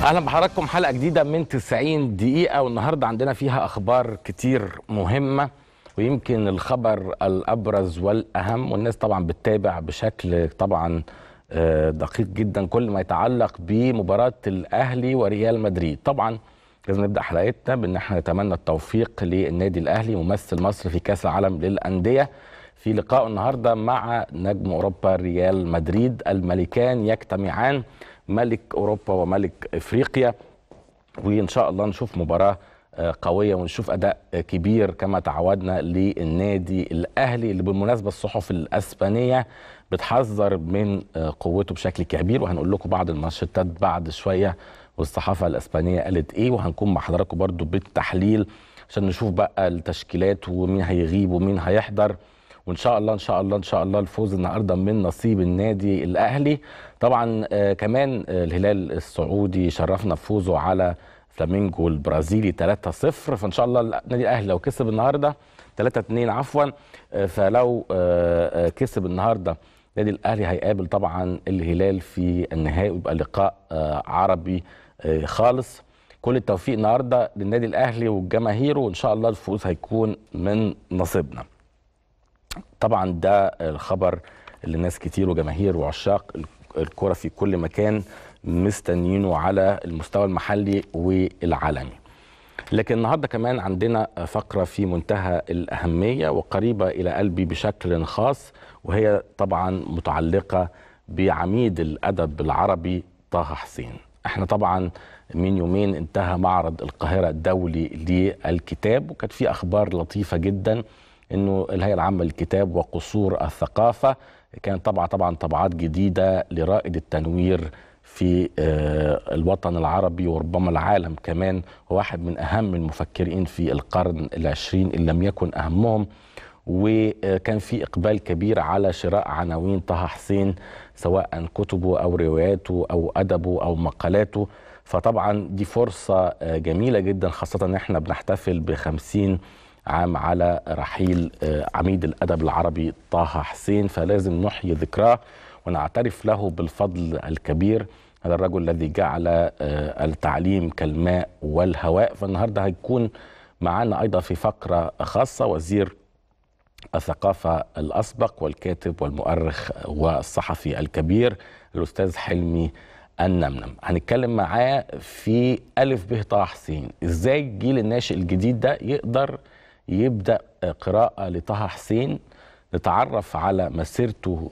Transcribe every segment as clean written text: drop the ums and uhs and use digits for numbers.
اهلا بحضراتكم حلقه جديده من 90 دقيقه، والنهارده عندنا فيها اخبار كتير مهمه، ويمكن الخبر الابرز والاهم والناس طبعا بتتابع بشكل طبعا دقيق جدا كل ما يتعلق بمباراه الاهلي وريال مدريد. طبعا لازم نبدا حلقتنا بان احنا نتمنى التوفيق للنادي الاهلي ممثل مصر في كاس العالم للانديه في لقاء النهارده مع نجم اوروبا ريال مدريد. الملكان يجتمعان، ملك اوروبا وملك افريقيا، وان شاء الله نشوف مباراه قويه ونشوف اداء كبير كما تعودنا للنادي الاهلي، اللي بالمناسبه الصحف الاسبانيه بتحذر من قوته بشكل كبير، وهنقول لكم بعض المنشطات بعد شويه والصحافه الاسبانيه قالت ايه، وهنكون مع حضراتكم برضو بالتحليل عشان نشوف بقى التشكيلات ومين هيغيب ومين هيحضر، وان شاء الله ان شاء الله ان شاء الله الفوز النهارده من نصيب النادي الاهلي. طبعا كمان الهلال السعودي شرفنا بفوزه على فلامينجو البرازيلي 3-0، فان شاء الله النادي الاهلي لو كسب النهارده 3-2 عفوا، فلو كسب النهارده النادي الاهلي هيقابل طبعا الهلال في النهائي، ويبقى لقاء عربي خالص. كل التوفيق النهارده للنادي الاهلي وجماهيره، وان شاء الله الفوز هيكون من نصيبنا. طبعا ده الخبر اللي ناس كتير وجماهير وعشاق الكرة في كل مكان مستنيينه على المستوى المحلي والعالمي. لكن النهارده كمان عندنا فقرة في منتهى الأهمية وقريبة إلى قلبي بشكل خاص، وهي طبعا متعلقة بعميد الأدب العربي طه حسين. احنا طبعا من يومين انتهى معرض القاهرة الدولي للكتاب، وكانت في أخبار لطيفة جدا انه الهيئه العامه للكتاب وقصور الثقافه كانت طبعا طبعات جديده لرائد التنوير في الوطن العربي وربما العالم كمان، وواحد من اهم المفكرين في القرن العشرين ان لم يكن اهمهم، وكان في اقبال كبير على شراء عناوين طه حسين سواء كتبه او رواياته او ادبه او مقالاته. فطبعا دي فرصه جميله جدا، خاصه ان احنا بنحتفل ب50 عام على رحيل عميد الأدب العربي طه حسين، فلازم نحيي ذكراه ونعترف له بالفضل الكبير. هذا الرجل الذي جعل التعليم كالماء والهواء. فالنهارده هيكون معنا أيضا في فقرة خاصة وزير الثقافة الأسبق والكاتب والمؤرخ والصحفي الكبير الأستاذ حلمي النمنم. هنتكلم معاه في ألف به طه حسين، إزاي الجيل الناشئ الجديد ده يقدر يبدأ قراءة لطه حسين، نتعرف على مسيرته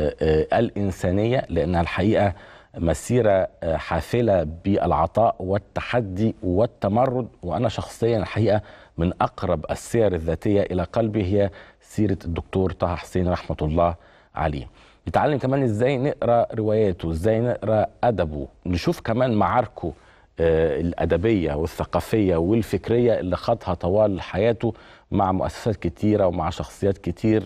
الإنسانية، لأنها الحقيقة مسيرة حافلة بالعطاء والتحدي والتمرد، وأنا شخصيا الحقيقة من أقرب السير الذاتية إلى قلبي هي سيرة الدكتور طه حسين رحمة الله عليه. نتعلم كمان إزاي نقرأ رواياته، إزاي نقرأ أدبه، نشوف كمان معاركه الأدبية والثقافية والفكرية اللي خاضها طوال حياته مع مؤسسات كتيرة ومع شخصيات كتير،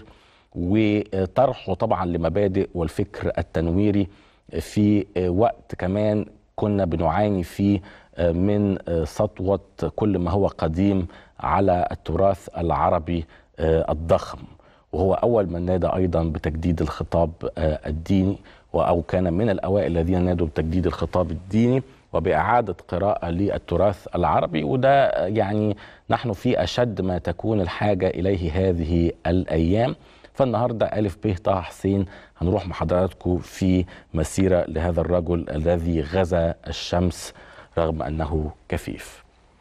وطرحه طبعا لمبادئ والفكر التنويري في وقت كمان كنا بنعاني فيه من سطوة كل ما هو قديم على التراث العربي الضخم، وهو أول من نادى أيضا بتجديد الخطاب الديني، أو كان من الأوائل الذين نادوا بتجديد الخطاب الديني وبإعادة قراءة للتراث العربي. وده يعني نحن في أشد ما تكون الحاجة إليه هذه الأيام. فالنهاردة ألف به طه حسين هنروح مع حضراتكم في مسيرة لهذا الرجل الذي غزا الشمس رغم أنه كفيف.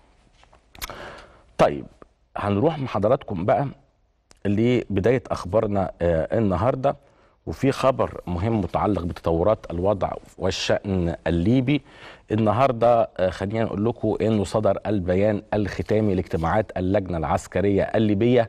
طيب هنروح مع حضراتكم بقى لبداية أخبارنا النهاردة، وفي خبر مهم متعلق بتطورات الوضع والشأن الليبي. النهارده خلينا نقول لكم انه صدر البيان الختامي لاجتماعات اللجنه العسكريه الليبيه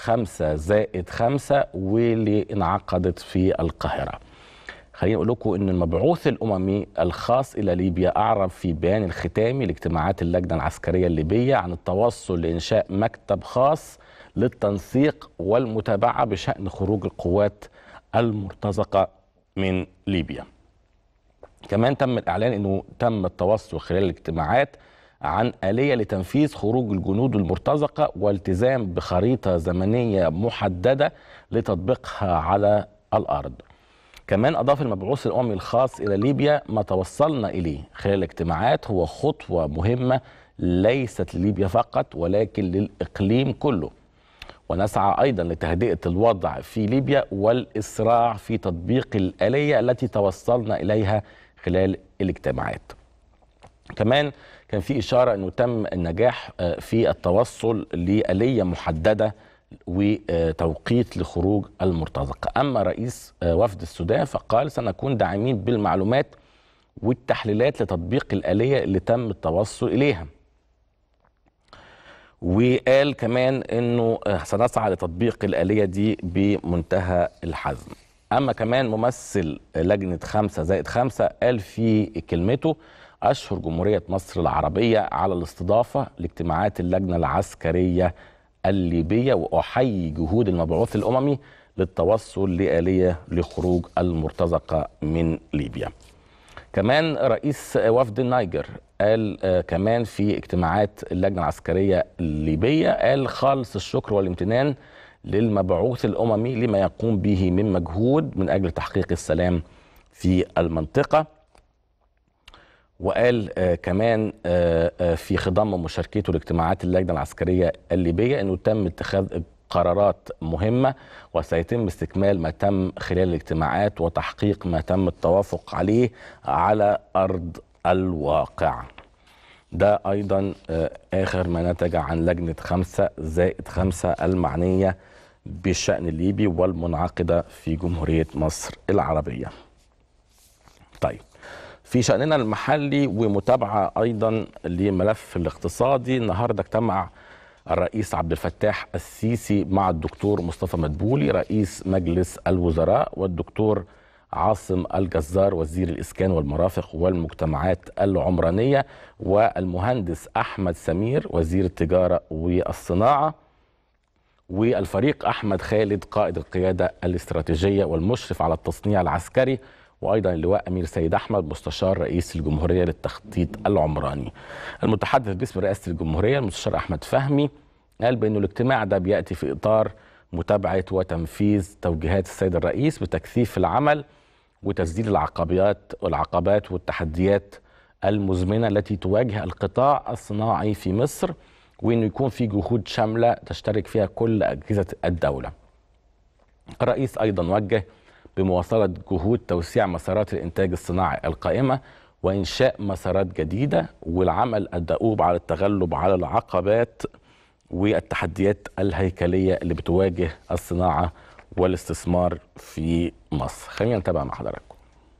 5+5 واللي انعقدت في القاهره. خلينا نقول لكم ان المبعوث الاممي الخاص الى ليبيا اعرب في بيان الختامي لاجتماعات اللجنه العسكريه الليبيه عن التوصل لانشاء مكتب خاص للتنسيق والمتابعه بشان خروج القوات المرتزقه من ليبيا. كمان تم الإعلان أنه تم التوصل خلال الاجتماعات عن آلية لتنفيذ خروج الجنود المرتزقة والتزام بخريطة زمنية محددة لتطبيقها على الأرض. كمان أضاف المبعوث الأممي الخاص إلى ليبيا: ما توصلنا إليه خلال الاجتماعات هو خطوة مهمة ليست لليبيا فقط ولكن للإقليم كله، ونسعى أيضا لتهدئة الوضع في ليبيا والإسراع في تطبيق الآلية التي توصلنا إليها خلال الاجتماعات. كمان كان في إشارة أنه تم النجاح في التوصل لآلية محددة وتوقيت لخروج المرتزقة. أما رئيس وفد السودان فقال: سنكون داعمين بالمعلومات والتحليلات لتطبيق الآلية اللي تم التوصل إليها. وقال كمان أنه سنسعى لتطبيق الآلية دي بمنتهى الحزم. أما كمان ممثل لجنة 5+5 قال في كلمته: أشكر جمهورية مصر العربية على الاستضافة لاجتماعات اللجنة العسكرية الليبية، وأحيي جهود المبعوث الأممي للتوصل لآلية لخروج المرتزقة من ليبيا. كمان رئيس وفد النيجر قال كمان في اجتماعات اللجنة العسكرية الليبية، قال: خالص الشكر والامتنان للمبعوث الأممي لما يقوم به من مجهود من أجل تحقيق السلام في المنطقة. وقال كمان في خضم مشاركته لاجتماعات اللجنة العسكرية الليبية أنه تم اتخاذ قرارات مهمة وسيتم استكمال ما تم خلال الاجتماعات وتحقيق ما تم التوافق عليه على أرض الواقع. ده أيضا آخر ما نتج عن لجنة 5+5 المعنية بالشأن الليبي والمنعقدة في جمهورية مصر العربية. طيب، في شأننا المحلي ومتابعة أيضا لملف الاقتصادي، النهاردة اجتمع الرئيس عبد الفتاح السيسي مع الدكتور مصطفى مدبولي رئيس مجلس الوزراء، والدكتور عاصم الجزار وزير الإسكان والمرافق والمجتمعات العمرانية، والمهندس أحمد سمير وزير التجارة والصناعة، والفريق أحمد خالد قائد القيادة الاستراتيجية والمشرف على التصنيع العسكري، وأيضا اللواء أمير سيد أحمد مستشار رئيس الجمهورية للتخطيط العمراني. المتحدث باسم رئاسة الجمهورية المستشار أحمد فهمي قال بأنه الاجتماع ده بيأتي في إطار متابعة وتنفيذ توجيهات السيد الرئيس بتكثيف العمل وتسديد العقبات والتحديات المزمنة التي تواجه القطاع الصناعي في مصر، وأنه يكون في جهود شاملة تشترك فيها كل أجهزة الدولة. الرئيس أيضا وجه بمواصلة جهود توسيع مسارات الإنتاج الصناعي القائمة وإنشاء مسارات جديدة والعمل الدؤوب على التغلب على العقبات والتحديات الهيكلية اللي بتواجه الصناعة والاستثمار في مصر. خلينا نتابع مع حضراتكم.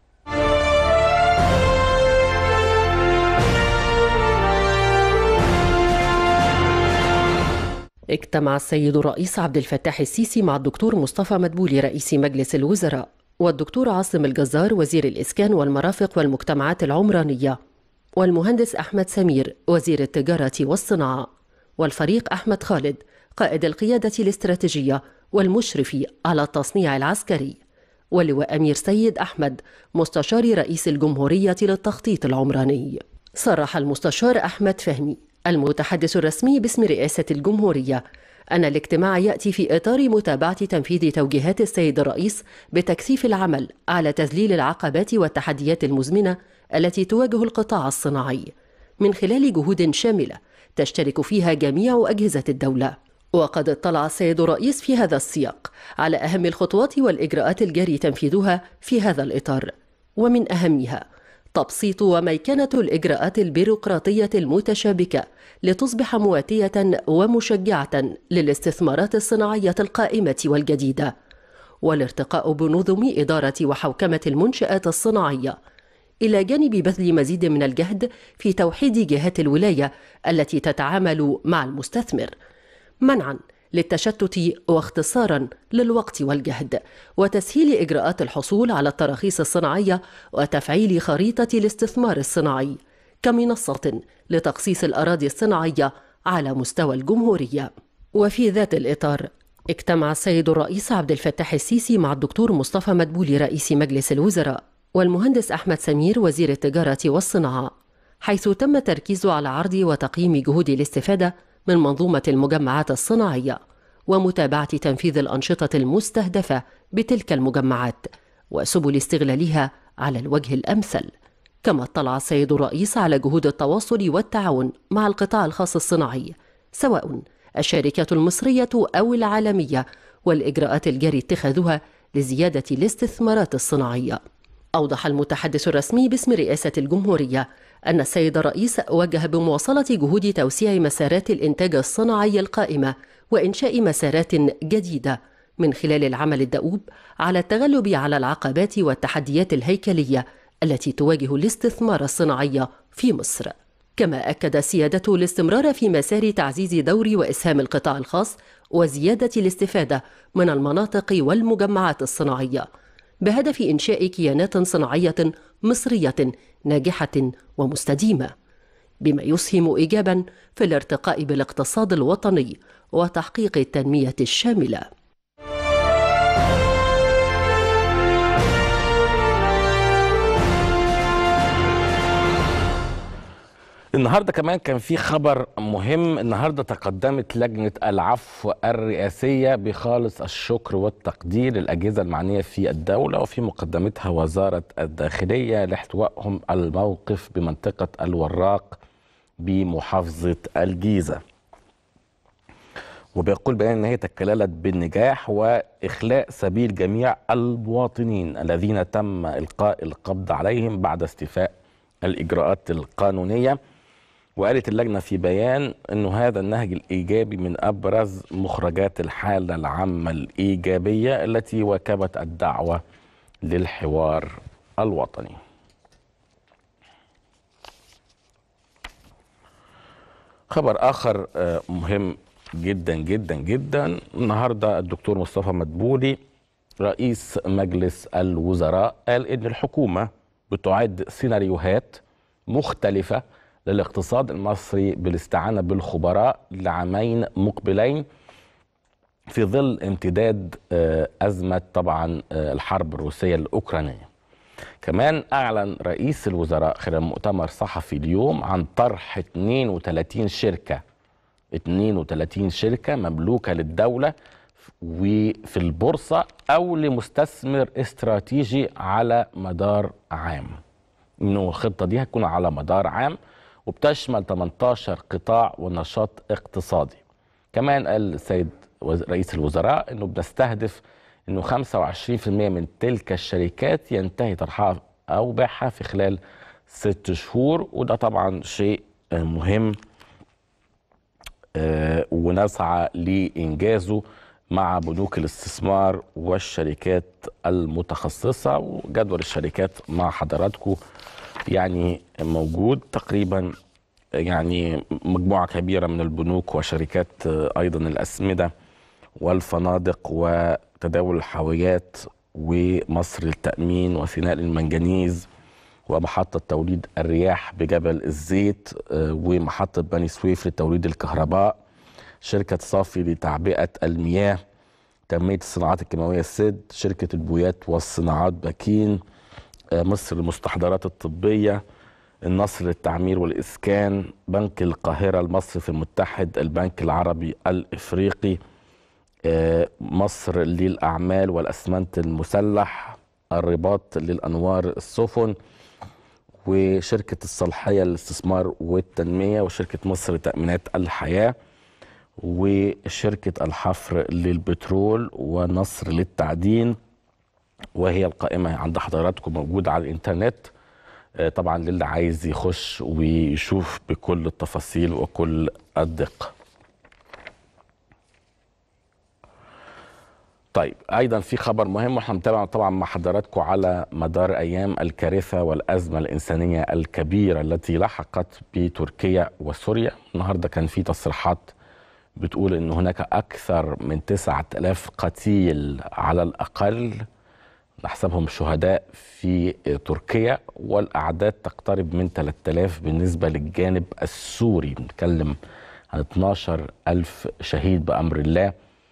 اجتمع السيد الرئيس عبد الفتاح السيسي مع الدكتور مصطفى مدبولي رئيس مجلس الوزراء، والدكتور عاصم الجزار وزير الإسكان والمرافق والمجتمعات العمرانية، والمهندس أحمد سمير وزير التجارة والصناعة، والفريق أحمد خالد قائد القيادة الاستراتيجية والمشرف على التصنيع العسكري، واللواء أمير سيد أحمد مستشار رئيس الجمهورية للتخطيط العمراني. صرح المستشار أحمد فهمي المتحدث الرسمي باسم رئاسة الجمهورية أن الاجتماع يأتي في إطار متابعة تنفيذ توجيهات السيد الرئيس بتكثيف العمل على تذليل العقبات والتحديات المزمنة التي تواجه القطاع الصناعي من خلال جهود شاملة تشترك فيها جميع أجهزة الدولة. وقد اطلع السيد الرئيس في هذا السياق على أهم الخطوات والإجراءات الجاري تنفيذها في هذا الإطار، ومن أهمها تبسيط وميكنة الإجراءات البيروقراطية المتشابكة لتصبح مواتية ومشجعة للاستثمارات الصناعية القائمة والجديدة، والارتقاء بنظم إدارة وحوكمة المنشآت الصناعية، إلى جانب بذل مزيد من الجهد في توحيد جهات الولاية التي تتعامل مع المستثمر، منعا للتشتت واختصارا للوقت والجهد، وتسهيل إجراءات الحصول على التراخيص الصناعية وتفعيل خريطة الاستثمار الصناعي كمنصة لتخصيص الأراضي الصناعية على مستوى الجمهورية. وفي ذات الإطار اجتمع السيد الرئيس عبد الفتاح السيسي مع الدكتور مصطفى مدبولي رئيس مجلس الوزراء والمهندس أحمد سمير وزير التجارة والصناعة، حيث تم التركيز على عرض وتقييم جهود الاستفادة من منظومة المجمعات الصناعية ومتابعة تنفيذ الأنشطة المستهدفة بتلك المجمعات، وسبل استغلالها على الوجه الأمثل. كما اطلع السيد الرئيس على جهود التواصل والتعاون مع القطاع الخاص الصناعي، سواء الشركات المصرية أو العالمية، والإجراءات الجاري اتخاذها لزيادة الاستثمارات الصناعية. أوضح المتحدث الرسمي باسم رئاسة الجمهورية أن السيد الرئيس وجه بمواصلة جهود توسيع مسارات الإنتاج الصناعي القائمة وإنشاء مسارات جديدة من خلال العمل الدؤوب على التغلب على العقبات والتحديات الهيكلية التي تواجه الاستثمار الصناعي في مصر. كما أكد سيادته الاستمرار في مسار تعزيز دور وإسهام القطاع الخاص وزيادة الاستفادة من المناطق والمجمعات الصناعية بهدف إنشاء كيانات صناعية مصرية ناجحة ومستديمة، بما يسهم إيجابا في الارتقاء بالاقتصاد الوطني وتحقيق التنمية الشاملة. النهارده كمان كان في خبر مهم. النهارده تقدمت لجنة العفو الرئاسية بخالص الشكر والتقدير للأجهزة المعنية في الدولة وفي مقدمتها وزارة الداخلية لاحتوائهم الموقف بمنطقة الوراق بمحافظة الجيزة. وبيقول بيان ان هي تكللت بالنجاح واخلاء سبيل جميع المواطنين الذين تم القاء القبض عليهم بعد استيفاء الاجراءات القانونيه. وقالت اللجنه في بيان انه هذا النهج الايجابي من ابرز مخرجات الحاله العامه الايجابيه التي واكبت الدعوه للحوار الوطني. خبر اخر مهم جدا جدا جدا. النهارده الدكتور مصطفى مدبولي رئيس مجلس الوزراء قال ان الحكومه بتعد سيناريوهات مختلفه للاقتصاد المصري بالاستعانه بالخبراء لعامين مقبلين في ظل امتداد ازمه طبعا الحرب الروسيه الاوكرانيه. كمان اعلن رئيس الوزراء خلال مؤتمر صحفي اليوم عن طرح 32 شركة مملوكة للدولة وفي البورصة أو لمستثمر استراتيجي على مدار عام. إنه الخطة دي هتكون على مدار عام وبتشمل 18 قطاع ونشاط اقتصادي. كمان قال السيد رئيس الوزراء إنه بنستهدف إنه 25% من تلك الشركات ينتهي طرحها أو بيعها في خلال 6 شهور، وده طبعا شيء مهم ونسعى لإنجازه مع بنوك الاستثمار والشركات المتخصصة. وجدول الشركات مع حضراتكم يعني موجود تقريبا، يعني مجموعة كبيرة من البنوك وشركات أيضا الأسمدة والفنادق وتداول الحاويات ومصر للتأمين وسيناء للمنجنيز ومحطة توليد الرياح بجبل الزيت ومحطة بني سويف لتوليد الكهرباء، شركة صافي لتعبئة المياه، تنمية الصناعات الكيماوية السد، شركة البويات والصناعات باكين، مصر للمستحضرات الطبية، النصر للتعمير والإسكان، بنك القاهرة المصرف المتحد، البنك العربي الإفريقي، مصر للأعمال والأسمنت المسلح، الرباط للأنوار السفن، وشركة الصالحية للاستثمار والتنمية، وشركة مصر لتأمينات الحياة، وشركة الحفر للبترول، ونصر للتعدين. وهي القائمة عند حضراتكم موجودة على الإنترنت طبعا للي عايز يخش ويشوف بكل التفاصيل وكل الدقة. طيب ايضا في خبر مهم واحنا متابعين طبعا مع حضراتكم على مدار ايام الكارثه والازمه الانسانيه الكبيره التي لحقت بتركيا وسوريا. النهارده كان في تصريحات بتقول ان هناك اكثر من 9000 قتيل على الاقل نحسبهم شهداء في تركيا، والاعداد تقترب من 3000 بالنسبه للجانب السوري. بنتكلم عن 12000 شهيد بامر الله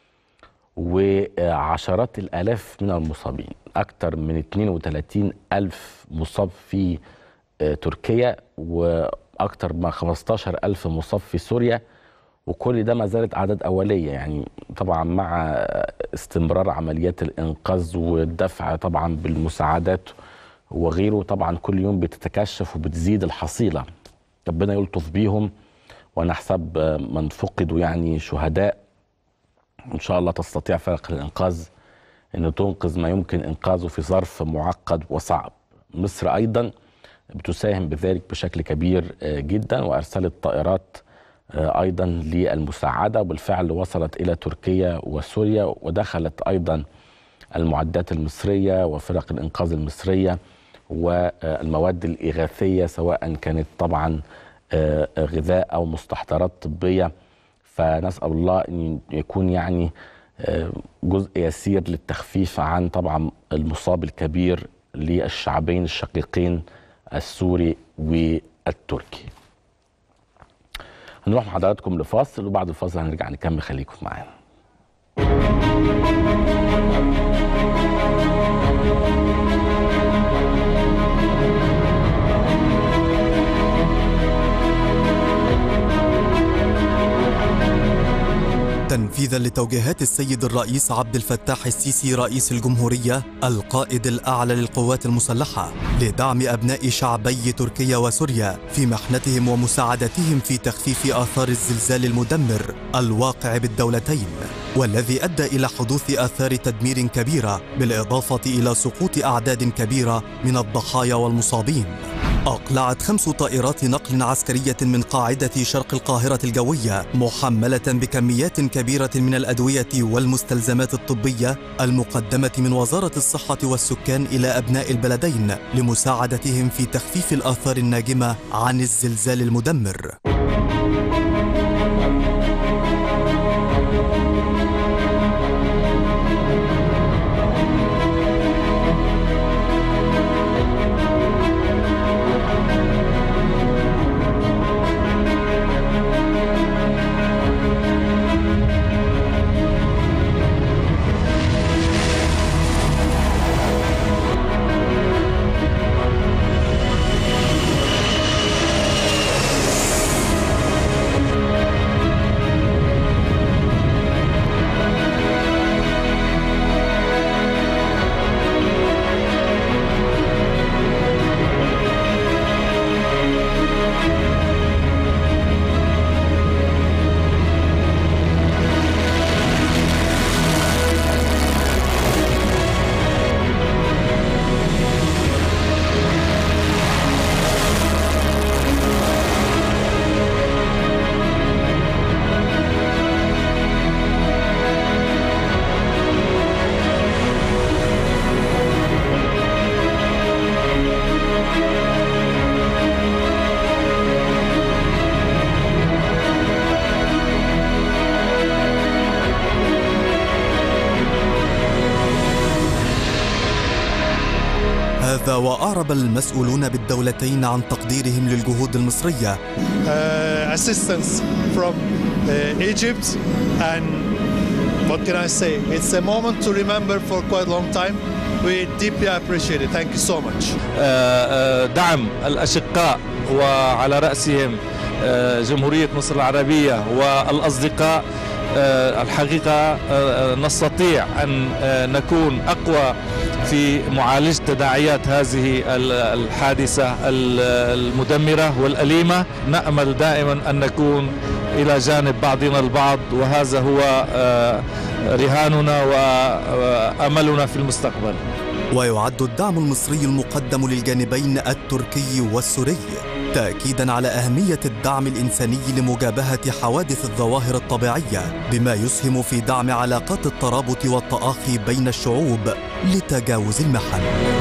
وعشرات الآلاف من المصابين. أكثر من 32 ألف مصاب في تركيا وأكثر من 15 ألف مصاب في سوريا، وكل ده ما زالت أعداد أولية، يعني طبعا مع استمرار عمليات الإنقاذ والدفع طبعا بالمساعدات وغيره، طبعا كل يوم بتتكشف وبتزيد الحصيلة. ربنا يلطف بيهم ونحسب من فقدوا يعني شهداء. إن شاء الله تستطيع فرق الإنقاذ أن تنقذ ما يمكن إنقاذه في ظرف معقد وصعب. مصر أيضا بتساهم بذلك بشكل كبير جدا، وأرسلت طائرات أيضا للمساعدة، وبالفعل وصلت إلى تركيا وسوريا، ودخلت أيضا المعدات المصرية وفرق الإنقاذ المصرية والمواد الإغاثية، سواء كانت طبعا غذاء أو مستحضرات طبية. فنسأل الله أن يكون يعني جزء يسير للتخفيف عن طبعا المصاب الكبير للشعبين الشقيقين السوري والتركي. هنروح مع حضراتكم لفاصل، وبعد الفاصل هنرجع نكمل، خليكم معانا. تنفيذا لتوجيهات السيد الرئيس عبد الفتاح السيسي رئيس الجمهورية القائد الأعلى للقوات المسلحة لدعم أبناء شعبي تركيا وسوريا في محنتهم ومساعدتهم في تخفيف آثار الزلزال المدمر الواقع بالدولتين، والذي أدى إلى حدوث آثار تدمير كبيرة بالإضافة إلى سقوط أعداد كبيرة من الضحايا والمصابين. أقلعت 5 طائرات نقل عسكرية من قاعدة شرق القاهرة الجوية محملة بكميات كبيرة من الأدوية والمستلزمات الطبية المقدمة من وزارة الصحة والسكان إلى أبناء البلدين لمساعدتهم في تخفيف الآثار الناجمة عن الزلزال المدمر. هذا وأعرب المسؤولون بالدولتين عن تقديرهم للجهود المصرية. Assistance from Egypt, and what can I say? It's a moment to remember for quite a long time. We deeply appreciate it. Thank you so much. دعم الأشقاء وعلى رأسهم جمهورية مصر العربية والأصدقاء، الحقيقة نستطيع أن نكون أقوى في معالجة تداعيات هذه الحادثة المدمرة والأليمة. نأمل دائما أن نكون إلى جانب بعضنا البعض، وهذا هو رهاننا وأملنا في المستقبل. ويعد الدعم المصري المقدم للجانبين التركي والسوري تأكيدا على أهمية الدعم الإنساني لمجابهة حوادث الظواهر الطبيعية، بما يسهم في دعم علاقات الترابط والتآخي بين الشعوب لتجاوز المحن.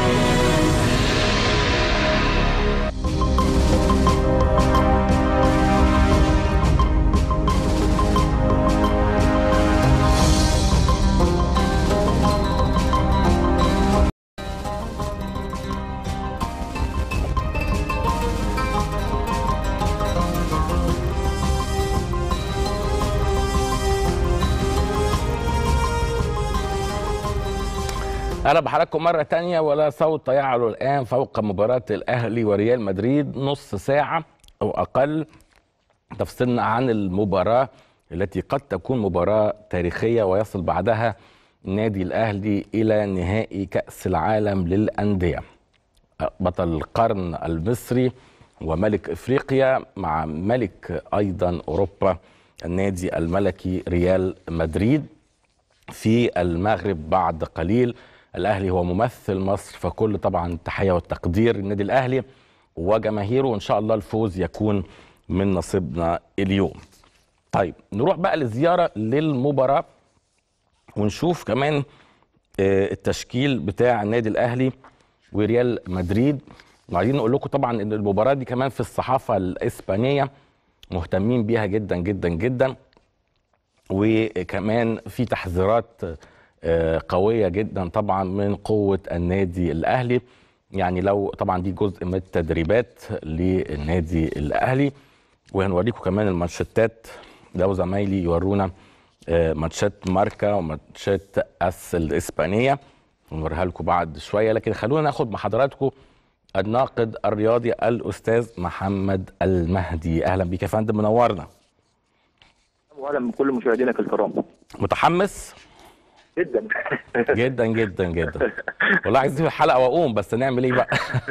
أهلا بحضراتكم مرة تانية. ولا صوت يعلو الآن فوق مباراة الأهلي وريال مدريد. نص ساعة أو أقل تفصلنا عن المباراة التي قد تكون مباراة تاريخية ويصل بعدها النادي الأهلي إلى نهائي كأس العالم للأندية. بطل القرن المصري وملك إفريقيا مع ملك أيضا أوروبا النادي الملكي ريال مدريد في المغرب بعد قليل. الأهلي هو ممثل مصر، فكل طبعا التحية والتقدير للنادي الأهلي وجماهيره، وإن شاء الله الفوز يكون من نصيبنا اليوم. طيب نروح بقى للزيارة للمباراة ونشوف كمان التشكيل بتاع النادي الأهلي وريال مدريد. وعايزين نقول لكم طبعا ان المباراة دي كمان في الصحافة الإسبانية مهتمين بيها جدا جدا جدا، وكمان في تحذيرات قوية جدا طبعا من قوة النادي الأهلي. يعني لو طبعا دي جزء من التدريبات للنادي الأهلي، وهنوريكم كمان المانشيتات لو زمايلي يورونا ماتشات ماركا وماتشات اس الإسبانية ونوريها لكم بعد شوية. لكن خلونا ناخد مع حضراتكم الناقد الرياضي الأستاذ محمد المهدي. أهلا بك يا فندم، منورنا. واهلا بكل مشاهدينك الكرام. متحمس جدا جدا جدا جدا والله. عايز اسيب الحلقه واقوم، بس نعمل ايه بقى؟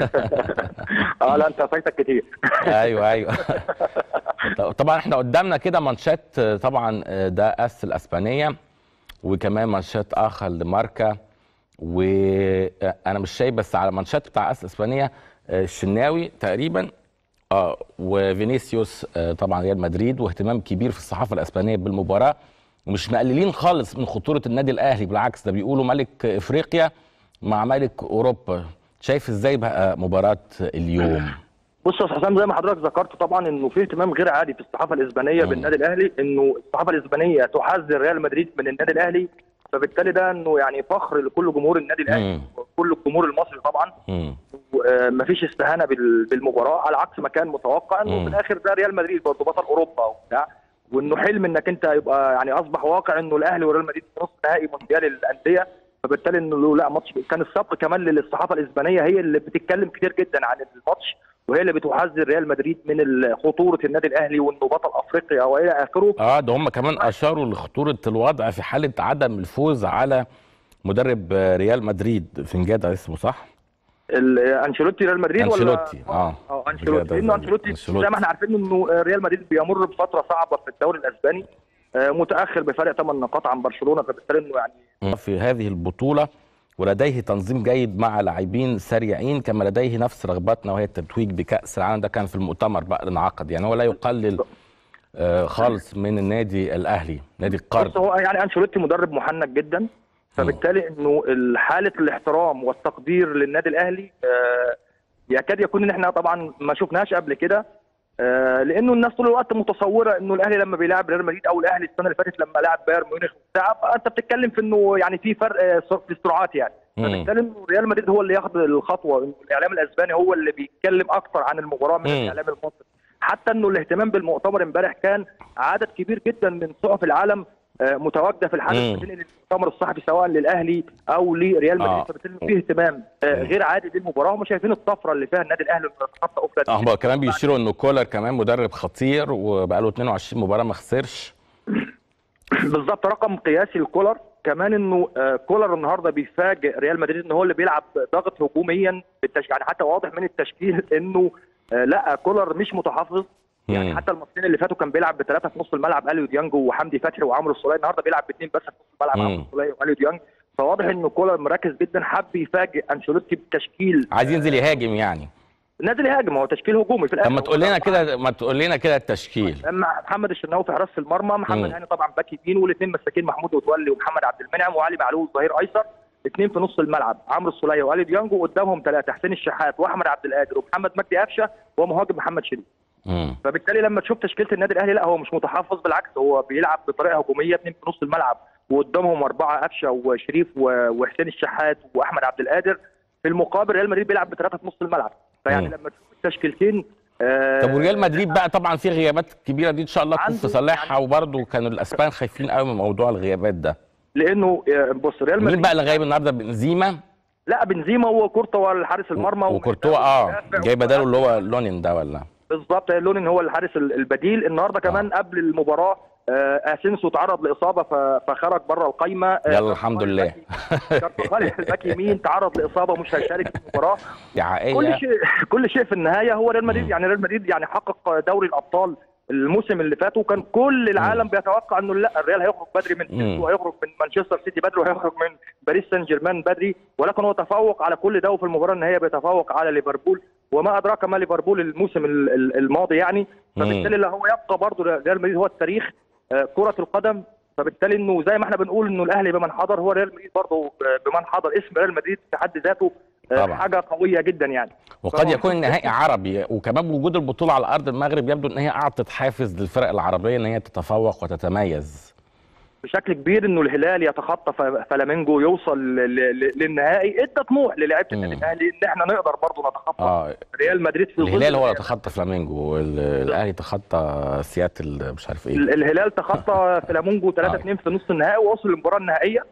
لا انت فايتك كتير. ايوه طبعا احنا قدامنا كده ماتشات طبعا ده اس الاسبانيه، وكمان ماتشات اخر لماركا، وانا مش شايف بس على ماتشات بتاع اس الاسبانيه الشناوي تقريبا وفينيسيوس طبعا ريال مدريد، واهتمام كبير في الصحافه الاسبانيه بالمباراه، ومش مقللين خالص من خطوره النادي الاهلي، بالعكس ده بيقولوا ملك افريقيا مع ملك اوروبا. شايف ازاي بقى مباراه اليوم؟ بص يا استاذ حسام، زي ما حضرتك ذكرت طبعا انه في اهتمام غير عادي في الصحافه الاسبانيه بالنادي الاهلي، انه الصحافه الاسبانيه تحذر ريال مدريد من النادي الاهلي، فبالتالي ده انه يعني فخر لكل جمهور النادي الاهلي وكل الجمهور المصري طبعا. مفيش استهانه بالمباراه، على عكس ما كان متوقع انه في الاخر ده ريال مدريد برضه بطل اوروبا وبتاع، وانه حلم انك انت يبقى يعني اصبح واقع انه الاهلي وريال مدريد في نصف نهائي مونديال الانديه، فبالتالي انه لا ماتش كان السبق كمان للصحافه الاسبانيه هي اللي بتتكلم كتير جدا عن الماتش، وهي اللي بتحذر ريال مدريد من خطوره النادي الاهلي وانه بطل افريقيا والى اخره. ده هم كمان اشاروا لخطوره الوضع في حاله عدم الفوز على مدرب ريال مدريد، فنجادا اسمه صح؟ انشيلوتي ريال مدريد انشيلوتي انشيلوتي لانه انشيلوتي زي ما احنا عارفين انه ريال مدريد بيمر بفتره صعبه في الدوري الاسباني، متاخر بفارق 8 نقاط عن برشلونه، فبالتالي انه يعني في هذه البطوله ولديه تنظيم جيد مع لاعبين سريعين، كما لديه نفس رغبتنا وهي التتويج بكاس العالم. ده كان في المؤتمر بقى اللي انعقد، يعني هو لا يقلل خالص من النادي الاهلي نادي القرن. بص هو يعني انشيلوتي مدرب محنك جدا، فبالتالي انه حاله الاحترام والتقدير للنادي الاهلي يكاد يكون ان احنا طبعا ما شفناهاش قبل كده، لانه الناس طول الوقت متصوره انه الاهلي لما بيلعب ريال مدريد او الاهلي السنه اللي فاتت لما لعب بايرن ميونخ وبتاع، فانت بتتكلم في انه يعني في فرق في السرعات يعني، فبالتالي انه ريال مدريد هو اللي ياخد الخطوه، الاعلام الاسباني هو اللي بيتكلم اكتر عن المباراه من الاعلام المصري، حتى انه الاهتمام بالمؤتمر امبارح كان عدد كبير جدا من صحف العالم متواجده في الحدث بين المؤتمر الصحفي سواء للاهلي او لريال مدريد، فبالتالي فيه اهتمام غير عادي بالمباراه، وهم شايفين الطفره اللي فيها النادي الاهلي خط افراد. هم كمان بيشيروا انه كولر كمان مدرب خطير وبقى له 22 مباراه ما خسرش. بالظبط، رقم قياسي لكولر، كمان انه كولر النهارده بيفاجئ ريال مدريد ان هو اللي بيلعب ضاغط هجوميا بالتشكيل، يعني حتى واضح من التشكيل انه لا كولر مش متحفظ، يعني حتى الماتشين اللي فاتوا كان بيلعب بثلاثه في نص الملعب، اليو ديانج وحمدي فتحي وعمرو السوليه، النهارده بيلعب باثنين بس في نص الملعب، عمرو السوليه واليو ديانج، فواضح انه كولر مركز جدا، حب يفاجئ انشيلوتي بتشكيل عايز ينزل يهاجم، يعني نازل يهاجم، هو تشكيل هجومي في الاخر. طب ما تقول لنا كده التشكيل. اما محمد الشناوي في حراسه المرمى، محمد هاني طبعا باك يمين، والاثنين مساكين محمود متولي ومحمد عبد المنعم وعلي معلول ظهير ايسر، اثنين في نص الملعب عمرو السوليه واليو ديانج، وقدامهم ثلاثه حسين الشحات واحمد عبد القادر ومحمد مجدي قفشه ومهاجم محمد شريف. فبالتالي لما تشوف تشكيله النادي الاهلي لا هو مش متحفظ، بالعكس هو بيلعب بطريقه هجوميه، اثنين في نص الملعب وقدامهم اربعه قفشه وشريف وحسين الشحات واحمد عبد القادر، في المقابل ريال مدريد بيلعب بثلاثه في نص الملعب، فيعني لما تشوف التشكيلتين طب وريال مدريد بقى طبعا في غيابات كبيره دي ان شاء الله تكون في صالحها، يعني وبرده كانوا الاسبان خايفين قوي من موضوع الغيابات ده، لانه بص ريال مدريد مين بقى اللي غايب النهارده؟ بنزيما؟ لا بنزيما وكورتوا الحارس المرمى، وكورتوا جاي بداله اللي هو لونين ده ولا؟ بالظبط، لونين هو الحارس البديل. النهارده كمان قبل المباراه اسينسيو تعرض لاصابه فخرج بره القايمه. يلا الحمد لله. كارفاخال الباك يمين تعرض لاصابه مش هيشارك في المباراه. كل شيء في النهايه هو ريال مدريد. يعني ريال مدريد يعني حقق دوري الابطال الموسم اللي فات، وكان كل العالم بيتوقع انه لا الريال هيخرج بدري من تشيلسي وهيخرج من مانشستر سيتي بدري وهيخرج من باريس سان جيرمان بدري، ولكن هو تفوق على كل ده، وفي المباراه النهائيه بيتفوق على ليفربول، وما ادراك ما ليفربول الموسم الماضي يعني. فبالتالي اللي هو يبقى برضه ريال مدريد هو التاريخ كرة القدم. فبالتالي انه زي ما احنا بنقول انه الاهلي بمن حضر، هو ريال مدريد برضه بمن حضر. اسم ريال مدريد في حد ذاته طبعا حاجه قويه جدا يعني. وقد يكون النهائي عربي، وكمان وجود البطوله على ارض المغرب يبدو ان هي اعطت حافز للفرق العربيه ان هي تتفوق وتتميز بشكل كبير. انه الهلال يتخطى فلامينجو يوصل للنهائي، ادى طموح للاعيبه النادي الاهلي ان احنا نقدر برضه نتخطى ريال مدريد. في الهلال هو اللي تخطى فلامينجو، والاهلي تخطى سياتل مش عارف ايه. الهلال تخطى فلامينجو 3-2 في نص النهائي ووصل للمباراه النهائيه.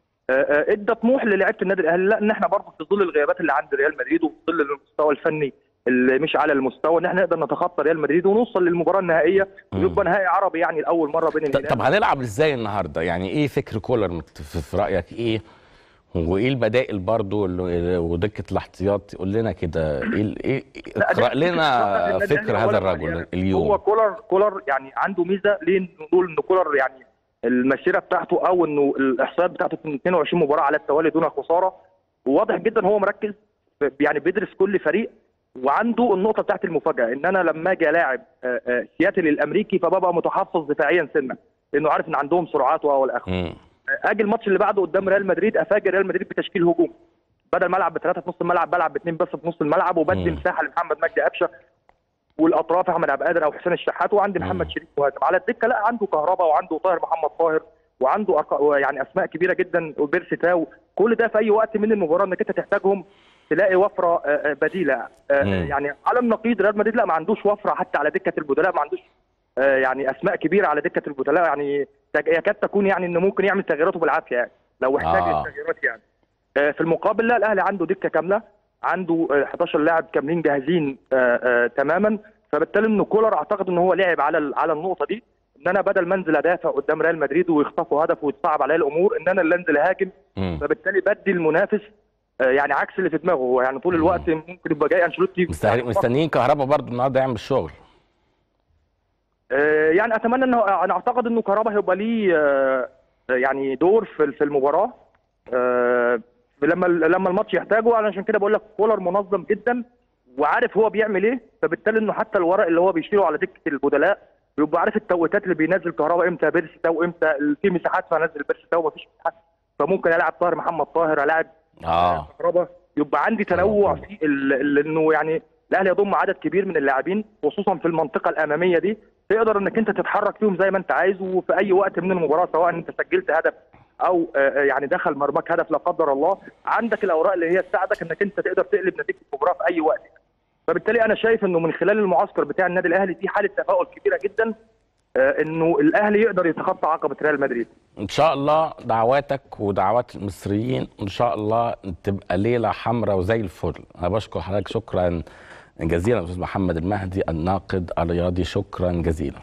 ادى طموح للاعيبه النادي الاهلي، لا ان احنا برضه في ظل الغيابات اللي عند ريال مدريد وفي ظل المستوى الفني اللي مش على المستوى، ان احنا نقدر نتخطى ريال مدريد ونوصل للمباراه النهائيه ويبقى نهائي عربي يعني لاول مره بين الهلال. طب هنلعب ازاي النهارده؟ يعني ايه فكر كولر في رايك ايه؟ وايه البدائل برضه ودكه الاحتياط؟ قول لنا كده ايه اقرا لنا فكر هذا الرجل اليوم. هو كولر يعني عنده ميزه. ليه نقول ان كولر يعني المسيره بتاعته او انه الاحصائيات بتاعته 22 مباراه على التوالي دون خساره، وواضح جدا هو مركز يعني بيدرس كل فريق، وعنده النقطه بتاعت المفاجاه ان انا لما اجي الاعب سياتل الامريكي فببقى متحفظ دفاعيا سنه، لانه عارف ان عندهم سرعات والاخر. اجي الماتش اللي بعده قدام ريال مدريد افاجئ ريال مدريد بتشكيل هجوم، بدل ما العب بثلاثه في نص الملعب بلعب باثنين بس في نص الملعب، وبدي مساحه لمحمد مجدي قفشه والاطراف احمد عبد القادر او حسين الشحات، وعندي محمد شريف مهاجم. على الدكه لا عنده كهربا وعنده طاهر محمد طاهر وعنده يعني اسماء كبيره جدا وبيرسي تاو. كل ده في اي وقت من المباراه انك انت تحتاجهم تلاقي وفره بديله. يعني على النقيض ريال مدريد لا ما عندوش وفره حتى على دكه البدلاء، ما عندوش يعني اسماء كبيره على دكه البدلاء، يعني يكاد تكون يعني انه ممكن يعمل تغييراته بالعافيه يعني لو احتاج للتغييرات يعني. في المقابل لا الاهلي عنده دكه كامله، عنده 11 لاعب كاملين جاهزين تماما. فبالتالي انه كولر اعتقد ان هو لعب على النقطه دي، ان انا بدل ما انزل ادافع قدام ريال مدريد ويخطفوا هدف ويتصعب عليا الامور، ان انا اللي انزل اهاجم. فبالتالي بدي المنافس يعني عكس اللي في دماغه هو، يعني طول الوقت ممكن يبقى جاي انشيلوتي مستنيين كهربا برضه النهارده يعمل الشغل. يعني اتمنى انه انا اعتقد انه كهربا هيبقى ليه يعني دور في المباراه لما الماتش يحتاجه. علشان كده بقول لك كولر منظم جدا وعارف هو بيعمل ايه، فبالتالي انه حتى الورق اللي هو بيشيله على دكه البدلاء بيبقى عارف التوقيتات اللي بينزل كهربا امتى، بيرسي تاو امتى، في مساحات فانزل بيرسي تاو، مفيش مساحات فممكن العب طاهر محمد طاهر، العب كهربا. يبقى عندي تنوع في انه يعني الاهلي يضم عدد كبير من اللاعبين خصوصا في المنطقه الاماميه دي، تقدر انك انت تتحرك فيهم زي ما انت عايز، وفي اي وقت من المباراه سواء انت سجلت هدف او يعني دخل مرماك هدف لا قدر الله، عندك الاوراق اللي هي تساعدك انك انت تقدر تقلب نتيجه المباراه في اي وقت. فبالتالي انا شايف انه من خلال المعسكر بتاع النادي الاهلي في حاله تفاؤل كبيره جدا انه الاهلي يقدر يتخطى عقبه ريال مدريد. ان شاء الله دعواتك ودعوات المصريين ان شاء الله تبقى ليله حمراء وزي الفل. انا بشكر حضرتك شكرا جزيلا استاذ محمد المهدي الناقد الرياضي، شكرا جزيلا.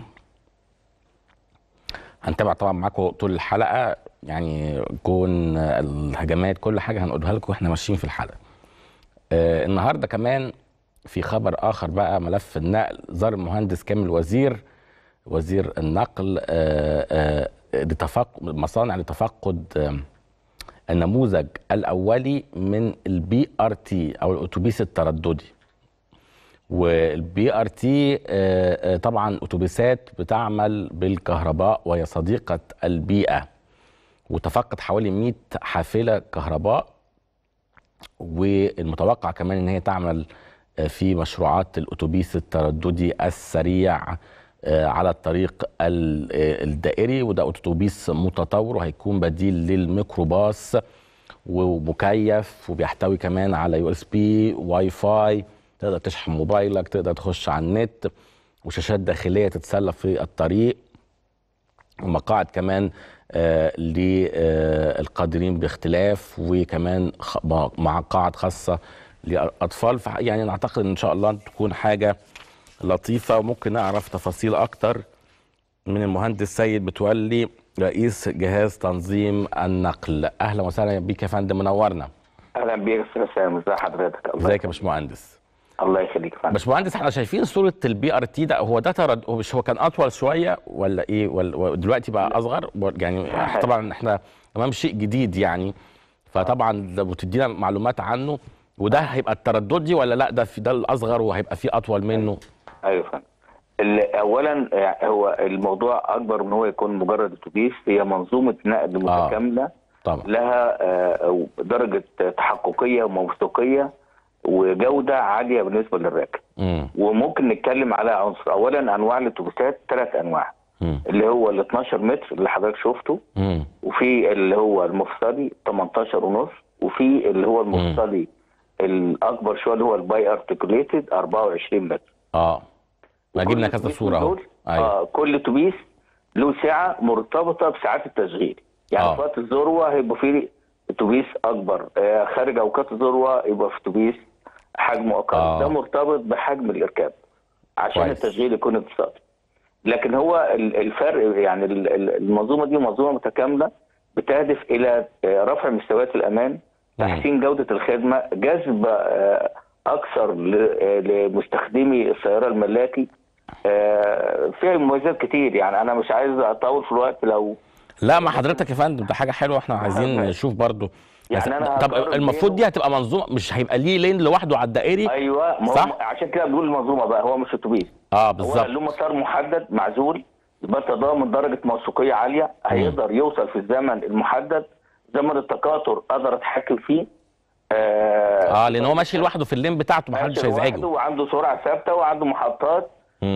هنتابع طبعا معاكم طول الحلقه، يعني كون الهجمات كل حاجه هنقولها لكم واحنا ماشيين في الحلقه. النهارده كمان في خبر اخر بقى، ملف النقل زار المهندس كامل وزير النقل مصانع لتفقد النموذج الاولي من البي ار تي او الاتوبيس الترددي. والبي ار تي طبعا اتوبيسات بتعمل بالكهرباء وهي صديقه البيئه، وتفقد حوالي 100 حافله كهرباء، والمتوقع كمان ان هي تعمل في مشروعات الاتوبيس الترددي السريع على الطريق الدائري، وده اتوبيس متطور وهيكون بديل للميكروباص ومكيف وبيحتوي كمان على يو اس بي واي فاي، تقدر تشحن موبايلك، تقدر تخش على النت، وشاشات داخليه تتسلى في الطريق، ومقاعد كمان للقادرين باختلاف، وكمان مقاعد خاصه للاطفال. يعني نعتقد ان شاء الله تكون حاجه لطيفه، وممكن نعرف تفاصيل اكتر من المهندس سيد متولي رئيس جهاز تنظيم النقل. اهلا وسهلا بيك يا فندم، منورنا. اهلا بيك يا استاذ سامي، ازي حضرتك؟ ازيك يا باشمهندس؟ الله يخليك يا فندم. باشمهندس، احنا شايفين صوره البي ار تي ده، هو ده مش هو كان اطول شويه ولا ايه، ودلوقتي بقى اصغر يعني؟ طبعا احنا امام شيء جديد يعني، فطبعا لو تدينا معلومات عنه، وده هيبقى الترددي ولا لا ده الاصغر وهيبقى فيه اطول منه؟ ايوه فندم. اولا هو الموضوع اكبر من هو يكون مجرد اتوبيس، هي منظومه نقل متكامله طبعا لها درجه تحققيه وموثوقيه وجوده عاليه بالنسبه للراكب. وممكن نتكلم على عنصر. اولا انواع الاتوبيسات 3 انواع، اللي هو ال 12 متر اللي حضرتك شفته، وفي اللي هو المفصلي 18 ونص، وفي اللي هو المفصلي الاكبر شويه اللي هو الباي ارتكوليتد 24 متر. ما جبنا كذا صوره اهو. أيوة. كل اتوبيس له ساعه مرتبطه بساعات التشغيل، يعني في وقت الذروه هيبقى في اتوبيس اكبر، خارج اوقات الذروه يبقى في اتوبيس حجمه اقل. ده مرتبط بحجم الاركاب عشان كويس. التشغيل يكون اقتصادي. لكن هو الفرق يعني المنظومه دي منظومه متكامله بتهدف الى رفع مستويات الامان، تحسين جوده الخدمه، جذب اكثر لمستخدمي السياره الملاكي. فيها مميزات كتير يعني، انا مش عايز اطول في الوقت. لو لا ما حضرتك يا فندم ده حاجه حلوه، احنا عايزين نشوف برضو يعني. طب المفروض دي هتبقى منظومه، مش هيبقى ليه لين لوحده على الدائري؟ ايوه صح، عشان كده بنقول المنظومه بقى، هو مش اتوبيس. بالظبط. هو له مسار محدد معزول، يبقى تضامن درجه موثوقيه عاليه، هيقدر يوصل في الزمن المحدد، زمن التكاثر اقدر اتحكم فيه. لان هو ماشي لوحده في اللين بتاعته، محدش هيزعجه، وعنده سرعه ثابته وعنده محطات،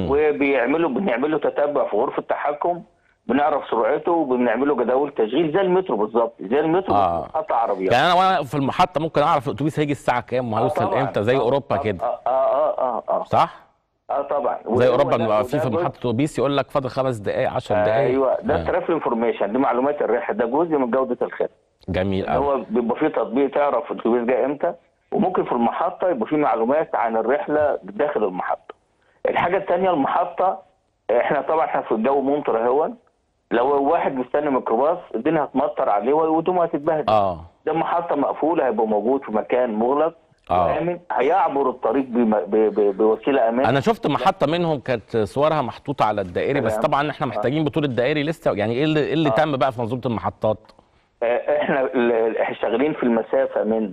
بنعمل له تتبع في غرفه التحكم، بنعرف سرعته وبنعمل له جداول تشغيل زي المترو بالظبط، زي المترو محطه عربيات. يعني انا وانا في المحطه ممكن اعرف الاتوبيس هيجي الساعه كام وهيوصل امتى، زي اوروبا كده. صح؟ طبعا. زي اوروبا بنبقى في محطه اتوبيس يقول لك فاضل 5 دقائق 10 دقائق. ايوه ده ترافل انفورميشن، دي معلومات الرحله، ده جزء من جوده الخدمه. جميل قوي. هو بيبقى فيه تطبيق تعرف الاتوبيس جاي امتى، وممكن في المحطه يبقى فيه معلومات عن الرحله داخل المحطه. الحاجه الثانيه المحطه، احنا في الجو ممطر اهون، لو واحد مستني ميكروباص الدنيا هتمطر عليه وهدومه هتتبهدل. ده محطه مقفوله، هيبقى موجود في مكان مغلق وامن، هيعبر الطريق بوسيله امان. انا شفت محطه منهم كانت صورها محطوطه على الدائري، بس طبعا احنا محتاجين بطول الدائري لسه، يعني ايه اللي تم بقى في منظومه المحطات؟ احنا شغالين في المسافه من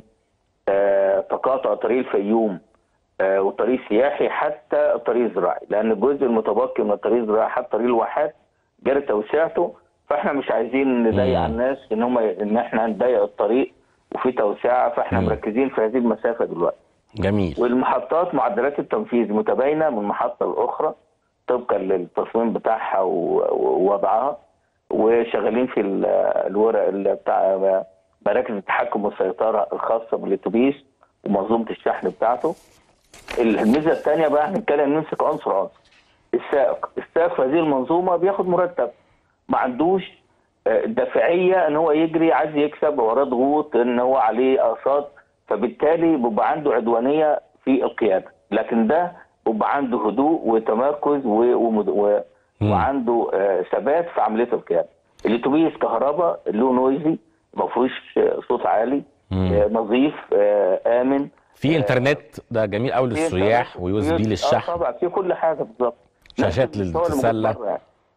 تقاطع طريق الفيوم والطريق السياحي حتى الطريق الزراعي، لان الجزء المتبقي من الطريق الزراعي حتى طريق الواحات جرت توسعته، فاحنا مش عايزين نضيق على الناس ان احنا نضيق الطريق وفي توسعه، فاحنا مركزين في هذه المسافه دلوقتي. جميل. والمحطات معدلات التنفيذ متباينه من محطه لاخرى طبقا للتصميم بتاعها ووضعها، وشغالين في الورق اللي بتاع مراكز التحكم والسيطره الخاصه بالاتوبيس ومنظومه الشحن بتاعته. الميزه الثانيه بقى هنتكلم نمسك عنصر السائق في هذه المنظومه بياخد مرتب، ما عندوش دافعيه ان هو يجري عايز يكسب، وراه ضغوط ان هو عليه اقساط، فبالتالي بيبقى عنده عدوانيه في القياده. لكن ده بيبقى عنده هدوء وتمركز وعنده ثبات في عمليه القياده. الاتوبيس كهرباء له نويزي، ما فيهوش صوت عالي، نظيف، امن، في انترنت، ده جميل قوي للسياح، ويو اس بي للشحن. طبعا في كل حاجه بالظبط، شاشات للتسلى.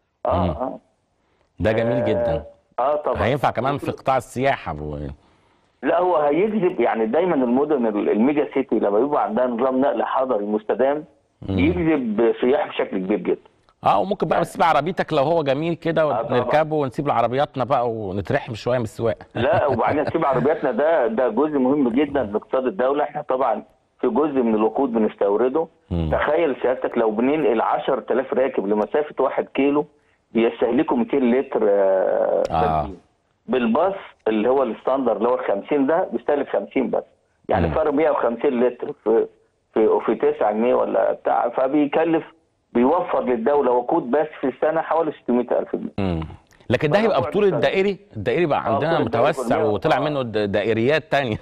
ده جميل جدا. طبعا هينفع كمان في قطاع السياحه لا هو هيجذب، يعني دايما المدن الميجا سيتي لما يبقى عندها نظام نقل حضري مستدام يجذب سياح بشكل كبير جدا. وممكن بقى نسيب عربيتك لو هو جميل كده ونركبه ونسيب عربياتنا بقى ونترحم شويه من السواق. لا وبعدين نسيب عربياتنا، ده جزء مهم جدا من اقتصاد الدوله. احنا طبعا في جزء من الوقود بنستورده. تخيل سيادتك لو بننقل 10,000 راكب لمسافه 1 كيلو بيستهلكوا 200 لتر بنزين. بالباص اللي هو الستاندر اللي هو 50 ده بيستهلك 50 بس، يعني فرق 150 لتر في 9 جنيه ولا بتاع، فبيكلف بيوفر للدوله وقود بس في السنه حوالي 600,000 جنيه. لكن ده هيبقى بطول الدائري بقى عندنا متوسع وطلع منه دائريات ثانيه.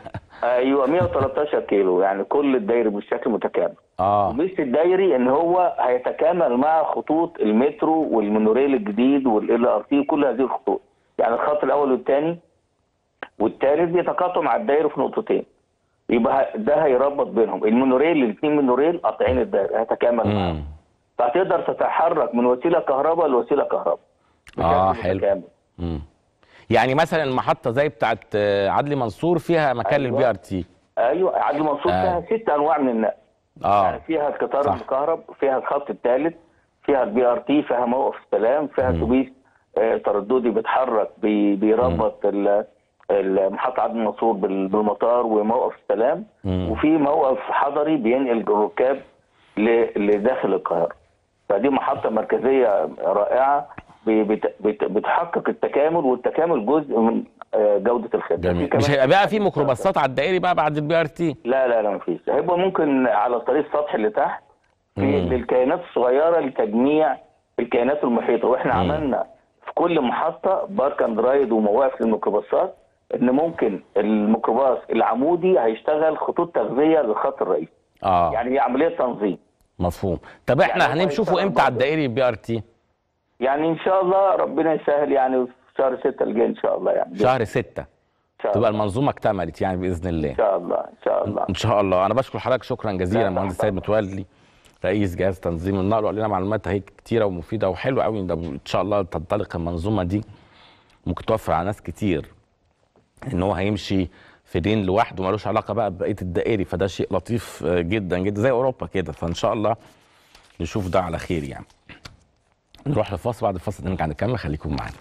ايوه 113 كيلو، يعني كل الدايري بشكل متكامل. وميزه الدايري ان هو هيتكامل مع خطوط المترو والمونوريل الجديد والLRT وكل هذه الخطوط. يعني الخط الاول والثاني والثالث بيتقاطعوا مع الدايري في نقطتين، يبقى ده هيربط بينهم. المونوريل الاثنين مونوريل قاطعين الدايري هيتكامل معاهم، فهتقدر تتحرك من وسيله كهرباء لوسيله كهرباء. حلو. يعني مثلا المحطه زي بتاعت عدلي منصور فيها مكان للBRT. ايوه عدلي منصور فيها 6 انواع من النقل. يعني فيها القطار المكهرب، فيها الخط الثالث، فيها الBRT، فيها موقف السلام، فيها اتوبيس ترددي بيتحرك بيربط محطه عدلي منصور بالمطار وموقف السلام، وفي موقف حضري بينقل الركاب لداخل القاهره. فدي محطه مركزيه رائعه بتحقق التكامل، والتكامل جزء من جوده الخدمه. جميل. مش هيبقى بقى في ميكروباصات على الدائري بقى بعد الBRT؟ لا مفيش. هيبقى ممكن على الطريق السطحي اللي تحت للكائنات الصغيره لتجميع الكائنات المحيطه. واحنا عملنا في كل محطه بارك اند رايد ومواقف للميكروباصات، ان ممكن الميكروباص العمودي هيشتغل خطوط تغذيه للخط الرئيسي. يعني هي عمليه تنظيم. مفهوم. طب احنا يعني هنشوفه امتى على الدائري الBRT؟ يعني ان شاء الله ربنا يسهل، يعني في شهر 6 الجاي ان شاء الله. يعني شهر 6 تبقى المنظومه اكتملت يعني باذن الله. ان شاء الله ان شاء الله ان شاء الله. انا بشكر حضرتك شكرا جزيلا مهندس سيد متولي رئيس جهاز تنظيم النقل، وقال لنا معلومات اهي كتيره ومفيده وحلوه قوي. ان شاء الله تنطلق المنظومه دي، ممكن توفر على ناس كتير ان هو هيمشي في دين لوحده ملوش علاقه بقى ببقيه الدائري، فده شيء لطيف جدا جدا زي اوروبا كده. فان شاء الله نشوف ده على خير يعني. نروح لفاصل، بعد الفاصل نرجع نكمل، خليكم معانا.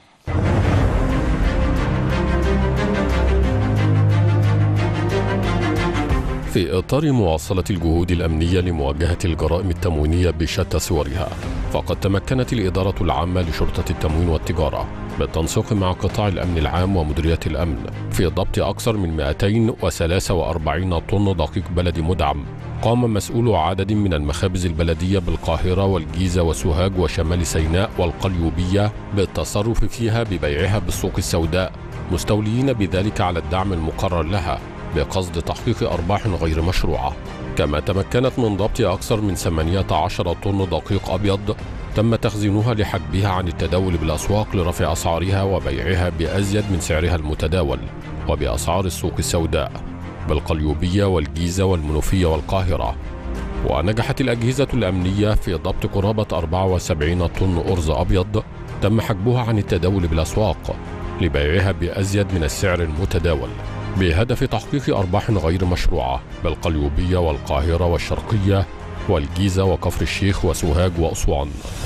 في إطار مواصلة الجهود الأمنية لمواجهة الجرائم التموينية بشتى صورها، فقد تمكنت الإدارة العامة لشرطة التموين والتجارة بالتنسيق مع قطاع الأمن العام ومديرية الأمن في ضبط أكثر من 243 طن دقيق بلدي مدعم. قام مسؤول عدد من المخابز البلدية بالقاهرة والجيزة وسوهاج وشمال سيناء والقليوبية بالتصرف فيها ببيعها بالسوق السوداء، مستوليين بذلك على الدعم المقرر لها بقصد تحقيق أرباح غير مشروعة. كما تمكنت من ضبط أكثر من 18 طن دقيق أبيض تم تخزينها لحجبها عن التداول بالأسواق لرفع أسعارها وبيعها بأزيد من سعرها المتداول وبأسعار السوق السوداء بالقليوبية والجيزة والمنوفية والقاهرة. ونجحت الأجهزة الأمنية في ضبط قرابة 74 طن أرز أبيض تم حجبها عن التداول بالأسواق لبيعها بأزيد من السعر المتداول بهدف تحقيق أرباح غير مشروعة بالقليوبية والقاهرة والشرقية والجيزة وكفر الشيخ وسوهاج وأسوان.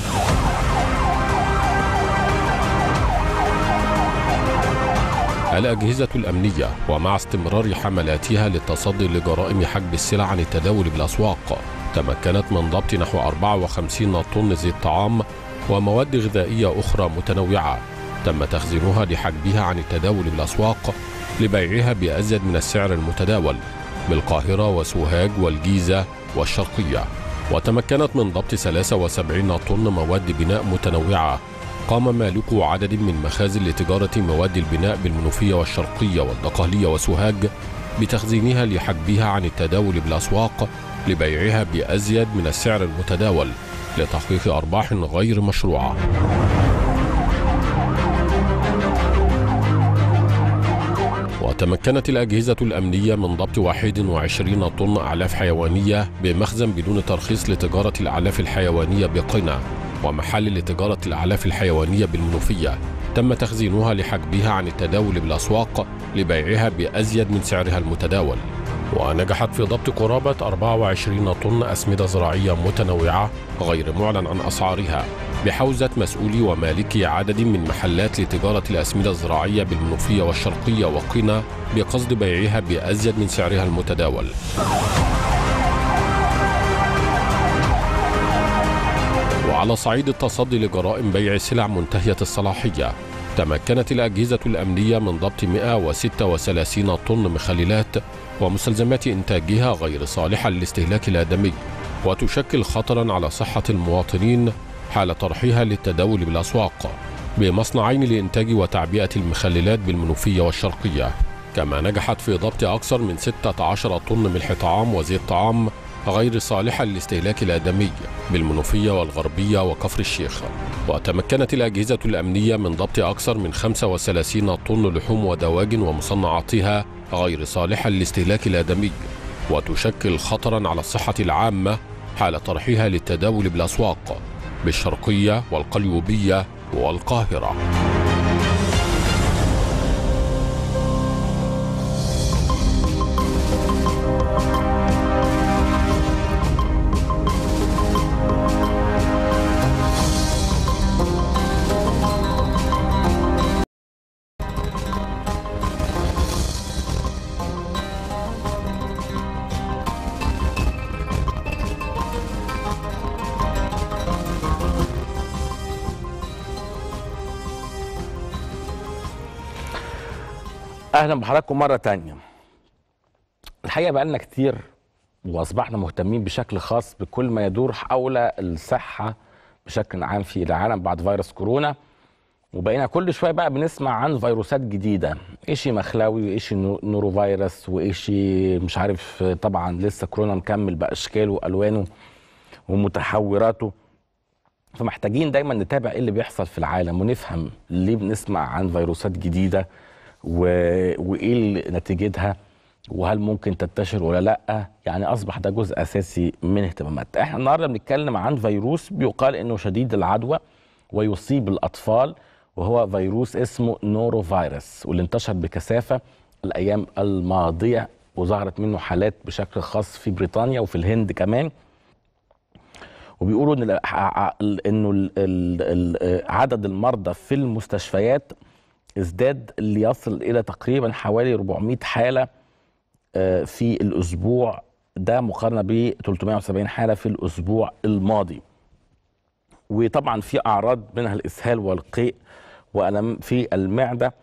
الأجهزة الأمنية ومع استمرار حملاتها للتصدي لجرائم حجب السلع عن التداول بالأسواق، تمكنت من ضبط نحو 54 طن زيت طعام ومواد غذائية أخرى متنوعة تم تخزينها لحجبها عن التداول بالأسواق لبيعها بأزيد من السعر المتداول بالقاهرة وسوهاج والجيزة والشرقية. وتمكنت من ضبط 73 طن مواد بناء متنوعة قام مالكو عدد من مخازن لتجارة مواد البناء بالمنوفية والشرقية والدقهلية وسوهاج بتخزينها لحجبها عن التداول بالأسواق لبيعها بأزيد من السعر المتداول لتحقيق أرباح غير مشروعة. وتمكنت الأجهزة الأمنية من ضبط 21 طن أعلاف حيوانية بمخزن بدون ترخيص لتجارة الأعلاف الحيوانية بقنا ومحل لتجارة الأعلاف الحيوانية بالمنوفية تم تخزينها لحجبها عن التداول بالأسواق لبيعها بأزيد من سعرها المتداول. ونجحت في ضبط قرابة 24 طن أسمدة زراعية متنوعة غير معلن عن أسعارها بحوزة مسؤولي ومالكي عدد من محلات لتجارة الأسمدة الزراعية بالمنوفية والشرقية وقنا بقصد بيعها بأزيد من سعرها المتداول. وعلى صعيد التصدي لجرائم بيع سلع منتهية الصلاحية، تمكنت الأجهزة الأمنية من ضبط 136 طن مخللات ومستلزمات إنتاجها غير صالحة للاستهلاك الآدمي وتشكل خطرا على صحة المواطنين حال طرحها للتداول بالأسواق بمصنعين لإنتاج وتعبئة المخللات بالمنوفية والشرقية. كما نجحت في ضبط أكثر من 16 طن ملح طعام وزيت طعام غير صالحة للاستهلاك الآدمي بالمنوفية والغربية وكفر الشيخ. وتمكنت الأجهزة الأمنية من ضبط أكثر من 35 طن لحوم ودواجن ومصنعاتها غير صالحة للاستهلاك الآدمي، وتشكل خطرا على الصحة العامة حال طرحها للتداول بالأسواق بالشرقية والقليوبية والقاهرة. اهلا بحضراتكم مره تانية. الحقيقه بقى لنا كتير واصبحنا مهتمين بشكل خاص بكل ما يدور حول الصحه بشكل عام في العالم بعد فيروس كورونا، وبقينا كل شويه بقى بنسمع عن فيروسات جديده، ايشي مخلاوي وايشي نورو فيروس وايشي مش عارف، طبعا لسه كورونا مكمل باشكاله والوانه ومتحوراته. فمحتاجين دايما نتابع ايه اللي بيحصل في العالم ونفهم ليه بنسمع عن فيروسات جديده وايه نتيجتها وهل ممكن تنتشر ولا لا. يعني اصبح ده جزء اساسي من اهتماماتنا. احنا النهارده بنتكلم عن فيروس بيقال انه شديد العدوى ويصيب الاطفال، وهو فيروس اسمه نورو فيروس، واللي انتشر بكثافه الايام الماضيه وظهرت منه حالات بشكل خاص في بريطانيا وفي الهند كمان. وبيقولوا انه عدد المرضى في المستشفيات ازداد ليصل الى تقريبا حوالي 400 حاله في الاسبوع ده، مقارنه ب 370 حاله في الاسبوع الماضي. وطبعا في اعراض منها الاسهال والقيء والم في المعده،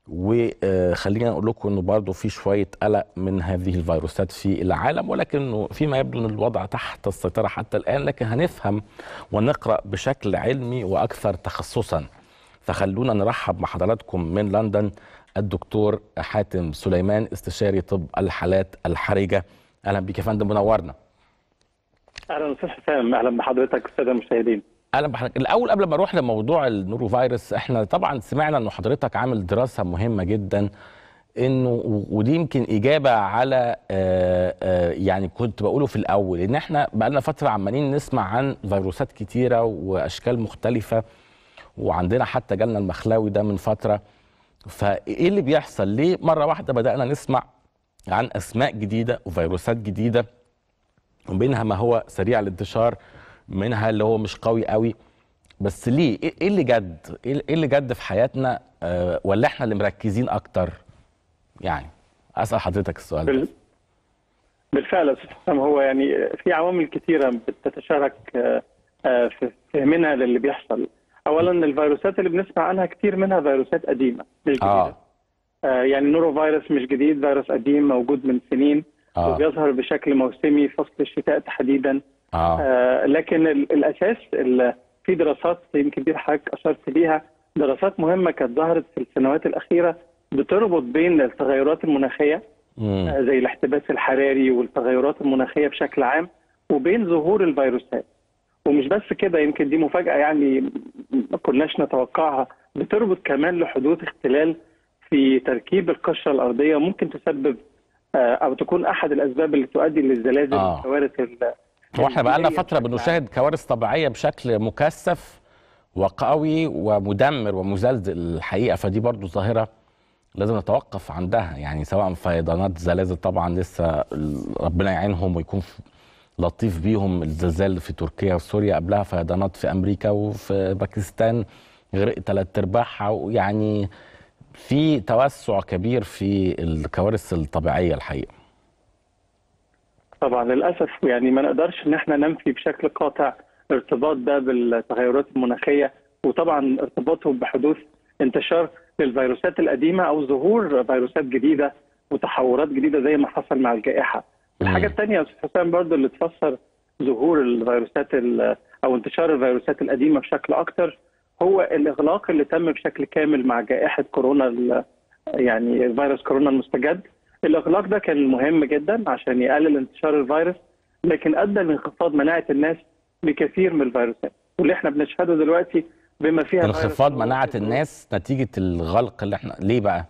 وخلينا نقول لكم انه برضه في شويه قلق من هذه الفيروسات في العالم، ولكنه فيما يبدو ان الوضع تحت السيطره حتى الان. لكن هنفهم ونقرا بشكل علمي واكثر تخصصا. فخلونا نرحب مع حضراتكم من لندن الدكتور حاتم سليمان، استشاري طب الحالات الحرجه. اهلا بك يا فندم، منورنا. اهلا استاذ حسام، اهلا بحضرتك الساده المشاهدين. اهلا بحضرتك. الاول قبل ما اروح لموضوع النورو فيروس، احنا طبعا سمعنا انه حضرتك عامل دراسه مهمه جدا، انه ودي يمكن اجابه على يعني كنت بقوله في الاول، ان احنا بقالنا فتره عمالين نسمع عن فيروسات كتيره واشكال مختلفه، وعندنا حتى جالنا المخلاوي ده من فتره. فايه اللي بيحصل؟ ليه مره واحده بدانا نسمع عن اسماء جديده وفيروسات جديده، ومنها ما هو سريع الانتشار، منها اللي هو مش قوي قوي؟ بس ليه؟ ايه اللي جد؟ ايه اللي جد في حياتنا؟ ولا احنا اللي مركزين اكتر؟ يعني اسال حضرتك السؤال ده. بالفعل يا استاذ حسام، هو يعني في عوامل كثيره بتتشارك في فهمنا للي بيحصل. اولا الفيروسات اللي بنسمع عنها كثير منها فيروسات قديمه مش جديده. يعني نورو فيروس مش جديد، فيروس قديم موجود من سنين وبيظهر بشكل موسمي فصل الشتاء تحديدا. لكن الاساس في دراسات يمكن دي حضرتك اشرت ليها، دراسات مهمه كانت ظهرت في السنوات الاخيره بتربط بين التغيرات المناخيه زي الاحتباس الحراري والتغيرات المناخيه بشكل عام وبين ظهور الفيروسات. ومش بس كده، يمكن دي مفاجاه يعني ما كناش نتوقعها، بتربط كمان لحدوث اختلال في تركيب القشره الارضيه ممكن تسبب او تكون احد الاسباب اللي تؤدي للزلازل والكوارث. هو احنا بقى لنا فتره بنشاهد كوارث طبيعيه بشكل مكثف وقوي ومدمر ومزلزل الحقيقه، فدي برضو ظاهره لازم نتوقف عندها، يعني سواء فيضانات، زلازل طبعا لسه ربنا يعينهم ويكون لطيف بيهم، الزلزال في تركيا وسوريا، قبلها فيضانات في امريكا وفي باكستان غرق 3/4، يعني في توسع كبير في الكوارث الطبيعيه الحقيقه. طبعا للاسف يعني ما نقدرش ان احنا ننفي بشكل قاطع ارتباط ده بالتغيرات المناخيه، وطبعا ارتباطه بحدوث انتشار للفيروسات القديمه او ظهور فيروسات جديده وتحورات جديده زي ما حصل مع الجائحه. الحاجه الثانيه يا استاذ حسام برضه اللي تفسر ظهور الفيروسات او انتشار الفيروسات القديمه بشكل اكثر هو الاغلاق اللي تم بشكل كامل مع جائحه كورونا يعني فيروس كورونا المستجد. الاغلاق ده كان مهم جدا عشان يقلل انتشار الفيروس، لكن ادى لانخفاض مناعه الناس لكثير من الفيروسات، واللي احنا بنشهده دلوقتي بما فيها انخفاض مناعه الناس نتيجه الغلق اللي احنا ليه بقى؟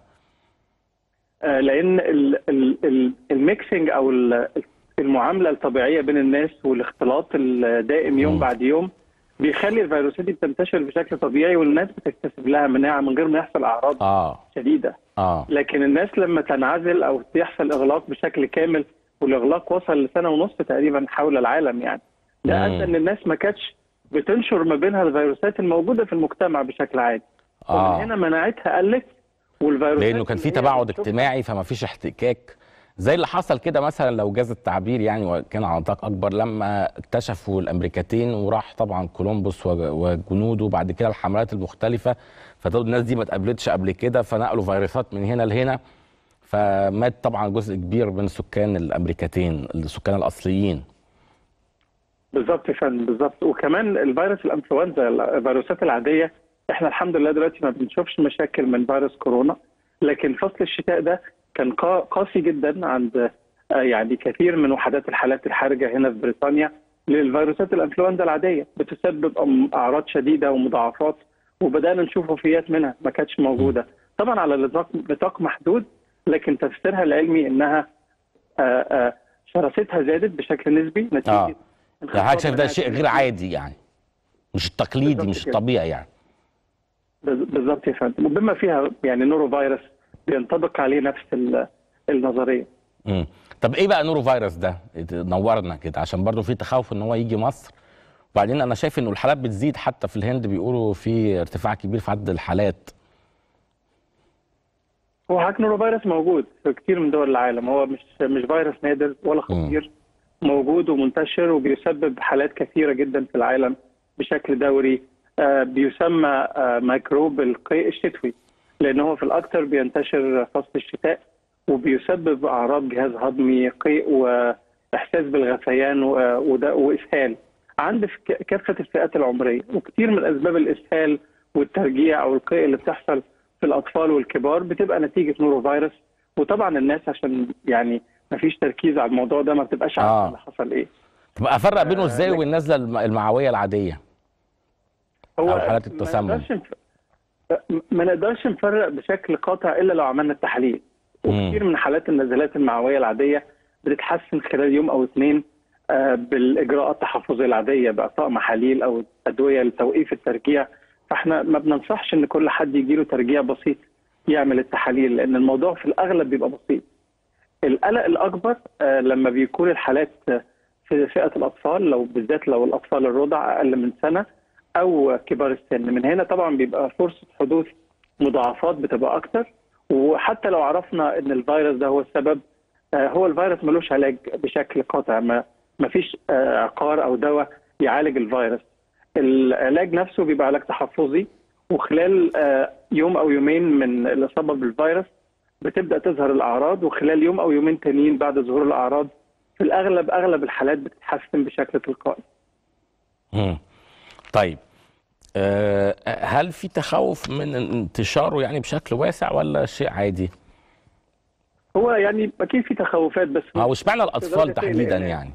لان الميكسنج او المعامله الطبيعيه بين الناس والاختلاط الدائم يوم بعد يوم بيخلي الفيروسات دي بتنتشر بشكل طبيعي، والناس بتكتسب لها مناعه من غير ما يحصل اعراض شديده. لكن الناس لما تنعزل او يحصل اغلاق بشكل كامل، والاغلاق وصل لسنه ونص تقريبا حول العالم، يعني ده ادى ان الناس ما كانتش بتنشر ما بينها الفيروسات الموجوده في المجتمع بشكل عادي. ومن هنا مناعتها قلت، والفيروسات لانه كان في تباعد اجتماعي فما فيش احتكاك، زي اللي حصل كده مثلا لو جاز التعبير يعني، وكان على نطاق اكبر لما اكتشفوا الامريكتين وراح طبعا كولومبوس وجنوده، وبعد كده الحملات المختلفه، فدول الناس دي ما اتقابلتش قبل كده فنقلوا فيروسات من هنا لهنا، فمات طبعا جزء كبير من سكان الامريكتين السكان الاصليين. بالظبط يا فندم، بالظبط. وكمان الفيروس الانفلونزا، الفيروسات العاديه، احنا الحمد لله دلوقتي ما بنشوفش مشاكل من فيروس كورونا، لكن فصل الشتاء ده كان قاسي جدا عند يعني كثير من وحدات الحالات الحرجه هنا في بريطانيا للفيروسات الانفلونزا العاديه، بتسبب اعراض شديده ومضاعفات، وبدانا نشوف وفيات منها ما كانتش موجوده، طبعا على نطاق محدود، لكن تفسيرها العلمي انها شراستها زادت بشكل نسبي نتيجه يعني حضرتك شايف ده شيء غير عادي يعني، مش التقليدي، مش الطبيعي يعني. بالظبط يا فندم، وبما فيها يعني نورو فيروس بينطبق عليه نفس النظريه. طب ايه بقى نورو فيروس ده؟ نورنا كده عشان برضو في تخوف ان هو يجي مصر، وبعدين انا شايف انه الحالات بتزيد، حتى في الهند بيقولوا في ارتفاع كبير في عدد الحالات. هو حضرتك نورو فيروس موجود في كتير من دول العالم، هو مش فيروس نادر ولا خطير، موجود ومنتشر وبيسبب حالات كثيره جدا في العالم بشكل دوري. بيسمى ميكروب القيء الشتوي، لان هو في الاكثر بينتشر فصل الشتاء، وبيسبب اعراض جهاز هضمي، قيء واحساس بالغثيان واسهال عند كافه الفئات العمريه. وكثير من اسباب الاسهال والترجيع او القيء اللي بتحصل في الاطفال والكبار بتبقى نتيجه نورو فيروس، وطبعا الناس عشان يعني ما فيش تركيز على الموضوع ده ما بتبقاش عارفه اللي حصل ايه. طب افرق بينه ازاي والنزله المعويه العاديه؟ هو أو حالات التسمم ما نقدرش نفرق بشكل قاطع الا لو عملنا التحاليل، وكثير من حالات النزلات المعويه العاديه بتتحسن خلال يوم او اثنين بالاجراءات التحفظيه العاديه باعطاء محاليل او ادويه لتوقيف الترجيع. فاحنا ما بننصحش ان كل حد يجي له ترجيع بسيط يعمل التحاليل، لان الموضوع في الاغلب بيبقى بسيط. القلق الاكبر لما بيكون الحالات في فئه الاطفال، لو بالذات لو الاطفال الرضع اقل من سنه او كبار السن، من هنا طبعا بيبقى فرصه حدوث مضاعفات بتبقى اكتر. وحتى لو عرفنا ان الفيروس ده هو السبب، هو الفيروس ملوش علاج بشكل قاطع، ما فيش عقار او دواء يعالج الفيروس. العلاج نفسه بيبقى علاج تحفظي، وخلال يوم او يومين من الاصابه بالفيروس بتبدا تظهر الاعراض، وخلال يوم او يومين تانيين بعد ظهور الاعراض في الاغلب اغلب الحالات بتتحسن بشكل تلقائي. طيب هل في تخوف من انتشاره يعني بشكل واسع ولا شيء عادي؟ هو يعني اكيد في تخوفات، بس واشمعنى الاطفال تحديدا يعني؟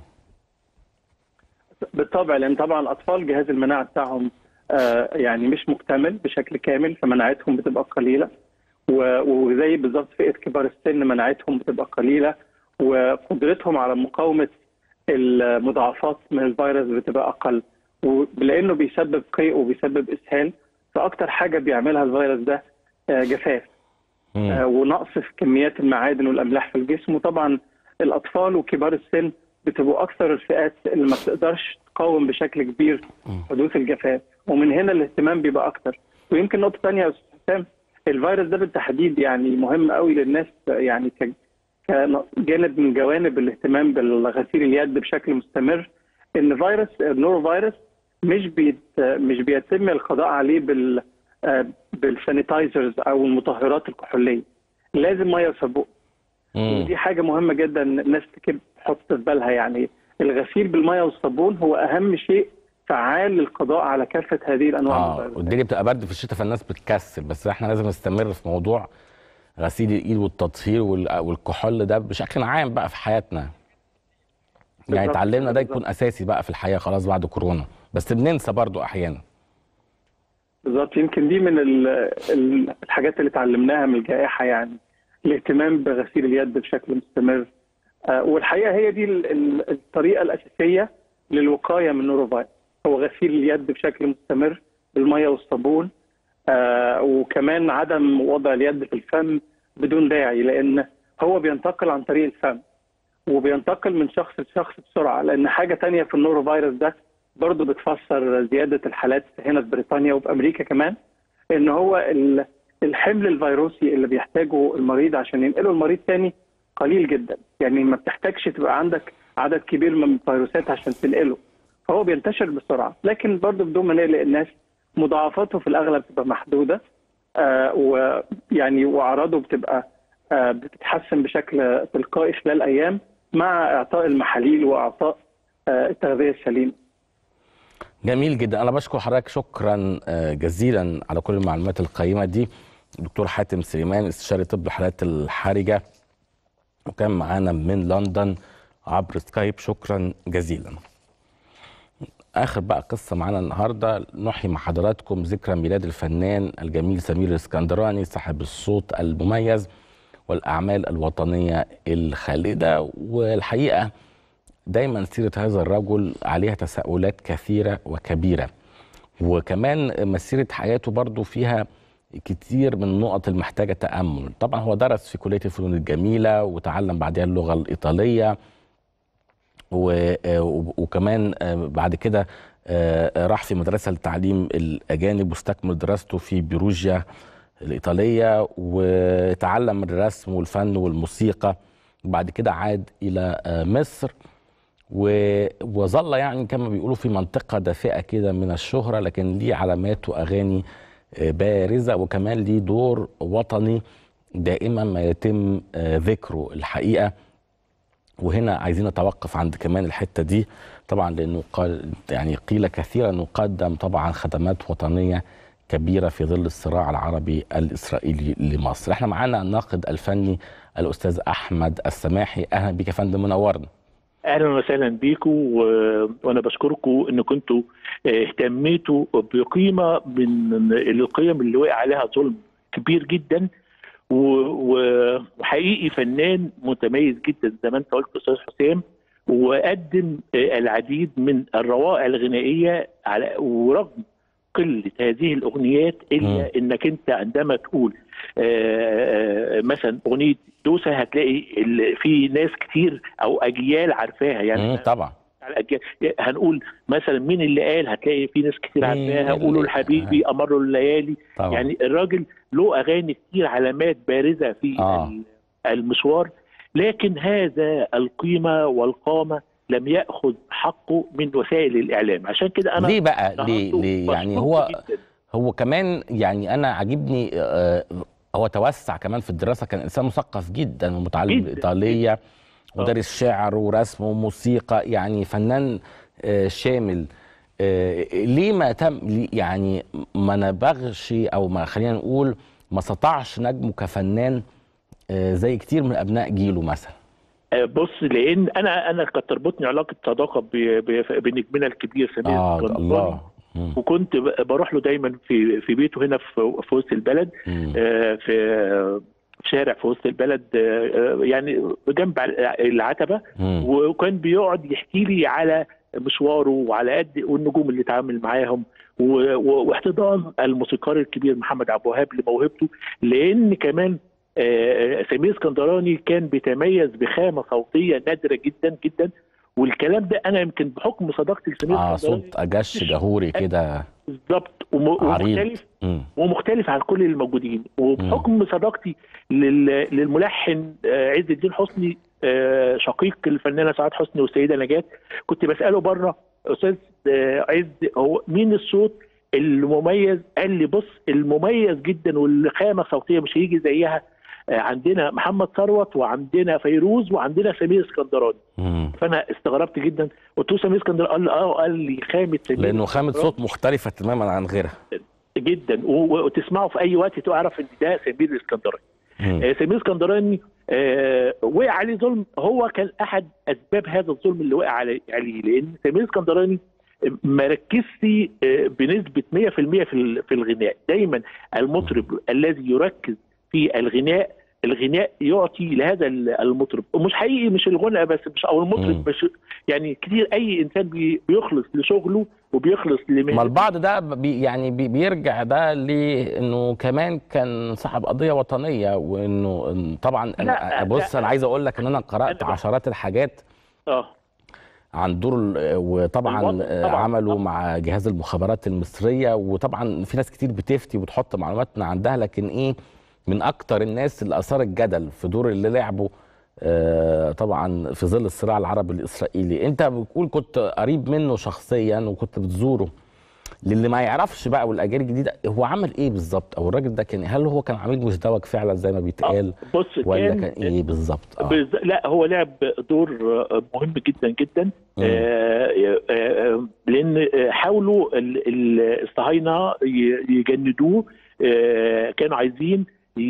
بالطبع، لان طبعا الاطفال جهاز المناعه بتاعهم يعني مش مكتمل بشكل كامل، فمناعتهم بتبقى قليله، وزي بالظبط فئه كبار السن مناعتهم بتبقى قليله، وقدرتهم على مقاومه المضاعفات من الفيروس بتبقى اقل، ولانه بيسبب قيء وبيسبب اسهال، فاكتر حاجه بيعملها الفيروس ده جفاف ونقص في كميات المعادن والاملاح في الجسم. وطبعا الاطفال وكبار السن بتبقوا اكثر الفئات اللي ما بتقدرش تقاوم بشكل كبير حدوث الجفاف، ومن هنا الاهتمام بيبقى اكتر. ويمكن نقطه ثانيه يا استاذ حسام، الفيروس ده بالتحديد يعني مهم قوي للناس، يعني كجانب من جوانب الاهتمام بالغسيل اليد بشكل مستمر، ان فيروس النورو فيروس مش بيتم القضاء عليه بالسانيتايزرز او المطهرات الكحوليه، لازم ميه وصابون. ودي حاجه مهمه جدا الناس تحط في بالها، يعني الغسيل بالميه والصابون هو اهم شيء فعال للقضاء على كافه هذه الانواع من الفيروسات. والدنيا بتبقى برد في الشتاء فالناس بتكسل، بس احنا لازم نستمر في موضوع غسيل الايد والتطهير والكحول ده بشكل عام بقى في حياتنا. يعني اتعلمنا ده يكون اساسي بقى في الحياه خلاص بعد كورونا، بس بننسى برضو احيانا. بالظبط، يمكن دي من الحاجات اللي اتعلمناها من الجائحه، يعني الاهتمام بغسيل اليد بشكل مستمر. والحقيقه هي دي الطريقه الاساسيه للوقايه من نورو فيروس، هو غسيل اليد بشكل مستمر بالميه والصابون، وكمان عدم وضع اليد في الفم بدون داعي، لان هو بينتقل عن طريق الفم وبينتقل من شخص لشخص بسرعه. لان حاجه تانية في النورو فيروس ده برضه بتفسر زياده الحالات هنا في بريطانيا وفي امريكا كمان، ان هو الحمل الفيروسي اللي بيحتاجه المريض عشان ينقله المريض تاني قليل جدا، يعني ما بتحتاجش تبقى عندك عدد كبير من الفيروسات عشان تنقله، فهو بينتشر بسرعه. لكن برضه بدون ما نقلق الناس، مضاعفاته في الاغلب بتبقى محدوده، ويعني واعراضه بتبقى بتتحسن بشكل تلقائي خلال ايام مع اعطاء المحاليل واعطاء التغذيه السليمه. جميل جدا، انا بشكر حضرتك شكرا جزيلا على كل المعلومات القيمه دي. دكتور حاتم سليمان، استشاري طب الحالات الحرجه، وكان معانا من لندن عبر سكايب. شكرا جزيلا. اخر بقى قصه معانا النهارده، نحيي مع حضراتكم ذكرى ميلاد الفنان الجميل سمير الاسكندراني، صاحب الصوت المميز والاعمال الوطنيه الخالده. والحقيقه دايما سيره هذا الرجل عليها تساؤلات كثيره وكبيره، وكمان مسيره حياته برضو فيها كتير من النقط المحتاجه تامل. طبعا هو درس في كليه الفنون الجميله وتعلم بعدها اللغه الايطاليه، وكمان بعد كده راح في مدرسة لتعليم الأجانب واستكمل دراسته في بيروجيا الإيطالية، وتعلم الرسم والفن والموسيقى. وبعد كده عاد إلى مصر وظل يعني كما بيقولوا في منطقة دافئة كده من الشهرة، لكن ليه علامات وأغاني بارزة، وكمان ليه دور وطني دائما ما يتم ذكره الحقيقة. وهنا عايزين نتوقف عند كمان الحته دي طبعا، لانه قيل كثيرا انه قدم طبعا خدمات وطنيه كبيره في ظل الصراع العربي الاسرائيلي لمصر. احنا معانا الناقد الفني الاستاذ احمد السماحي. اهلا بك يا فندم، منورنا. اهلا وسهلا بيكم، وانا بشكركم ان كنتوا اهتميتوا بقيمه من القيم اللي وقع عليها ظلم كبير جدا، وحقيقي فنان متميز جدا زي ما انت قلت استاذ حسام، وقدم العديد من الروائع الغنائيه ورغم قله هذه الاغنيات الا انك انت عندما تقول مثلا اغنيه دوسه هتلاقي في ناس كتير او اجيال عارفاها، يعني طبعا هنقول مثلا مين اللي قال هتلاقي في ناس كتير عارفاها، قولوا لحبيبي امروا الليالي طبعا. يعني الراجل له اغاني كتير علامات بارزه في المشوار، لكن هذا القيمه والقامه لم ياخذ حقه من وسائل الاعلام. عشان كده انا ليه بقى ليه يعني هو كمان يعني انا عاجبني هو توسع كمان في الدراسه، كان انسان مثقف جدا ومتعلم الايطاليه ودارس شعر ورسم وموسيقى، يعني فنان شامل. ليه ما تم يعني ما نبغش او ما خلينا نقول ما سطعش نجمه كفنان زي كتير من ابناء جيله مثلا؟ بص، لان انا كانت تربطني علاقه صداقه بنجمنا الكبير سمير الله، وكنت بروح له دايما في بيته هنا في وسط البلد، في شارع في وسط البلد يعني جنب العتبه، وكان بيقعد يحكي لي على مشواره وعلى قد والنجوم اللي اتعامل معاهم واحتضان الموسيقار الكبير محمد عبد الوهاب لموهبته، لان كمان سمير اسكندراني كان بيتميز بخامه صوتيه نادره جدا جدا. والكلام ده انا يمكن بحكم صداقتي لسمير اسكندراني صوت اجش جهوري كده بالظبط ومختلف عن كل الموجودين، وبحكم صداقتي للملحن عز الدين حسني شقيق الفنانه سعاد حسني والسيده نجاة، كنت بساله بره استاذ عز هو مين الصوت المميز؟ قال لي بص، المميز جدا والخامه الصوتيه مش هيجي زيها عندنا محمد ثروت وعندنا فيروز وعندنا سمير اسكندراني. فانا استغربت جدا، قلت له سمير اسكندراني؟ قال لي خامه سمير، لانه خامه صوت مختلفه تماما عن غيرها جدا، وتسمعه في اي وقت تعرف ان ده سمير الاسكندراني. سمير اسكندراني وقع عليه ظلم، هو كان احد اسباب هذا الظلم اللي وقع عليه، لان سمير اسكندراني ما ركزش بنسبه 100% في الغناء. دايما المطرب الذي يركز في الغناء يعطي لهذا المطرب، ومش حقيقي مش الغنى بس، مش او المطرب مش يعني كتير، اي انسان بيخلص لشغله وبيخلص لمهنته. ما البعض ده بيرجع ده لانه كمان كان صاحب قضيه وطنيه، وانه طبعا بص انا عايز اقول لك ان انا قرات عشرات الحاجات عن دور، وطبعا عملوا مع جهاز المخابرات المصريه، وطبعا في ناس كتير بتفتي وتحط معلوماتنا عندها، لكن ايه من اكتر الناس اللي اثار الجدل في دور اللي لعبه طبعا في ظل الصراع العربي الاسرائيلي. انت بتقول كنت قريب منه شخصيا وكنت بتزوره، للي ما يعرفش بقى والاجيال الجديده هو عمل ايه بالظبط، او الراجل ده كان هل هو كان عميل مزدوج فعلا زي ما بيتقال ولا كان ايه بالظبط؟ لا هو لعب دور مهم جدا جدا، لان حاولوا الصهاينه يجندوه، كانوا عايزين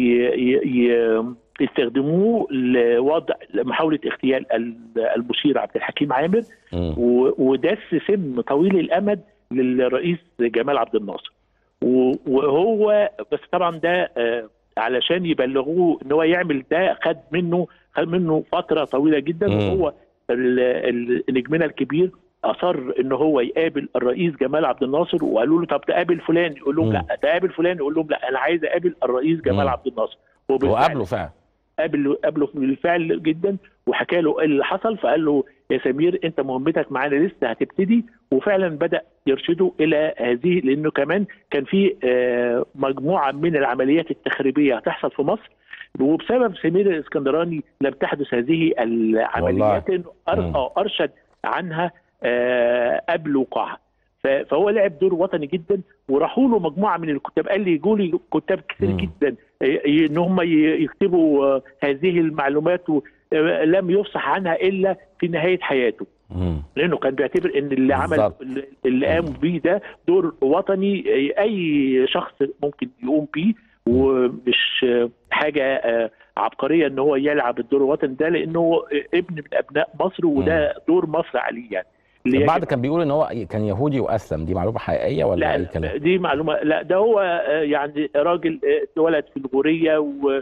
يستخدموه لوضع محاولة اغتيال المشير عبد الحكيم عامر، ودس سم طويل الأمد للرئيس جمال عبد الناصر. وهو بس طبعا ده علشان يبلغوه ان هو يعمل ده خد منه فترة طويلة جدا. وهو نجمنا الكبير اصر ان هو يقابل الرئيس جمال عبد الناصر، وقالوا له طب تقابل فلان، يقول لهم لا، تقابل فلان، يقول لهم لا، انا عايز اقابل الرئيس جمال عبد الناصر. وقابله فعلا، قابله بالفعل جدا، وحكى له اللي حصل، فقال له يا سمير انت مهمتك معانا لسه هتبتدي. وفعلا بدا يرشده الى هذه، لانه كمان كان في مجموعه من العمليات التخريبيه هتحصل في مصر، وبسبب سمير الاسكندراني لم تحدث هذه العمليات، انه ارشد عنها قبل وقوعها. فهو لعب دور وطني جدا، وراحوا له مجموعه من الكتاب، قال لي يجوا لي كتاب كتير جدا ان هم يكتبوا هذه المعلومات، ولم يفصح عنها الا في نهايه حياته، لانه كان بيعتبر ان اللي عمل اللي قام بيه ده دور وطني اي شخص ممكن يقوم بيه، ومش حاجه عبقريه ان هو يلعب الدور الوطني ده، لانه ابن من ابناء مصر، وده دور مصر عليه يعني. البعض كان بيقول ان هو كان يهودي واسلم، دي معلومه حقيقيه ولا اي كلام؟ لا دي معلومه، لا ده هو يعني راجل اتولد في الغوريه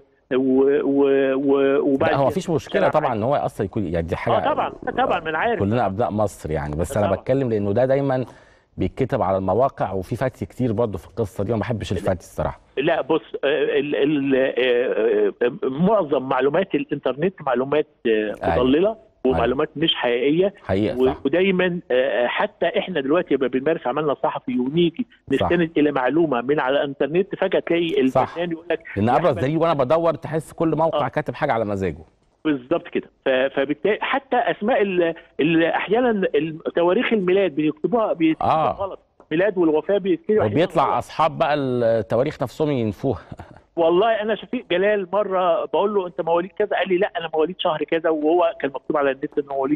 وبعد هو مفيش مشكله طبعا ان هو اصلا يكون يعني دي حاجه طبعا ما انا عارف كلنا ابناء مصر يعني، بس انا بتكلم لانه ده دايما بيتكتب على المواقع، وفي فتي كتير برضه في القصه دي، وما بحبش الفتي الصراحه. لا بص، معظم معلومات الانترنت معلومات مضلله ومعلومات مش حقيقيه حقيقة. ودايما حتى احنا دلوقتي لما بنمارس عملنا صحفي ونيجي نستند الى معلومه من على الانترنت، فجاه تلاقي الفنان يقول لك ان ابرز دليل، وانا بدور تحس كل موقع كاتب حاجه على مزاجه بالظبط كده. فبالتالي حتى اسماء احيانا تواريخ الميلاد بيكتبوها غلط، ميلاد والوفاه بيكتبوا، وبيطلع اصحاب بقى التواريخ نفسهم ينفوها. والله انا شفيق جلال مره بقول له انت مواليد كذا، قال لي لا انا مواليد شهر كذا، وهو كان مكتوب على النت انه مواليد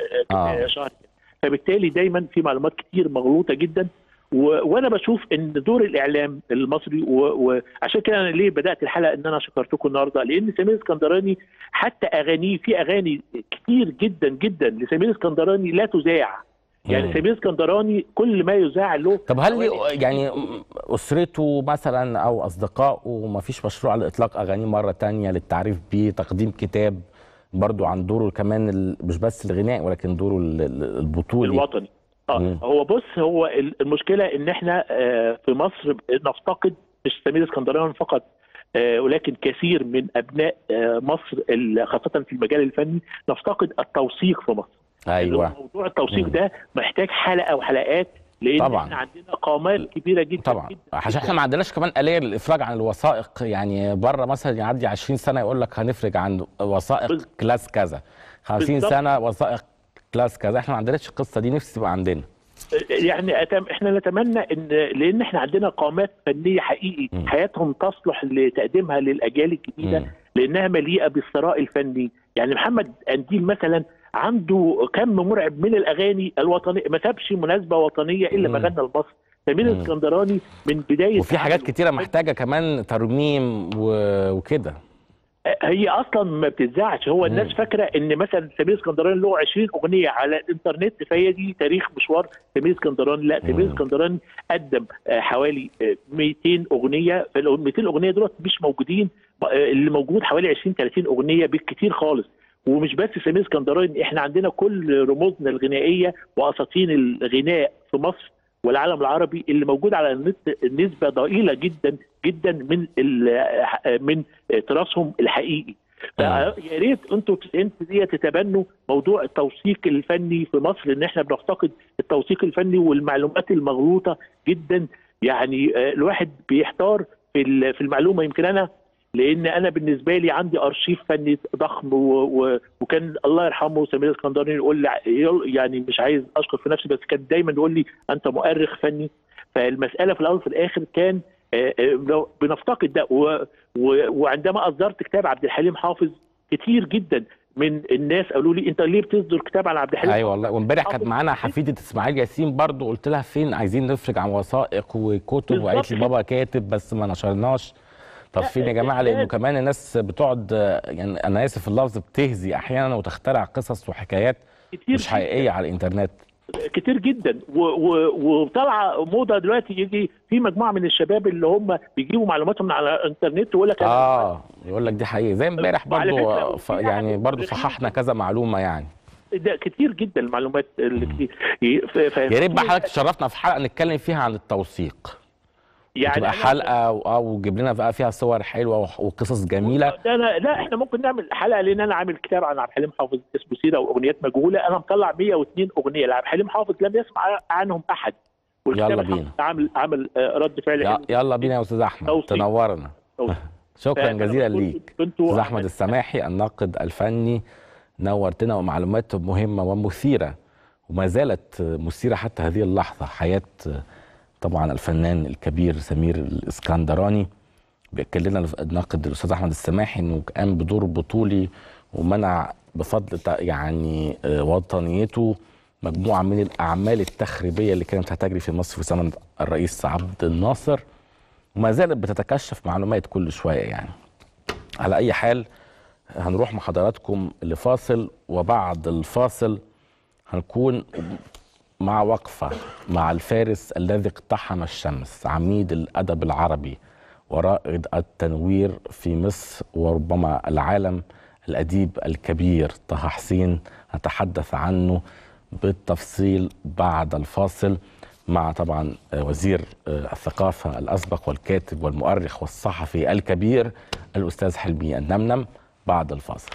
شهر كذا. فبالتالي دايما في معلومات كتير مغلوطه جدا، وانا بشوف ان دور الاعلام المصري، وعشان كده انا ليه بدات الحلقه ان انا شكرتكم النهارده، لان سمير اسكندراني حتى اغانيه، في اغاني كتير جدا جدا لسمير اسكندراني لا تذاع، يعني سمير اسكندراني كل ما يذاع له. طب هل يعني اسرته مثلا او اصدقائه ما فيش مشروع لاطلاق اغانيه مره تانية للتعريف بيه، تقديم كتاب برضو عن دوره كمان مش بس الغناء ولكن دوره البطولي الوطني؟ هو بص، هو المشكله ان احنا في مصر نفتقد مش سمير اسكندراني فقط، ولكن كثير من ابناء مصر خاصه في المجال الفني نفتقد التوثيق في مصر. ايوه، موضوع التوثيق ده محتاج حلقه وحلقات، لان طبعا احنا عندنا قامات كبيره جدا طبعا، عشان احنا ما عندناش كمان آلية للافراج عن الوثائق. يعني بره مثلا يعدي 20 سنه يقول لك هنفرج عن وثائق كلاس كذا، 50 سنه وثائق كلاس كذا، احنا ما عندناش القصه دي، نفسي تبقى عندنا. يعني احنا نتمنى ان، لان احنا عندنا قامات فنيه حقيقي حياتهم تصلح لتقديمها للاجيال الجديده، لانها مليئه بالثراء الفني. يعني محمد قنديل مثلا عنده كم مرعب من الاغاني الوطنيه، ما سابش مناسبه وطنيه الا ما غنى لمصر. سمير الاسكندراني من بدايه، وفي حاجات كتيره محتاجه كمان ترميم وكده. هي اصلا ما بتتذاعش. هو الناس فاكره ان مثلا سمير اسكندراني له 20 اغنيه على الانترنت، فهي دي تاريخ مشوار سمير اسكندراني. لا، سمير اسكندراني قدم حوالي 200 اغنيه، فال 200 اغنيه دول مش موجودين، اللي موجود حوالي 20 30 اغنيه بالكثير خالص. ومش بس سمير اسكندراني، احنا عندنا كل رموزنا الغنائيه واساطين الغناء في مصر والعالم العربي اللي موجود على النت نسبه ضئيله جدا جدا من تراثهم الحقيقي. فيا ريت انتوا دي تتبنوا موضوع التوثيق الفني في مصر، ان احنا بنفتقد التوثيق الفني والمعلومات المغلوطه جدا. يعني الواحد بيحتار في المعلومه. يمكن لان انا بالنسبه لي عندي ارشيف فني ضخم، وكان الله يرحمه سمير اسكندراني يقول لي، يعني مش عايز اشكر في نفسي، بس كان دايما يقول لي انت مؤرخ فني. فالمساله في الاول وفي الاخر كان بنفتقد ده. وعندما اصدرت كتاب عبد الحليم حافظ، كتير جدا من الناس قالوا لي انت ليه بتصدر كتاب عن عبد الحليم؟ ايوه والله. وامبارح كانت معانا حفيده اسماعيل ياسين برضو، قلت لها فين، عايزين نفرج عن وثائق وكتب، وقالت لي بابا كاتب بس ما نشرناش. طب فين يا جماعه؟ لانه كمان الناس بتقعد، يعني انا اسف في اللفظ، بتهزي احيانا وتخترع قصص وحكايات مش حقيقيه على الانترنت كتير جدا. وطالعه موضه دلوقتي، يجي في مجموعه من الشباب اللي هم بيجيبوا معلوماتهم على الانترنت ويقول لك يقول لك دي حقيقه. زي امبارح برضو يعني برضو صححنا كذا معلومه يعني. ده كتير جدا المعلومات اللي كتير. يا ريت بقى حضرتك تشرفنا في حلقه نتكلم فيها عن التوثيق، يعني تبقى حلقه او جيب لنا بقى فيها صور حلوه وقصص جميله. لا احنا ممكن نعمل حلقه، لان انا عامل كتاب عن عبد الحليم حافظ اسمه سيره واغنيات مجهوله. انا مطلع 102 اغنيه لعبد الحليم حافظ لم يسمع عنهم احد. يلا بينا. عامل رد فعل. يلا بينا يا استاذ احمد، تنورنا. شكرا جزيلا ليك استاذ احمد السماحي الناقد الفني، نورتنا ومعلومات مهمه ومثيره، وما زالت مثيره حتى هذه اللحظه. حياه طبعا الفنان الكبير سمير الاسكندراني. بيأكد لنا الناقد الاستاذ احمد السماحي انه قام بدور بطولي ومنع بفضل يعني وطنيته مجموعه من الاعمال التخريبيه اللي كانت هتجري في مصر في زمن الرئيس عبد الناصر، وما زالت بتتكشف معلومات كل شويه يعني. على اي حال هنروح مع حضراتكم لفاصل، وبعد الفاصل هنكون مع وقفة مع الفارس الذي اقتحم الشمس، عميد الأدب العربي ورائد التنوير في مصر وربما العالم، الأديب الكبير طه حسين. نتحدث عنه بالتفصيل بعد الفاصل مع طبعا وزير الثقافة الأسبق والكاتب والمؤرخ والصحفي الكبير الأستاذ حلمي النمنم بعد الفاصل.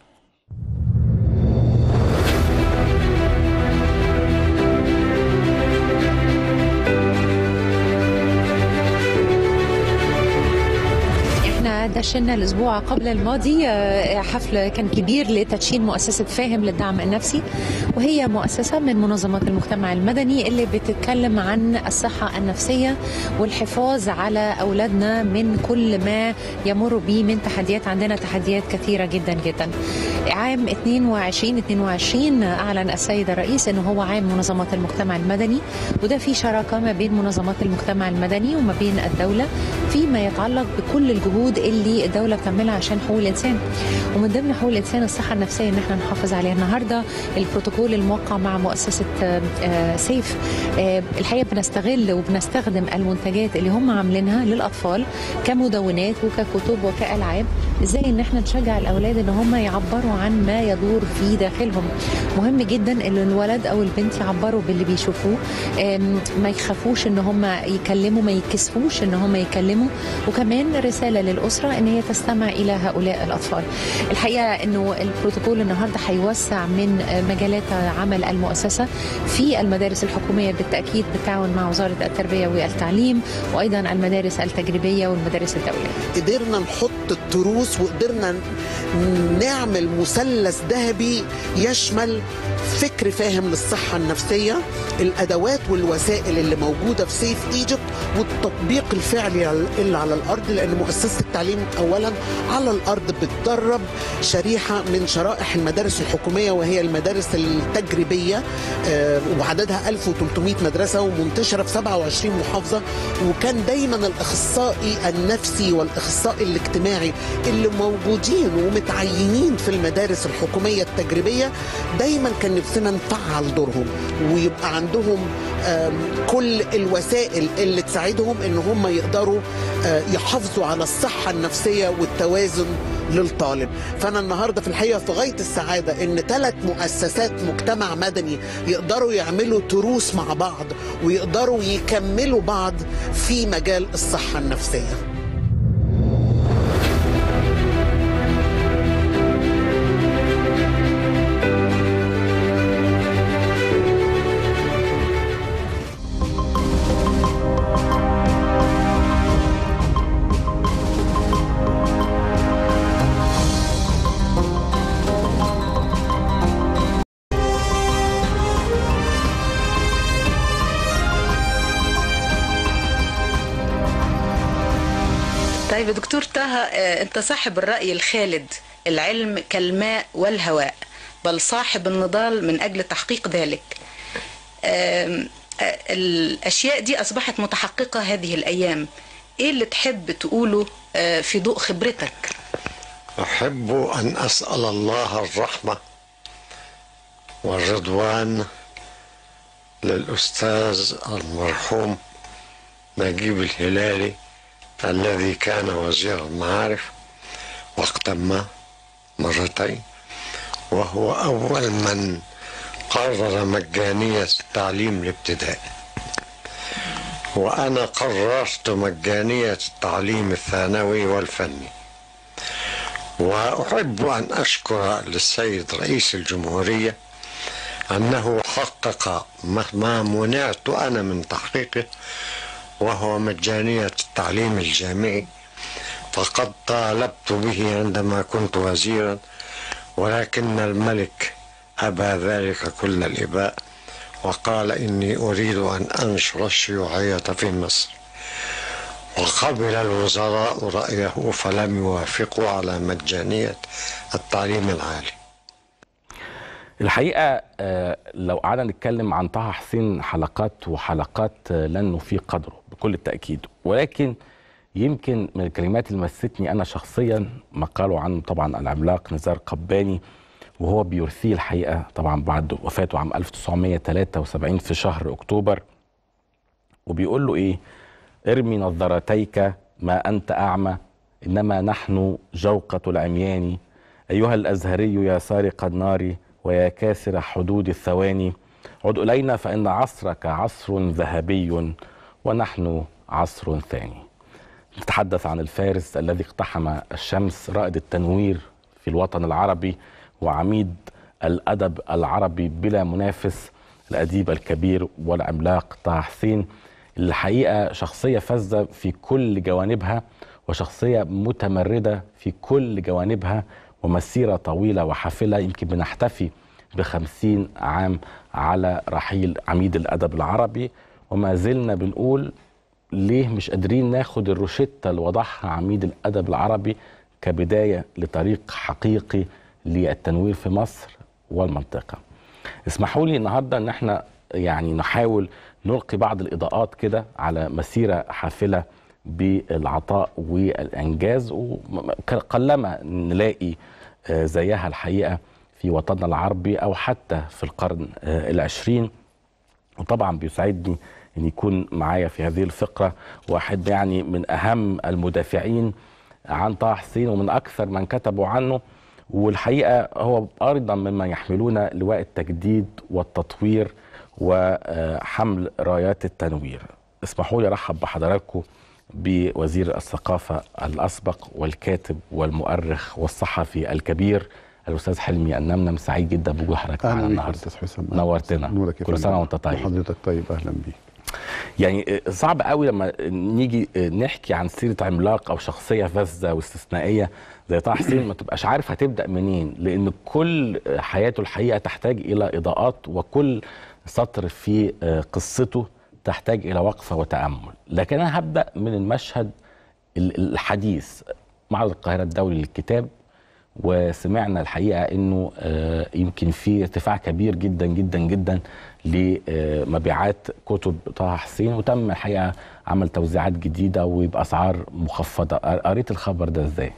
دشنا الأسبوع قبل الماضي حفل كان كبير لتدشين مؤسسة فاهم للدعم النفسي، وهي مؤسسة من منظمات المجتمع المدني اللي بتتكلم عن الصحة النفسية والحفاظ على أولادنا من كل ما يمر به من تحديات. عندنا تحديات كثيرة جدا جدا. عام 22 أعلن السيد الرئيس أنه هو عام منظمات المجتمع المدني، وده في شراكة ما بين منظمات المجتمع المدني وما بين الدولة فيما يتعلق بكل الجهود اللي الدولة بتعملها عشان حقوق الإنسان. ومن ضمن حقوق الإنسان الصحة النفسية إن احنا نحافظ عليها. النهاردة البروتوكول الموقع مع مؤسسة سيف، الحقيقة بنستغل وبنستخدم المنتجات اللي هم عاملينها للأطفال كمدونات وككتب وكألعاب، ازاي ان احنا نشجع الأولاد ان هم يعبروا عن ما يدور في داخلهم. مهم جدا ان الولد او البنت يعبروا باللي بيشوفوه، ما يخافوش ان هم يكلموا، ما يكسفوش ان هم يكلموا. وكمان رسالة للأسرة ان هي تستمع الى هؤلاء الأطفال. الحقيقة انه البروتوكول النهاردة هيوسع من مجالات عمل المؤسسة في المدارس الحكومية بالتأكيد بالتعاون مع وزارة التربية والتعليم، وايضا المدارس التجريبية والمدارس الدولية. قدرنا نحط التروس وقدرنا نعمل مثلث ذهبي يشمل فكر فاهم للصحة النفسية، الأدوات والوسائل اللي موجودة في سيف ايجيبت، والتطبيق الفعلي إلا على الأرض، لأن مؤسسة التعليم أولا على الأرض بتدرب شريحة من شرائح المدارس الحكومية وهي المدارس التجريبية، وعددها 1300 مدرسة ومنتشرة في 27 محافظة. وكان دايما الأخصائي النفسي والأخصائي الاجتماعي اللي موجودين ومتعينين في المدارس الحكومية التجريبية دايما كان نفسنا نفعل دورهم ويبقى عندهم كل الوسائل اللي تساعدهم ان هم يقدروا يحافظوا على الصحة النفسية والتوازن للطالب. فأنا النهاردة في الحقيقة في غاية السعادة ان 3 مؤسسات مجتمع مدني يقدروا يعملوا تروس مع بعض ويقدروا يكملوا بعض في مجال الصحة النفسية. طيب دكتور طه، انت صاحب الرأي الخالد، العلم كالماء والهواء، بل صاحب النضال من أجل تحقيق ذلك. الأشياء دي أصبحت متحققة هذه الأيام، إيه اللي تحب تقوله في ضوء خبرتك؟ أحب أن أسأل الله الرحمة والرضوان للأستاذ المرحوم نجيب الهلالي الذي كان وزير المعارف وقتا ما مرتين، وهو أول من قرر مجانية التعليم الابتدائي، وأنا قررت مجانية التعليم الثانوي والفني. وأحب أن أشكر للسيد رئيس الجمهورية أنه حقق ما منعت أنا من تحقيقه، وهو مجانية التعليم الجامعي. فقد طالبت به عندما كنت وزيرا، ولكن الملك أبى ذلك كل الإباء وقال إني أريد أن أنشر الشيوعية في مصر، وقبل الوزراء رأيه فلم يوافقوا على مجانية التعليم العالي. الحقيقة لو قعدنا نتكلم عن طه حسين حلقات وحلقات لن نفيق قدره بكل التأكيد، ولكن يمكن من الكلمات اللي مستني أنا شخصيا ما قالوا عنه طبعا العملاق نزار قباني، وهو بيرثيه الحقيقة طبعا بعد وفاته عام 1973 في شهر أكتوبر، وبيقول له إيه؟ ارمي نظرتيك ما أنت أعمى، إنما نحن جوقة العميان، أيها الأزهري يا سارق النار ويا كاسر حدود الثواني، عد إلينا فإن عصرك عصر ذهبي ونحن عصر ثاني. نتحدث عن الفارس الذي اقتحم الشمس، رائد التنوير في الوطن العربي وعميد الأدب العربي بلا منافس، الأديب الكبير والعملاق طه حسين. الحقيقة شخصية فذة في كل جوانبها، وشخصية متمردة في كل جوانبها، ومسيرة طويلة وحافلة. يمكن بنحتفي ب50 عام على رحيل عميد الأدب العربي، وما زلنا بنقول ليه مش قادرين ناخد الروشتة اللي وضعها عميد الأدب العربي كبداية لطريق حقيقي للتنوير في مصر والمنطقة. اسمحوا لي النهاردة ان احنا يعني نحاول نلقي بعض الإضاءات كده على مسيرة حافلة بالعطاء والإنجاز، وقلما نلاقي زيها الحقيقة في وطننا العربي أو حتى في القرن العشرين. وطبعا بيسعدني أن يكون معايا في هذه الفقرة واحد يعني من أهم المدافعين عن طه حسين ومن أكثر من كتبوا عنه، والحقيقة هو أيضا مما يحملون لواء التجديد والتطوير وحمل رايات التنوير. اسمحوا لي أرحب بحضراتكم بوزير الثقافة الأسبق والكاتب والمؤرخ والصحفي الكبير الأستاذ حلمي النمنم. سعيد جدا بوجود حضرتك معنا النهارده. نورتنا. كل سنة وأنت طيب. وحضرتك طيب، أهلا بيك. يعني صعب قوي لما نيجي نحكي عن سيرة عملاق أو شخصية فذة واستثنائية زي طه حسين ما تبقاش عارف هتبدأ منين، لأن كل حياته الحقيقة تحتاج إلى إضاءات، وكل سطر في قصته تحتاج إلى وقفة وتأمل. لكن أنا هبدأ من المشهد الحديث معرض القاهرة الدولي للكتاب، وسمعنا الحقيقة انه يمكن في ارتفاع كبير جدا جدا جدا لمبيعات كتب طه حسين، وتم الحقيقة عمل توزيعات جديدة وبأسعار مخفضة. قريت الخبر ده ازاي؟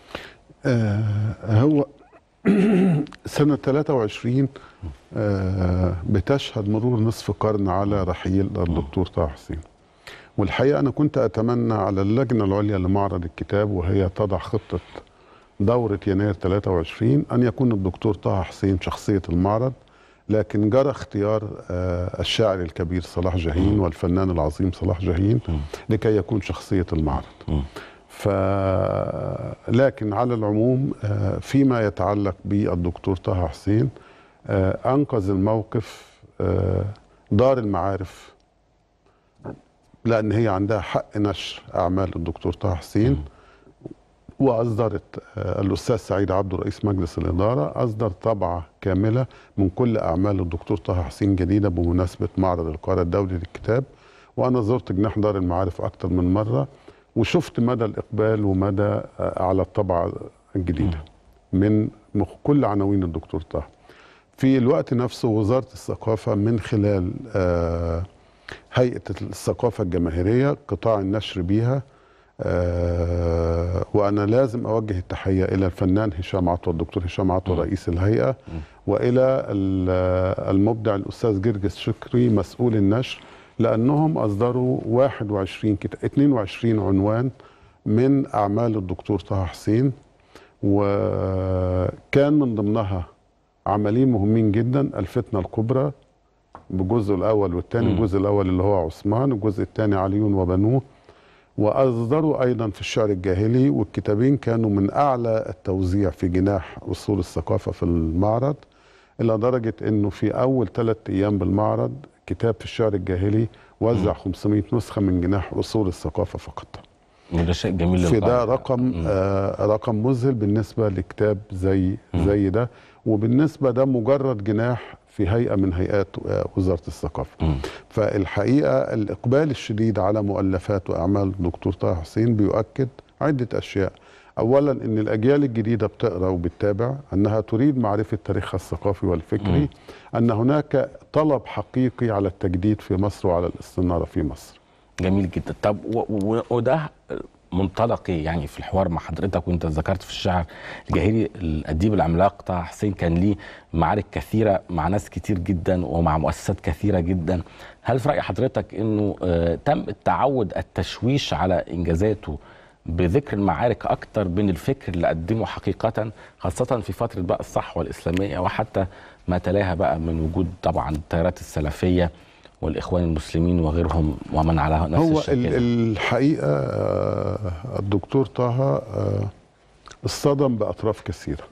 هو سنة 23 بتشهد مرور نصف قرن على رحيل الدكتور طه حسين، والحقيقة أنا كنت أتمنى على اللجنة العليا لمعرض الكتاب وهي تضع خطة دورة يناير 23 أن يكون الدكتور طه حسين شخصية المعرض، لكن جرى اختيار الشاعر الكبير صلاح جاهين والفنان العظيم صلاح جاهين لكي يكون شخصية المعرض. لكن على العموم فيما يتعلق بالدكتور طه حسين أنقذ الموقف دار المعارف، لأن هي عندها حق نشر أعمال الدكتور طه حسين، وأصدرت الأستاذ سعيد عبده رئيس مجلس الإدارة أصدر طبعة كاملة من كل أعمال الدكتور طه حسين جديدة بمناسبة معرض القاهرة الدولي للكتاب. وأنا زرت جناح دار المعارف أكتر من مرة وشفت مدى الإقبال ومدى على الطبعة الجديدة من كل عناوين الدكتور طه. في الوقت نفسه وزارة الثقافة من خلال هيئة الثقافة الجماهيرية قطاع النشر بيها، وأنا لازم أوجه التحية إلى الفنان هشام عطوة الدكتور هشام عطوة رئيس الهيئة، وإلى المبدع الأستاذ جرجس شكري مسؤول النشر، لأنهم أصدروا 22 عنوان من أعمال الدكتور طه حسين، وكان من ضمنها عملين مهمين جدا: الفتنة الكبرى بجزء الأول والثاني، الجزء الأول اللي هو عثمان، الجزء الثاني عليون وبنوه. وأصدروا أيضا في الشعر الجاهلي، والكتابين كانوا من أعلى التوزيع في جناح أصول الثقافة في المعرض، إلى درجة أنه في أول 3 أيام بالمعرض كتاب في الشعر الجاهلي وزع 500 نسخة من جناح أصول الثقافة فقط. وده شيء جميل. في ده رقم مذهل بالنسبة لكتاب زي ده، وبالنسبة ده مجرد جناح في هيئة من هيئات وزارة الثقافة. فالحقيقة الإقبال الشديد على مؤلفات وأعمال الدكتور طه حسين بيؤكد عدة أشياء. أولا أن الأجيال الجديدة بتقرأ وبتتابع، أنها تريد معرفة تاريخها الثقافي والفكري، أن هناك طلب حقيقي على التجديد في مصر وعلى الاستنارة في مصر. جميل جدا. طب وده منطلقي يعني في الحوار مع حضرتك، وانت ذكرت في الشعر الجاهلي الأديب العملاق طه حسين كان ليه معارك كثيرة مع ناس كتير جدا ومع مؤسسات كثيرة جدا. هل في رأي حضرتك انه تم التعود التشويش على انجازاته بذكر المعارك اكتر من الفكر اللي قدمه حقيقة، خاصة في فترة بقى الصحوة الإسلامية وحتى ما تلاها بقى من وجود طبعا التيارات السلفية والإخوان المسلمين وغيرهم ومن على نفس الشكل؟ هو الحقيقة الدكتور طه اصطدم بأطراف كثيرة،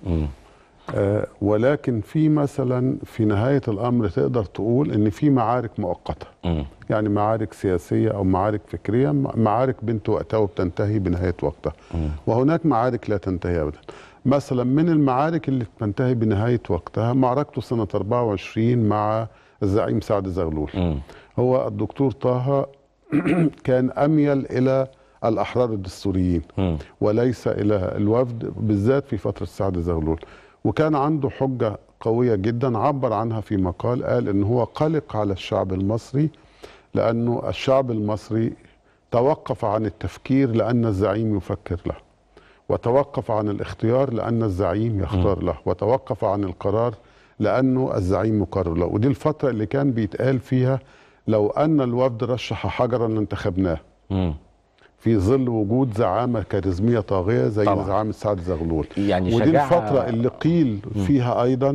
ولكن في مثلا في نهاية الأمر تقدر تقول إن في معارك مؤقتة، يعني معارك سياسية أو معارك فكرية، معارك بنت وقتها وبتنتهي بنهاية وقتها، وهناك معارك لا تنتهي أبدا. مثلا من المعارك اللي بتنتهي بنهاية وقتها معركته سنة 24 مع الزعيم سعد زغلول. هو الدكتور طه كان أميل إلى الأحرار الدستوريين وليس إلى الوفد، بالذات في فترة سعد زغلول، وكان عنده حجة قوية جدا عبر عنها في مقال، قال إن هو قلق على الشعب المصري لأنه الشعب المصري توقف عن التفكير لأن الزعيم يفكر له، وتوقف عن الاختيار لأن الزعيم يختار له، وتوقف عن القرار لأنه الزعيم يقرر له. ودي الفترة اللي كان بيتقال فيها لو أن الوفد رشح حجرا لانتخبناه، في ظل وجود زعامة كاريزمية طاغية زي زعامة سعد زغلول. يعني ودي الفترة اللي قيل فيها أيضا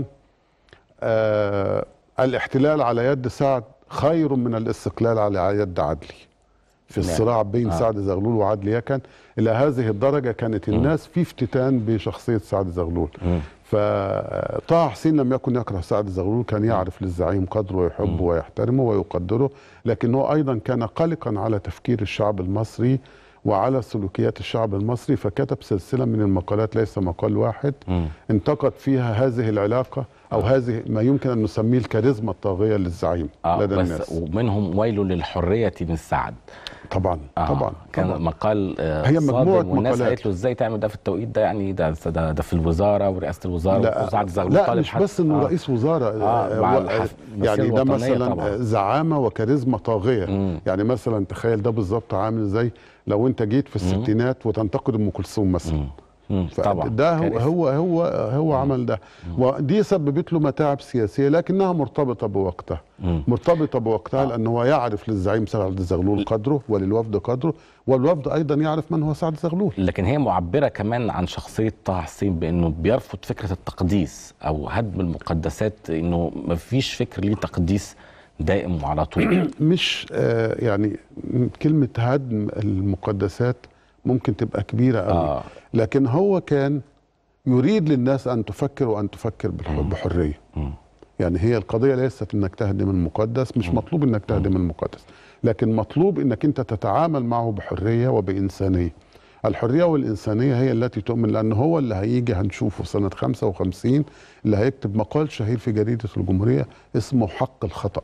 الاحتلال على يد سعد خير من الاستقلال على يد عدلي، في الصراع بين سعد زغلول وعدلي يكن. إلى هذه الدرجة كانت الناس في افتتان بشخصية سعد زغلول. فطه حسين لم يكن يكره سعد زغلول، كان يعرف للزعيم قدره ويحبه ويحترمه ويقدره، لكنه أيضا كان قلقا على تفكير الشعب المصري وعلى سلوكيات الشعب المصري، فكتب سلسلة من المقالات، ليس مقال واحد، انتقد فيها هذه العلاقة او هذه ما يمكن ان نسميه الكاريزما الطاغيه للزعيم لدى بس الناس. ومنهم ويل للحريه من سعد. طبعا طبعا كان طبعا. مقال هي مجموعه والناس مقالات. قالت له ازاي تعمل ده في التوقيت ده، يعني ده في الوزاره ورئاسه الوزاره وسعد زغلول. لا مش بس انه رئيس وزاره يعني ده مثلا طبعا. زعامه وكاريزما طاغيه. يعني مثلا تخيل ده بالظبط عامل زي لو انت جيت في الستينات وتنتقد ام كلثوم مثلا. طبعا ده هو عمل ده، ودي سببت له متاعب سياسيه لكنها مرتبطه بوقتها. مرتبطه بوقتها لان هو يعرف للزعيم سعد زغلول قدره وللوفد قدره، والوفد ايضا يعرف من هو سعد زغلول. لكن هي معبره كمان عن شخصيه طه حسين بانه بيرفض فكره التقديس او هدم المقدسات، انه ما فيش فكر ليه تقديس دائم وعلى طول. مش يعني كلمه هدم المقدسات ممكن تبقى كبيره قوي، لكن هو كان يريد للناس ان تفكر وان تفكر بحريه. يعني هي القضيه ليست انك تهدم المقدس، مش مطلوب انك تهدم المقدس، لكن مطلوب انك انت تتعامل معه بحريه وبانسانيه. الحريه والانسانيه هي التي تؤمن، لان هو اللي هيجي هنشوفه سنه 55 اللي هيكتب مقال شهير في جريده الجمهوريه اسمه حق الخطأ.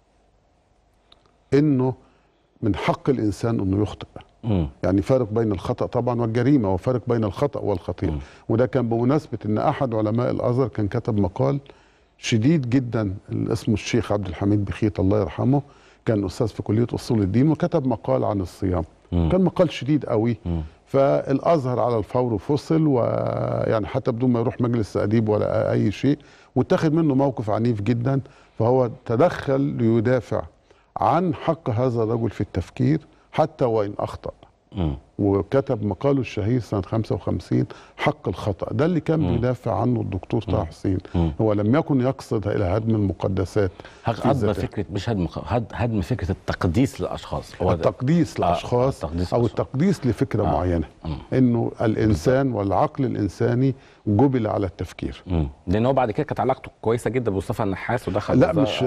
انه من حق الانسان انه يخطئ. يعني فارق بين الخطأ طبعا والجريمه، وفارق بين الخطأ والخطيئه. وده كان بمناسبه ان احد علماء الازهر كان كتب مقال شديد جدا، اسمه الشيخ عبد الحميد بخيت الله يرحمه، كان استاذ في كليه اصول الدين وكتب مقال عن الصيام. كان مقال شديد قوي. فالازهر على الفور فصل، ويعني حتى بدون ما يروح مجلس تأديب ولا اي شيء، واتخذ منه موقف عنيف جدا. فهو تدخل ليدافع عن حق هذا الرجل في التفكير حتى وإن أخطأ. وكتب مقاله الشهير سنة 55 حق الخطأ. ده اللي كان بيدافع عنه الدكتور طه حسين. هو لم يكن يقصد إلى هدم المقدسات، هدم فكرة، مش هدم فكرة التقديس للأشخاص، التقديس للأشخاص أو التقديس لفكرة معينة. إنه الإنسان والعقل الإنساني جبل على التفكير. لأن هو بعد كده كانت علاقته كويسة جدا بمصطفى النحاس ودخل. لا مش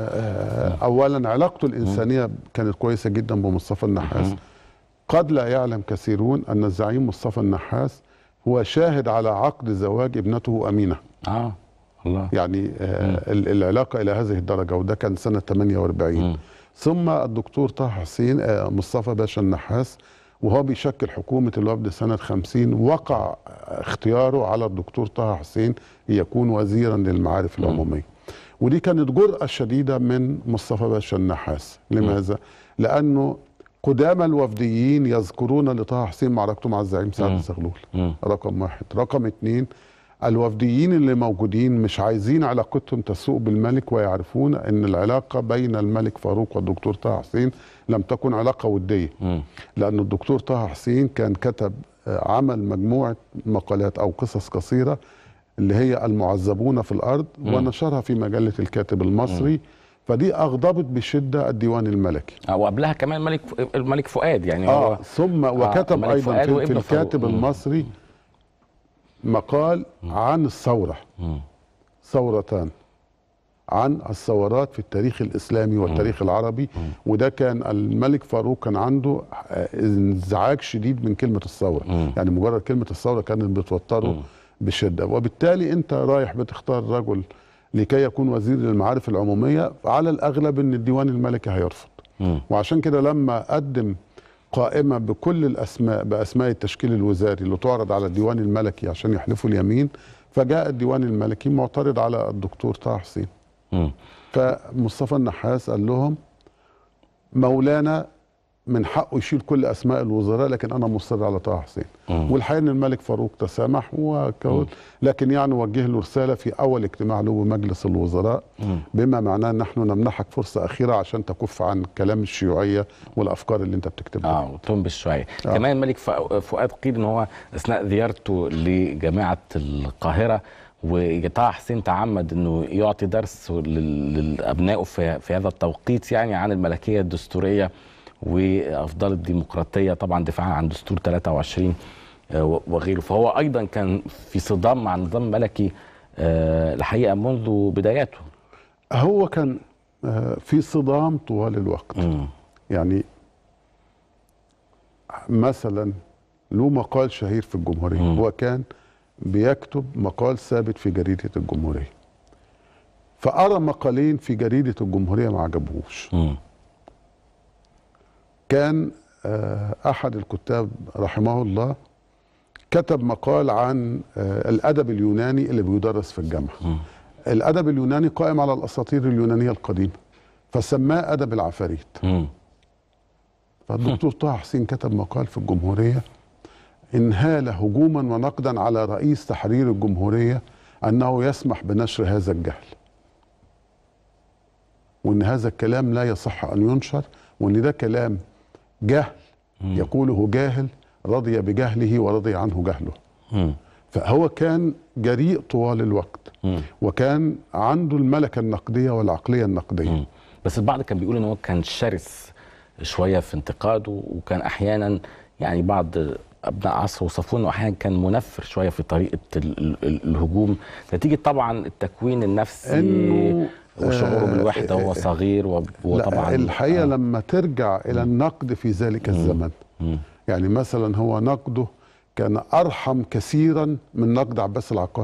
أولا علاقته الإنسانية كانت كويسة جدا بمصطفى النحاس. قد لا يعلم كثيرون أن الزعيم مصطفى النحاس هو شاهد على عقد زواج ابنته أمينة. الله. يعني العلاقة إلى هذه الدرجة، وده كان سنة 48. ثم الدكتور طه حسين مصطفى باشا النحاس وهو بيشكل حكومة الوفد سنة 50 وقع اختياره على الدكتور طه حسين ليكون وزيرا للمعارف العمومية. ودي كانت جرأة شديدة من مصطفى باشا النحاس. لماذا؟ لأنه قدام الوفديين يذكرون لطه حسين معركته مع الزعيم سعد زغلول. رقم واحد. رقم اتنين، الوفديين اللي موجودين مش عايزين علاقتهم تسوء بالملك، ويعرفون ان العلاقه بين الملك فاروق والدكتور طه حسين لم تكن علاقه وديه. لان الدكتور طه حسين كان كتب عمل مجموعه مقالات او قصص قصيره اللي هي المعذبون في الارض، ونشرها في مجله الكاتب المصري. فدي اغضبت بشده الديوان الملكي. وقبلها كمان الملك فؤاد يعني ثم وكتب ايضا في الكاتب المصري مقال عن الثوره. ثورتان، عن الثورات في التاريخ الاسلامي والتاريخ العربي. وده كان الملك فاروق كان عنده انزعاج شديد من كلمه الثوره. يعني مجرد كلمه الثوره كانت بتوتره بشده. وبالتالي انت رايح بتختار رجل لكي يكون وزير للمعارف العمومية، على الأغلب أن الديوان الملكي هيرفض. وعشان كده لما قدم قائمة بكل الأسماء بأسماء التشكيل الوزاري اللي تعرض على الديوان الملكي عشان يحلفوا اليمين، فجاء الديوان الملكي معترض على الدكتور طه حسين. فمصطفى النحاس قال لهم مولانا من حقه يشيل كل اسماء الوزراء، لكن انا مصر على طه حسين. والحقيقه ان الملك فاروق تسامح لكن يعني وجه له رساله في اول اجتماع له بمجلس الوزراء، بما معناه ان نحن نمنحك فرصه اخيره عشان تكف عن كلام الشيوعيه والافكار اللي انت بتكتبها. وتنبش شويه. كمان الملك فؤاد قيل ان هو اثناء زيارته لجامعه القاهره وطه حسين تعمد انه يعطي درس لابنائه في هذا التوقيت يعني عن الملكيه الدستوريه وافضال الديمقراطيه، طبعا دفاعا عن دستور 23 وغيره. فهو ايضا كان في صدام مع النظام الملكي الحقيقه منذ بداياته. هو كان في صدام طوال الوقت. يعني مثلا له مقال شهير في الجمهوريه. هو كان بيكتب مقال ثابت في جريده الجمهوريه فقرا مقالين في جريده الجمهوريه ما عجبوش. كان احد الكتاب رحمه الله كتب مقال عن الادب اليوناني اللي بيدرس في الجامعه. الادب اليوناني قائم على الاساطير اليونانيه القديمه، فسماه ادب العفاريت. فالدكتور طه حسين كتب مقال في الجمهوريه انهال هجوما ونقدا على رئيس تحرير الجمهوريه انه يسمح بنشر هذا الجهل، وان هذا الكلام لا يصح ان ينشر، وان ده كلام جهل يقوله جاهل رضي بجهله ورضي عنه جهله. فهو كان جريء طوال الوقت، وكان عنده الملكه النقديه والعقليه النقديه. بس البعض كان بيقول ان هو كان شرس شويه في انتقاده، وكان احيانا يعني بعض ابناء عصر وصفوه انه احيانا كان منفر شويه في طريقه الهجوم، نتيجه طبعا التكوين النفسي وشعوره بالوحده وهو صغير. وطبعا الحقيقه لما ترجع الى النقد في ذلك الزمن، يعني مثلا هو نقده كان ارحم كثيرا من نقد عباس العقاد.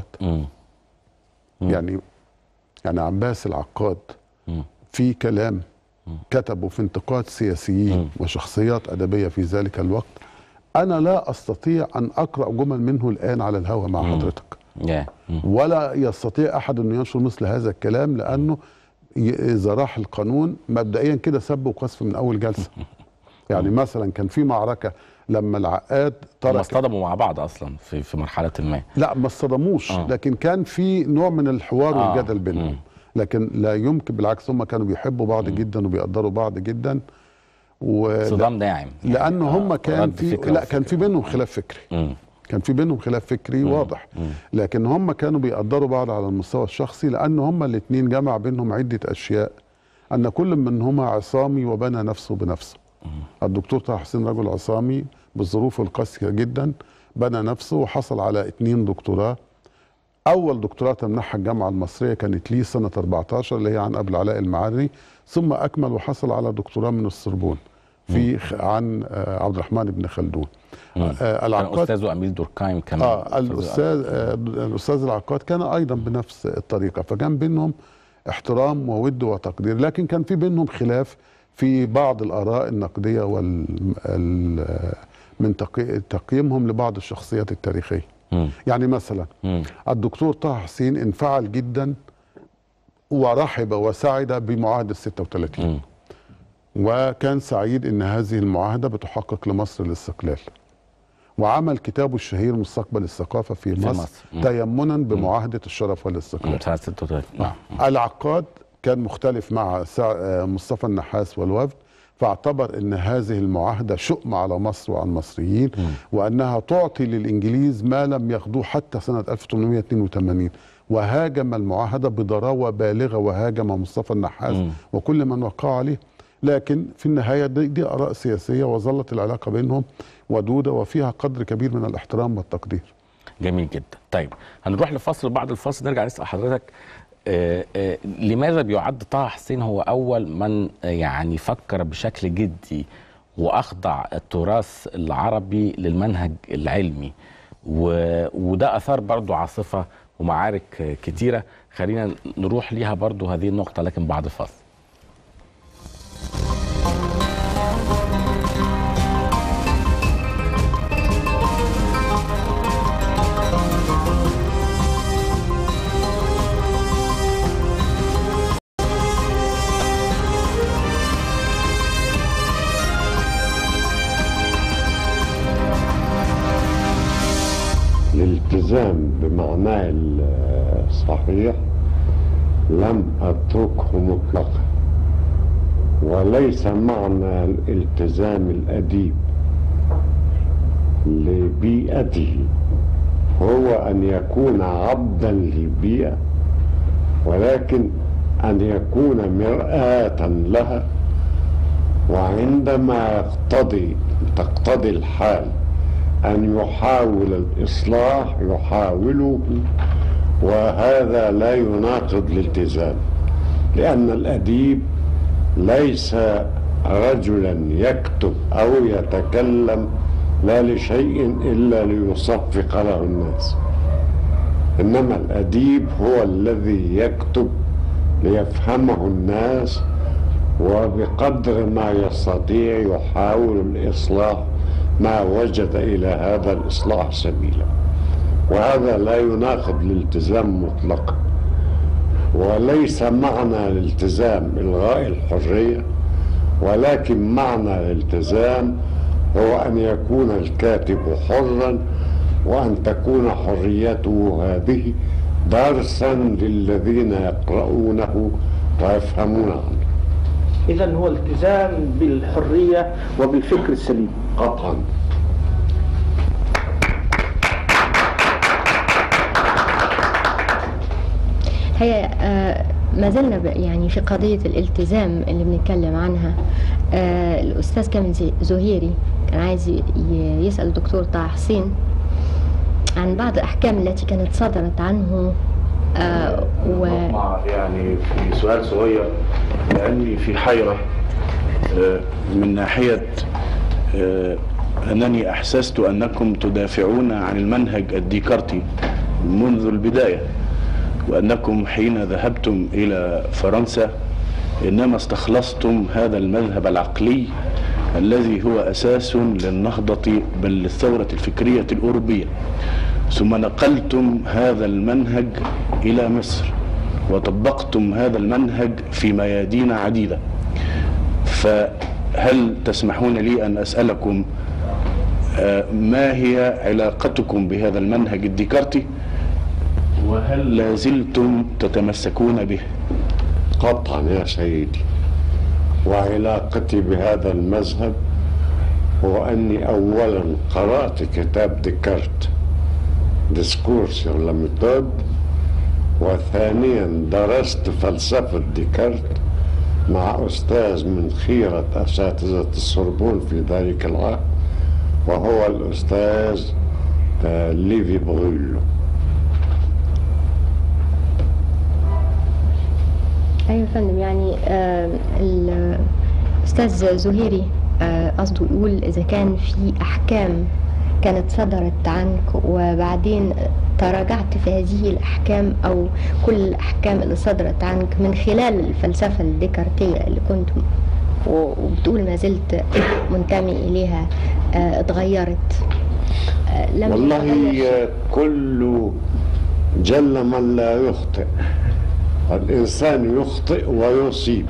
يعني عباس العقاد في كلام كتبه في انتقاد سياسيين وشخصيات ادبيه في ذلك الوقت، انا لا استطيع ان اقرا جمل منه الان على الهواء مع حضرتك. ولا يستطيع احد انه ينشر مثل هذا الكلام، لانه اذا راح القانون مبدئيا كده سب وقذف من اول جلسه. يعني مثلا كان في معركه لما العقاد هم اصطدموا مع بعض اصلا في مرحله ما. لا ما اصطدموش، لكن كان في نوع من الحوار والجدل بينهم، لكن لا يمكن، بالعكس هم كانوا بيحبوا بعض جدا وبيقدروا بعض جدا. صدام داعم لان هم كان في بينهم خلاف فكري. كان في بينهم خلاف فكري واضح، لكن هم كانوا بيقدروا بعض على المستوى الشخصي، لان هم الاثنين جمع بينهم عده اشياء، ان كل منهما عصامي وبنى نفسه بنفسه. الدكتور طه حسين رجل عصامي بالظروف القاسيه جدا، بنى نفسه وحصل على 2 دكتوراه. اول دكتوراه تمنحها الجامعه المصريه كانت ليه سنه 14 اللي هي عن ابو العلاء المعري، ثم اكمل وحصل على دكتوراه من السوربون عن عبد الرحمن بن خلدون. العقاد استاذه اميل دوركايم كمان. الاستاذ العقاد كان ايضا بنفس الطريقه، فكان بينهم احترام وود وتقدير، لكن كان في بينهم خلاف في بعض الاراء النقديه من تقييمهم لبعض الشخصيات التاريخيه. يعني مثلا الدكتور طه حسين انفعل جدا ورحب وسعد بمعاهده 36، وكان سعيد ان هذه المعاهده بتحقق لمصر الاستقلال، وعمل كتابه الشهير مستقبل الثقافه في مصر تيمنا بمعاهده الشرف والاستقلال. العقاد كان مختلف مع مصطفى النحاس والوفد، فاعتبر ان هذه المعاهده شؤم على مصر وعلى المصريين، وانها تعطي للانجليز ما لم ياخذوه حتى سنه 1882، وهاجم المعاهده بضراوه بالغه، وهاجم مصطفى النحاس وكل من وقع عليه. لكن في النهايه دي اراء سياسيه، وظلت العلاقه بينهم ودوده وفيها قدر كبير من الاحترام والتقدير. جميل جدا. طيب هنروح لفصل، بعد الفصل نرجع نسال حضرتك لماذا بيعد طه حسين هو أول من يعني فكر بشكل جدي وأخضع التراث العربي للمنهج العلمي، وده أثار برضو عاصفة ومعارك كتيرة. خلينا نروح ليها برضو هذه النقطة لكن بعد الفصل. الالتزام بمعناه الصحيح لم أتركه مطلقا، وليس معنى الالتزام الأديب لبيئته هو أن يكون عبدا للبيئة، ولكن أن يكون مرآة لها، وعندما تقتضي الحال أن يحاول الإصلاح يحاوله، وهذا لا يناقض الالتزام، لأن الأديب ليس رجلا يكتب أو يتكلم لا لشيء إلا ليصفق له الناس، إنما الأديب هو الذي يكتب ليفهمه الناس، وبقدر ما يستطيع يحاول الإصلاح ما وجد إلى هذا الإصلاح سبيلا. وهذا لا يناقض الالتزام مطلقا، وليس معنى الالتزام إلغاء الحرية، ولكن معنى الالتزام هو أن يكون الكاتب حرا، وأن تكون حريته هذه درسا للذين يقرؤونه ويفهمون عنه. إذن هو التزام بالحرية وبالفكر السليم. قطعا. هي ما زلنا يعني في قضية الالتزام اللي بنتكلم عنها. الأستاذ كامل زهيري كان عايز يسأل الدكتور طه حسين عن بعض الأحكام التي كانت صدرت عنه. يعني في سؤال صغير، لأني في حيرة من ناحية أنني أحسست أنكم تدافعون عن المنهج الديكارتي منذ البداية، وأنكم حين ذهبتم إلى فرنسا إنما استخلصتم هذا المذهب العقلي الذي هو أساس للنهضة بل للثورة الفكرية الأوروبية، ثم نقلتم هذا المنهج إلى مصر وطبقتم هذا المنهج في ميادين عديدة. فهل تسمحون لي أن أسألكم ما هي علاقتكم بهذا المنهج الديكارتي، وهل لازلتم تتمسكون به؟ قطعا يا سيدي. وعلاقتي بهذا المذهب هو أني أولا قرأت كتاب ديكارت ديسكور سور لا ميثود، وثانيا درست فلسفة ديكارت مع أستاذ من خيرة أساتذة السوربون في ذلك العام، وهو الأستاذ ليفي بغيلو. أيوة يا فندم، يعني الأستاذ زهيري قصده يقول إذا كان في أحكام كانت صدرت عنك وبعدين تراجعت في هذه الأحكام، أو كل الأحكام اللي صدرت عنك من خلال الفلسفة الديكارتية اللي كنت وبتقول ما زلت منتمي إليها اتغيرت. والله كل جل من لا يخطئ، الإنسان يخطئ ويصيب،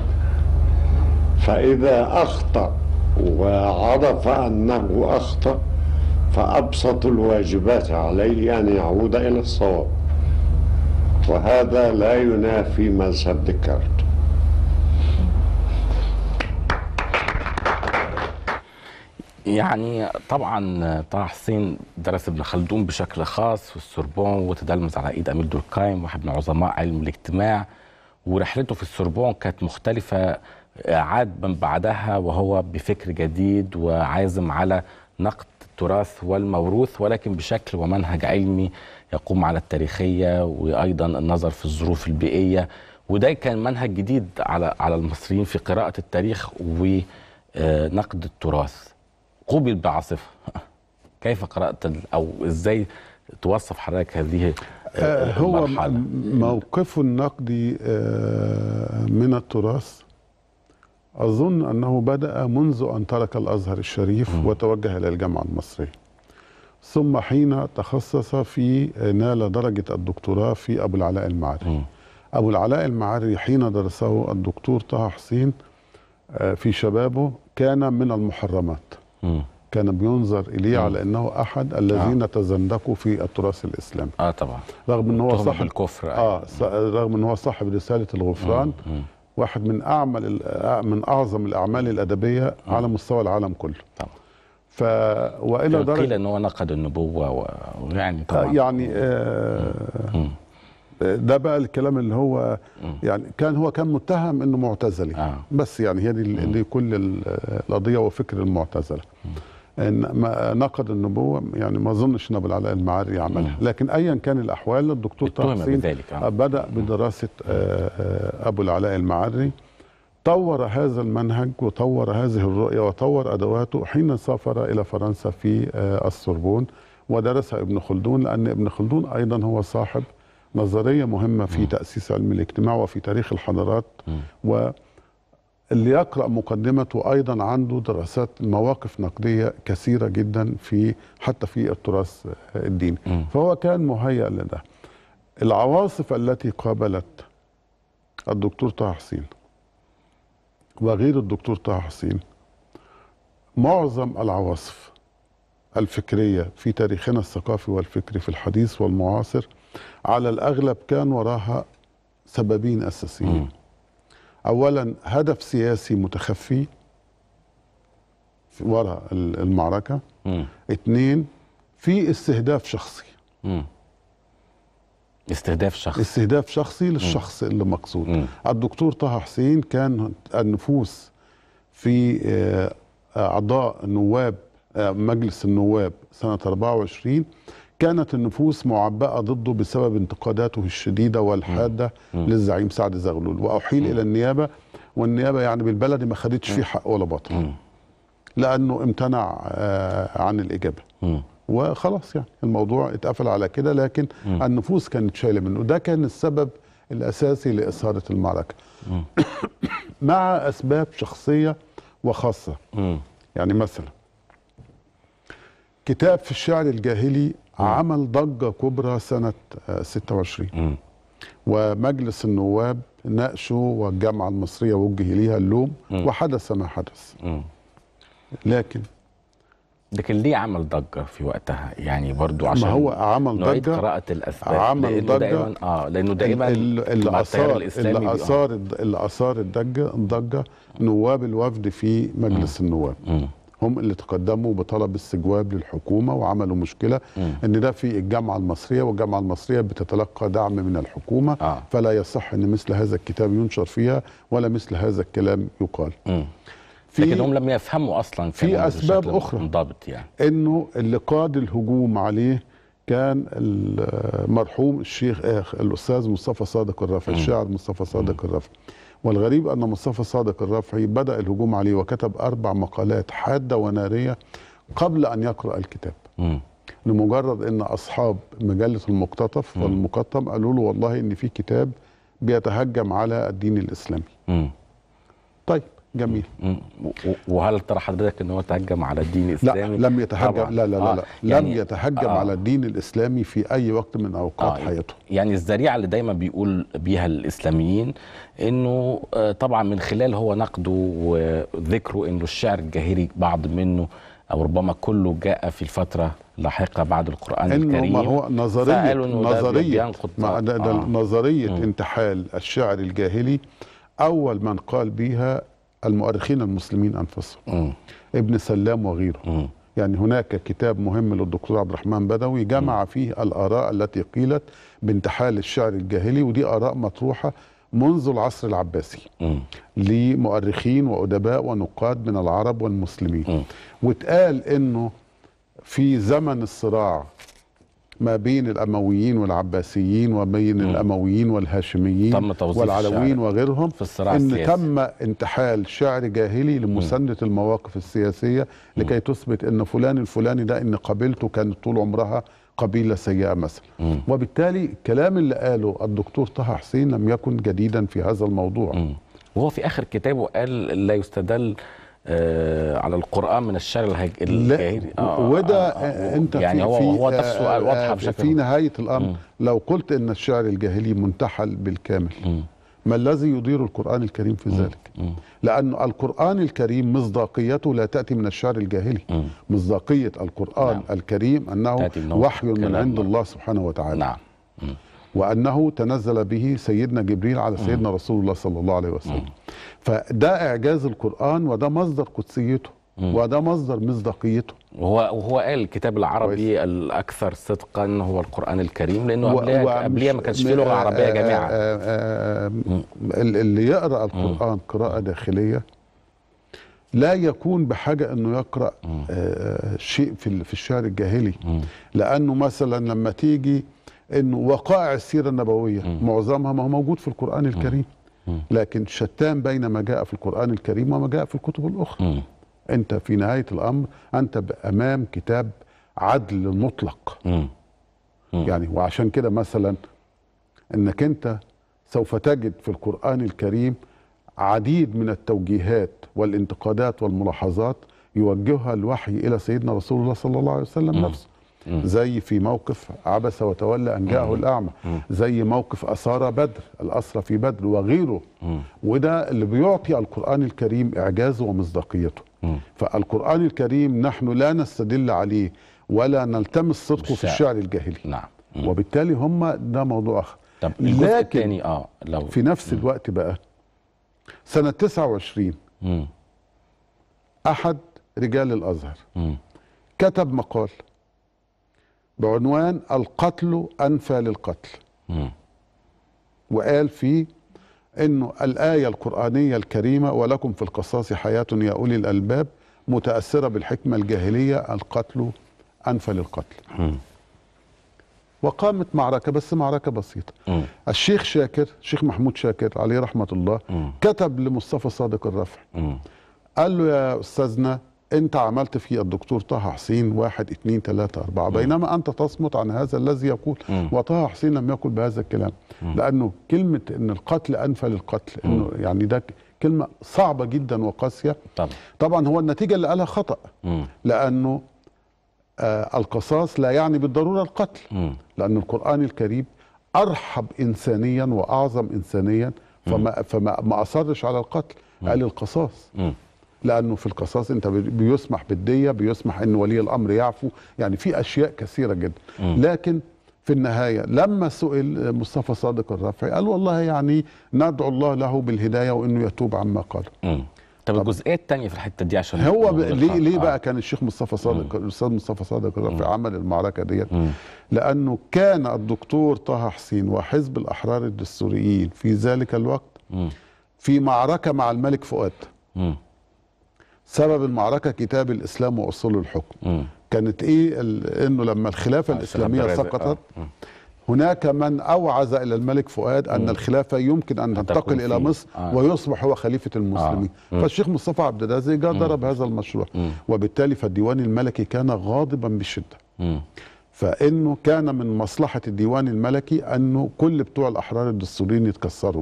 فإذا أخطأ وعرف أنه أخطأ فأبسط الواجبات عليه أن يعود إلى الصواب، وهذا لا ينافي مذهب ديكارت. يعني طبعا طه حسين درس ابن خلدون بشكل خاص في السوربون، وتدلمذ على ايد اميل دوركايم واحد من عظماء علم الاجتماع، ورحلته في السوربون كانت مختلفه. عاد من بعدها وهو بفكر جديد وعازم على نقد التراث والموروث، ولكن بشكل ومنهج علمي يقوم على التاريخيه وايضا النظر في الظروف البيئيه، وده كان منهج جديد على المصريين في قراءه التاريخ ونقد التراث. قوبل بعاصفة. كيف قرأت أو إزاي توصف حضرتك هذه هو موقفه النقدي من التراث أظن أنه بدأ منذ أن ترك الأزهر الشريف وتوجه إلى الجامعة المصرية، ثم حين تخصص في نال درجة الدكتوراه في أبو العلاء المعري. أبو العلاء المعري حين درسه الدكتور طه حسين في شبابه كان من المحرمات، كان بينظر إليه على أنه أحد الذين تزندقوا في التراث الإسلامي. طبعا. رغم أنه هو صاحب الكفر. رغم أنه هو صاحب رسالة الغفران، واحد من أعظم الأعمال الأدبية على مستوى العالم كله. طبعا. وإلى درجة قيل أنه نقد النبوة ويعني طبعا يعني ده بقى الكلام اللي هو يعني كان متهم انه معتزلي. بس يعني هي دي كل القضيه وفكر المعتزله. ان نقد النبوه يعني ما اظنش ان ابو العلاء المعري يعملها، لكن ايا كان الاحوال الدكتور طه حسين بدا بدراسه ابو العلاء المعري، طور هذا المنهج وطور هذه الرؤيه وطور ادواته حين سافر الى فرنسا في السوربون ودرس ابن خلدون، لان ابن خلدون ايضا هو صاحب نظريه مهمه في تاسيس علم الاجتماع وفي تاريخ الحضارات. واللي يقرا مقدمته ايضا عنده دراسات مواقف نقديه كثيره جدا حتى في التراث الديني. فهو كان مهيأ لده. العواصف التي قابلت الدكتور طه حسين وغير الدكتور طه حسين، معظم العواصف الفكرية في تاريخنا الثقافي والفكري في الحديث والمعاصر على الأغلب كان وراها سببين أساسيين. أولا هدف سياسي متخفي وراء المعركة. اثنين في استهداف شخصي. استهداف شخصي للشخص اللي مقصود. الدكتور طه حسين كان النفوس في أعضاء نواب مجلس النواب سنة 24 كانت النفوس معبأة ضده بسبب انتقاداته الشديدة والحادة للزعيم سعد زغلول، وأحيل إلى النيابة، والنيابة يعني بالبلدي ما خدتش فيه حق ولا باطل لأنه امتنع عن الإجابة. وخلاص يعني الموضوع اتقفل على كده، لكن النفوس كانت شايلة منه. ده كان السبب الأساسي لإثارة المعركة مع أسباب شخصية وخاصة. يعني مثلا كتاب في الشعر الجاهلي عمل ضجة كبرى سنة 26 ومجلس النواب ناقشه والجامعة المصرية وجه إليها اللوم وحدث ما حدث. لكن ليه عمل ضجة في وقتها؟ يعني برضو عشان ما هو عمل ضجة، قراءة الأسباب، عمل ضجة لأنه دايما اللي أثار الضجة نواب الوفد في مجلس النواب. هم اللي تقدموا بطلب استجواب للحكومة وعملوا مشكلة ان ده في الجامعة المصرية، والجامعة المصرية بتتلقى دعم من الحكومة فلا يصح ان مثل هذا الكتاب ينشر فيها ولا مثل هذا الكلام يقال. لكن هم لم يفهموا اصلا في اسباب اخرى منضبط، يعني انه اللي قاد الهجوم عليه كان المرحوم الشيخ الاستاذ مصطفى صادق الرافعي، الشاعر مصطفى صادق الرافعي. والغريب أن مصطفى صادق الرافعي بدأ الهجوم عليه وكتب 4 مقالات حادة ونارية قبل أن يقرأ الكتاب. لمجرد أن أصحاب مجلة المقتطف والمقطم قالوا له والله أن في كتاب بيتهجم على الدين الإسلامي. طيب جميل. وهل ترى حضرتك ان هو تهجم على الدين الاسلامي؟ لا لم يتهجم. لا يعني لم يتهجم على الدين الاسلامي في اي وقت من اوقات حياته. يعني الذريعه اللي دايما بيقول بيها الاسلاميين انه طبعا من خلال هو نقده وذكره انه الشعر الجاهلي بعض منه او ربما كله جاء في الفتره لاحقه بعد القران الكريم. ما هو نظريه انتحال الشعر الجاهلي اول من قال بيها المؤرخين المسلمين أنفسهم، ابن سلام وغيره. يعني هناك كتاب مهم للدكتور عبد الرحمن بدوي جمع فيه الآراء التي قيلت بانتحال الشعر الجاهلي، ودي آراء مطروحة منذ العصر العباسي لمؤرخين وأدباء ونقاد من العرب والمسلمين. واتقال إنه في زمن الصراع ما بين الأمويين والعباسيين وبين الأمويين والهاشميين والعلويين وغيرهم في الصراع إن السياسي. تم انتحال شعر جاهلي لمساندة المواقف السياسية لكي تثبت أن فلان الفلاني ده إن قبيلته كانت طول عمرها قبيلة سيئة مثلا. وبالتالي الكلام اللي قاله الدكتور طه حسين لم يكن جديدا في هذا الموضوع. وهو في آخر كتابه قال لا يستدل على القرآن من الشعر الجاهلي. وده انت يعني هو ده السؤال واضحه بشكل في نهايه الامر. لو قلت ان الشعر الجاهلي منتحل بالكامل ما الذي يدير القرآن الكريم في ذلك؟ لأن القرآن الكريم مصداقيته لا تأتي من الشعر الجاهلي. مصداقية القرآن الكريم أنه وحي من عند الله سبحانه وتعالى. وأنه تنزل به سيدنا جبريل على سيدنا رسول الله صلى الله عليه وسلم. فده إعجاز القرآن وده مصدر قدسيته وده مصدر مصداقيته. وهو قال الكتاب العربي الأكثر صدقا هو القرآن الكريم، لأنه قبليه ما كانش فيه لغة عربية جامعة. اللي يقرأ القرآن قراءة داخلية لا يكون بحاجة أنه يقرأ شيء في الشعر الجاهلي. لأنه مثلا لما تيجي انه وقائع السيره النبويه معظمها ما هو موجود في القران الكريم، لكن شتان بين ما جاء في القران الكريم وما جاء في الكتب الاخرى. انت في نهايه الامر انت امام كتاب عدل مطلق. يعني وعشان كده مثلا انك انت سوف تجد في القرآن الكريم عديد من التوجيهات والانتقادات والملاحظات يوجهها الوحي الى سيدنا رسول الله صلى الله عليه وسلم نفسه، زي في موقف عبس وتولى ان جاءه الاعمى، زي موقف اسارى بدر، الاسرى في بدر وغيره. وده اللي بيعطي القرآن الكريم اعجازه ومصداقيته. فالقرآن الكريم نحن لا نستدل عليه ولا نلتمس صدقه في الشعر الجاهلي. نعم. وبالتالي هم ده موضوع اخر. طب الجزء لكن الثاني لو في نفس الوقت بقى سنة 29 احد رجال الازهر كتب مقال بعنوان القتل انفى للقتل، وقال فيه انه الآية القرآنية الكريمة ولكم في القصاص حياة يا أولي الألباب متأثرة بالحكمة الجاهلية، القتل أنفى للقتل. وقامت معركة، بس معركة بسيطة. الشيخ شاكر، الشيخ محمود شاكر عليه رحمة الله، كتب لمصطفى صادق الرافعي قال له يا أستاذنا أنت عملت في الدكتور طه حسين 1 2 3 4 بينما أنت تصمت عن هذا الذي يقول، وطه حسين لم يقل بهذا الكلام، لأنه كلمة أن القتل أنفى للقتل إنه يعني ده كلمة صعبة جدا وقاسية. طبعا هو النتيجة اللي قالها خطأ، لأنه القصاص لا يعني بالضرورة القتل، لأن القرآن الكريم أرحب إنسانيا وأعظم إنسانيا، فما أصرش على القتل، قال القصاص. لأنه في القصاص أنت بيسمح بالدية، بيسمح أن ولي الأمر يعفو، يعني في أشياء كثيرة جدا. لكن في النهاية لما سئل مصطفى صادق الرافعي قال والله يعني ندعو الله له بالهداية وأنه يتوب عما قال. طب الجزئية الثانية في الحتة دي عشان هو ليه بقى كان الشيخ مصطفى صادق الأستاذ مصطفى صادق الرافعي عمل المعركة ديت؟ لأنه كان الدكتور طه حسين وحزب الأحرار الدستوريين في ذلك الوقت في معركة مع الملك فؤاد. سبب المعركة كتاب الإسلام وأصول الحكم. كانت إيه؟ إنه لما الخلافة الإسلامية سقطت هناك من أوعز إلى الملك فؤاد أن الخلافة يمكن أن تنتقل إلى مصر ويصبح هو خليفة المسلمين. فالشيخ مصطفى عبد الرازق جاء ضرب هذا المشروع، وبالتالي فالديوان الملكي كان غاضبا بالشدة. فإنه كان من مصلحة الديوان الملكي أنه كل بتوع الأحرار الدستوريين يتكسروا.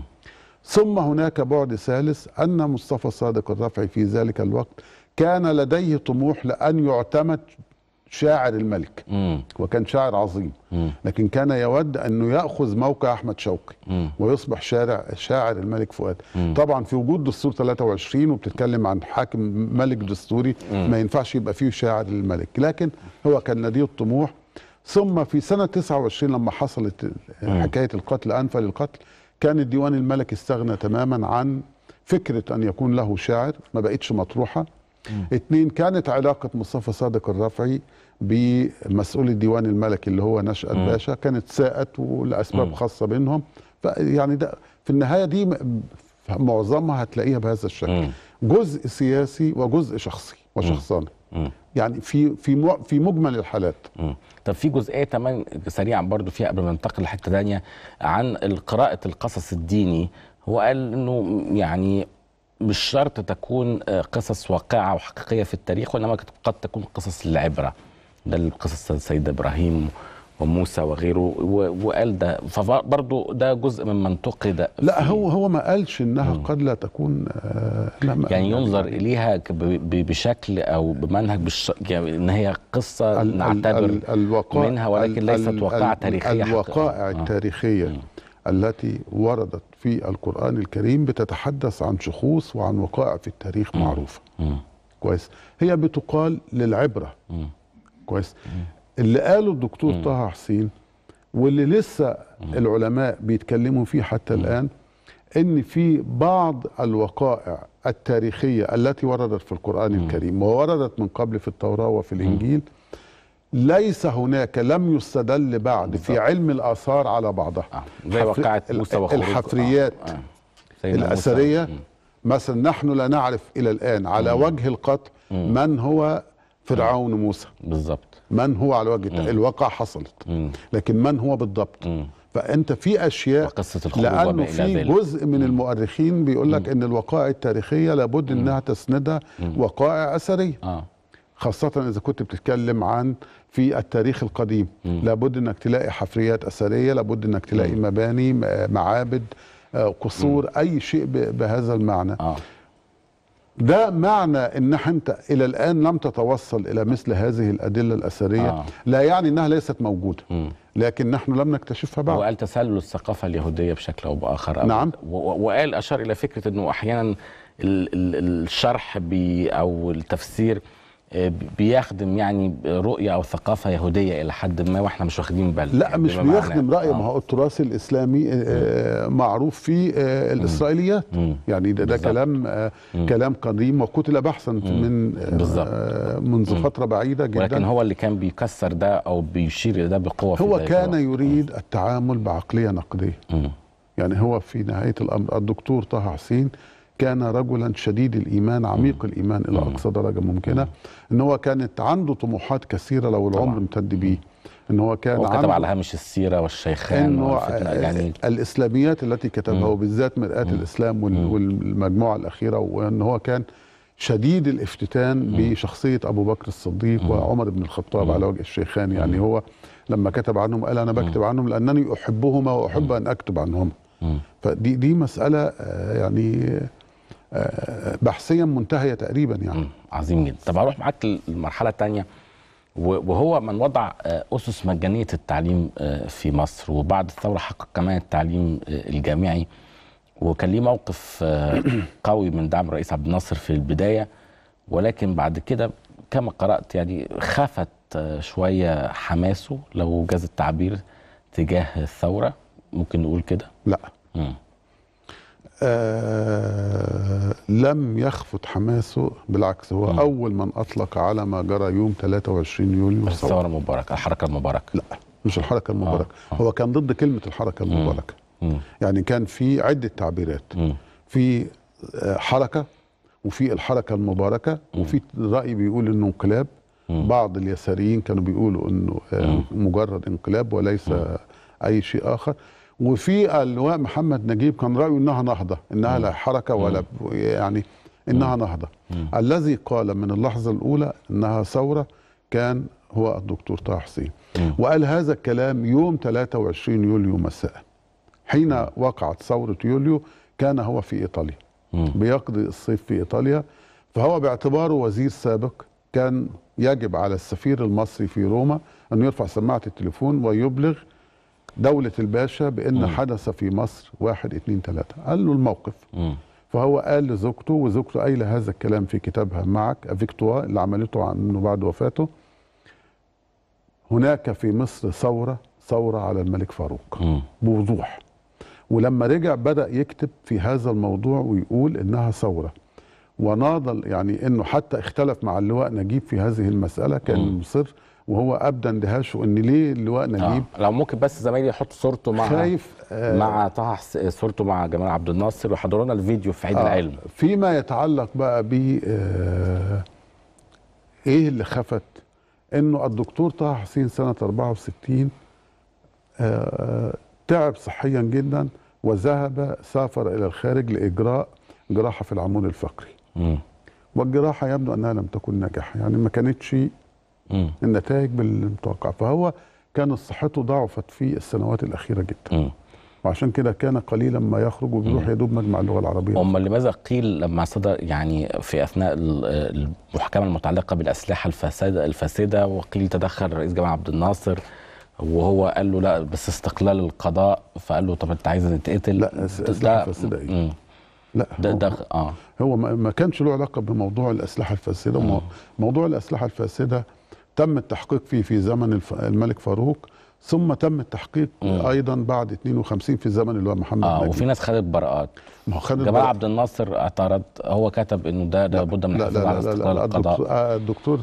ثم هناك بعد ثالث أن مصطفى صادق الرافعي في ذلك الوقت كان لديه طموح لأن يعتمد شاعر الملك، وكان شاعر عظيم، لكن كان يود أنه يأخذ موقع أحمد شوقي ويصبح شاعر الملك فؤاد. طبعا في وجود دستور 23 وبتتكلم عن حاكم ملك دستوري ما ينفعش يبقى فيه شاعر للملك، لكن هو كان لديه الطموح. ثم في سنة 29 لما حصلت حكاية القتل أنفى للقتل كان الديوان الملكي استغنى تماما عن فكرة أن يكون له شاعر، ما بقتش مطروحة. 2 كانت علاقة مصطفى صادق الرافعي بمسؤول الديوان الملكي اللي هو نشأت باشا كانت ساءت ولأسباب خاصة بينهم. يعني ده في النهاية دي معظمها هتلاقيها بهذا الشكل، جزء سياسي وجزء شخصي وشخصاني، يعني في مجمل الحالات. طب في جزئيه كمان سريعا برضو فيها قبل ما ننتقل لحته ثانيه عن قراءه القصص الديني. هو قال انه يعني مش شرط تكون قصص واقعه وحقيقيه في التاريخ، وانما قد تكون قصص للعبره. ده القصص سيدنا ابراهيم وموسى وغيره، وقال ده فبرضه ده جزء من منطقي. لا هو ما قالش انها قد لا تكون يعني ينظر اليها بشكل او بمنهج يعني ان هي قصه نعتبر منها ولكن ليست واقعه تاريخيه. الوقائع التاريخيه التي وردت في القرآن الكريم بتتحدث عن شخوص وعن وقائع في التاريخ معروفه. كويس، هي بتقال للعبره. كويس. اللي قاله الدكتور طه حسين واللي لسه العلماء بيتكلموا فيه حتى الآن ان في بعض الوقائع التاريخية التي وردت في القرآن الكريم ووردت من قبل في التوراة وفي الإنجيل ليس هناك، لم يستدل بعد في علم الآثار على بعضها. زي وقعة موسى وخروج الحفريات الأثرية مثلا نحن لا نعرف إلى الآن على وجه القطع من هو فرعون موسى بالضبط، من هو على وجه الواقع حصلت، لكن من هو بالضبط. فانت في اشياء لانه في جزء من المؤرخين بيقول لك ان الوقائع التاريخيه لابد انها تسندها وقائع اثريه. خاصة إذا كنت بتتكلم عن في التاريخ القديم. لابد أنك تلاقي حفريات أثرية، لابد أنك تلاقي مباني، معابد، قصور، أي شيء بهذا المعنى. ده معنى ان انت الى الان لم تتوصل الى مثل هذه الادله الاثريه لا يعني انها ليست موجوده، لكن نحن لم نكتشفها بعد. وقال تسلل الثقافه اليهوديه بشكل او باخر. نعم. وقال اشار الى فكره انه احيانا الشرح او التفسير بيخدم يعني رؤيه او ثقافه يهوديه الى حد ما واحنا مش واخدين بالنا. لا مش بيخدم راي، ما هو التراث الاسلامي معروف فيه الاسرائيليات، يعني ده كلام قديم وكتل بحثا منذ فتره بعيده جدا. ولكن هو اللي كان بيكسر ده او بيشير الى ده بقوه. هو كان يريد التعامل بعقليه نقديه. يعني هو في نهايه الامر الدكتور طه حسين كان رجلا شديد الإيمان، عميق الإيمان إلى أقصى درجة ممكنة. إن هو كانت عنده طموحات كثيرة لو العمر امتد بيه. إن هو كان وكتب على هامش السيرة والشيخان يعني الإسلاميات التي كتبها، وبالذات مرآة الإسلام والمجموعة الأخيرة، وإن هو كان شديد الافتتان بشخصية أبو بكر الصديق وعمر بن الخطاب على وجه الشيخان. يعني هو لما كتب عنهم قال أنا بكتب عنهم لأنني أحبهما وأحب أن أكتب عنهم. فدي مسألة يعني بحثيا منتهية تقريبا يعني. عظيم جدا. طب هروح معاك للمرحلة الثانية، وهو من وضع أسس مجانية التعليم في مصر، وبعد الثورة حقق كمان التعليم الجامعي، وكان ليه موقف قوي من دعم الرئيس عبد الناصر في البداية، ولكن بعد كده كما قرأت يعني خفت شوية حماسه لو جاز التعبير تجاه الثورة، ممكن نقول كده؟ لا. لم يخفت حماسه، بالعكس هو أول من أطلق على ما جرى يوم 23 يوليو الثورة المباركة، الحركة المباركة. لا مش الحركة المباركة. هو كان ضد كلمة الحركة المباركة. يعني كان في عدة تعبيرات، في حركة وفي الحركة المباركة، وفي رأي بيقول إنه انقلاب. بعض اليساريين كانوا بيقولوا إنه مجرد انقلاب وليس أي شيء آخر. وفي اللواء محمد نجيب كان رأيه إنها نهضة، إنها لا حركة ولا يعني إنها نهضة. الذي قال من اللحظة الأولى إنها ثورة كان هو الدكتور طه حسين، وقال هذا الكلام يوم 23 يوليو مساء حين وقعت ثورة يوليو. كان هو في إيطاليا بيقضي الصيف في إيطاليا، فهو باعتباره وزير سابق كان يجب على السفير المصري في روما أن يرفع سماعة التليفون ويبلغ دولة الباشا بأن حدث في مصر 1 2 3. قال له الموقف. فهو قال لزوجته، وزوجته قايله هذا الكلام في كتابها معك افيكتوا اللي عملته عنه بعد وفاته: هناك في مصر ثورة على الملك فاروق. بوضوح. ولما رجع بدأ يكتب في هذا الموضوع ويقول إنها ثورة، وناضل يعني إنه حتى اختلف مع اللواء نجيب في هذه المسألة، كان مصر، وهو ابدى اندهاشه ان ليه اللواء نجيب. لو ممكن بس زمايلي يحط صورته مع خايف مع طه، صورته مع جمال عبد الناصر، وحضرونا الفيديو في عيد العلم. فيما يتعلق بقى ب ايه اللي خفت، انه الدكتور طه حسين سنه 64 تعب صحيا جدا، وذهب سافر الى الخارج لاجراء جراحه في العمود الفقري. والجراحه يبدو انها لم تكن ناجحه، يعني ما كانتش النتائج بالمتوقع. فهو كانت صحته ضعفت في السنوات الأخيرة جدا. وعشان كده كان قليلا ما يخرج وبيروح يدوب مجمع اللغة العربية. لماذا قيل لما صدر يعني في أثناء المحاكمة المتعلقة بالأسلحة الفاسدة، وقيل تدخل الرئيس جمال عبد الناصر وهو قال له لا بس استقلال القضاء، فقال له طب أنت عايز نتقتل؟ لا أسلحة فاسدة إيه؟ لا هو ما كانش له علاقة بموضوع الأسلحة الفاسدة. موضوع الأسلحة الفاسدة تم التحقيق فيه في زمن الملك فاروق، ثم تم التحقيق ايضا بعد 52 في زمن اللي هو محمد نجيب. وفي ناس خدت براءات. جمال عبد الناصر اعترض، هو كتب انه ده لابد من الحفاظ على استقلال القضاء. الدكتور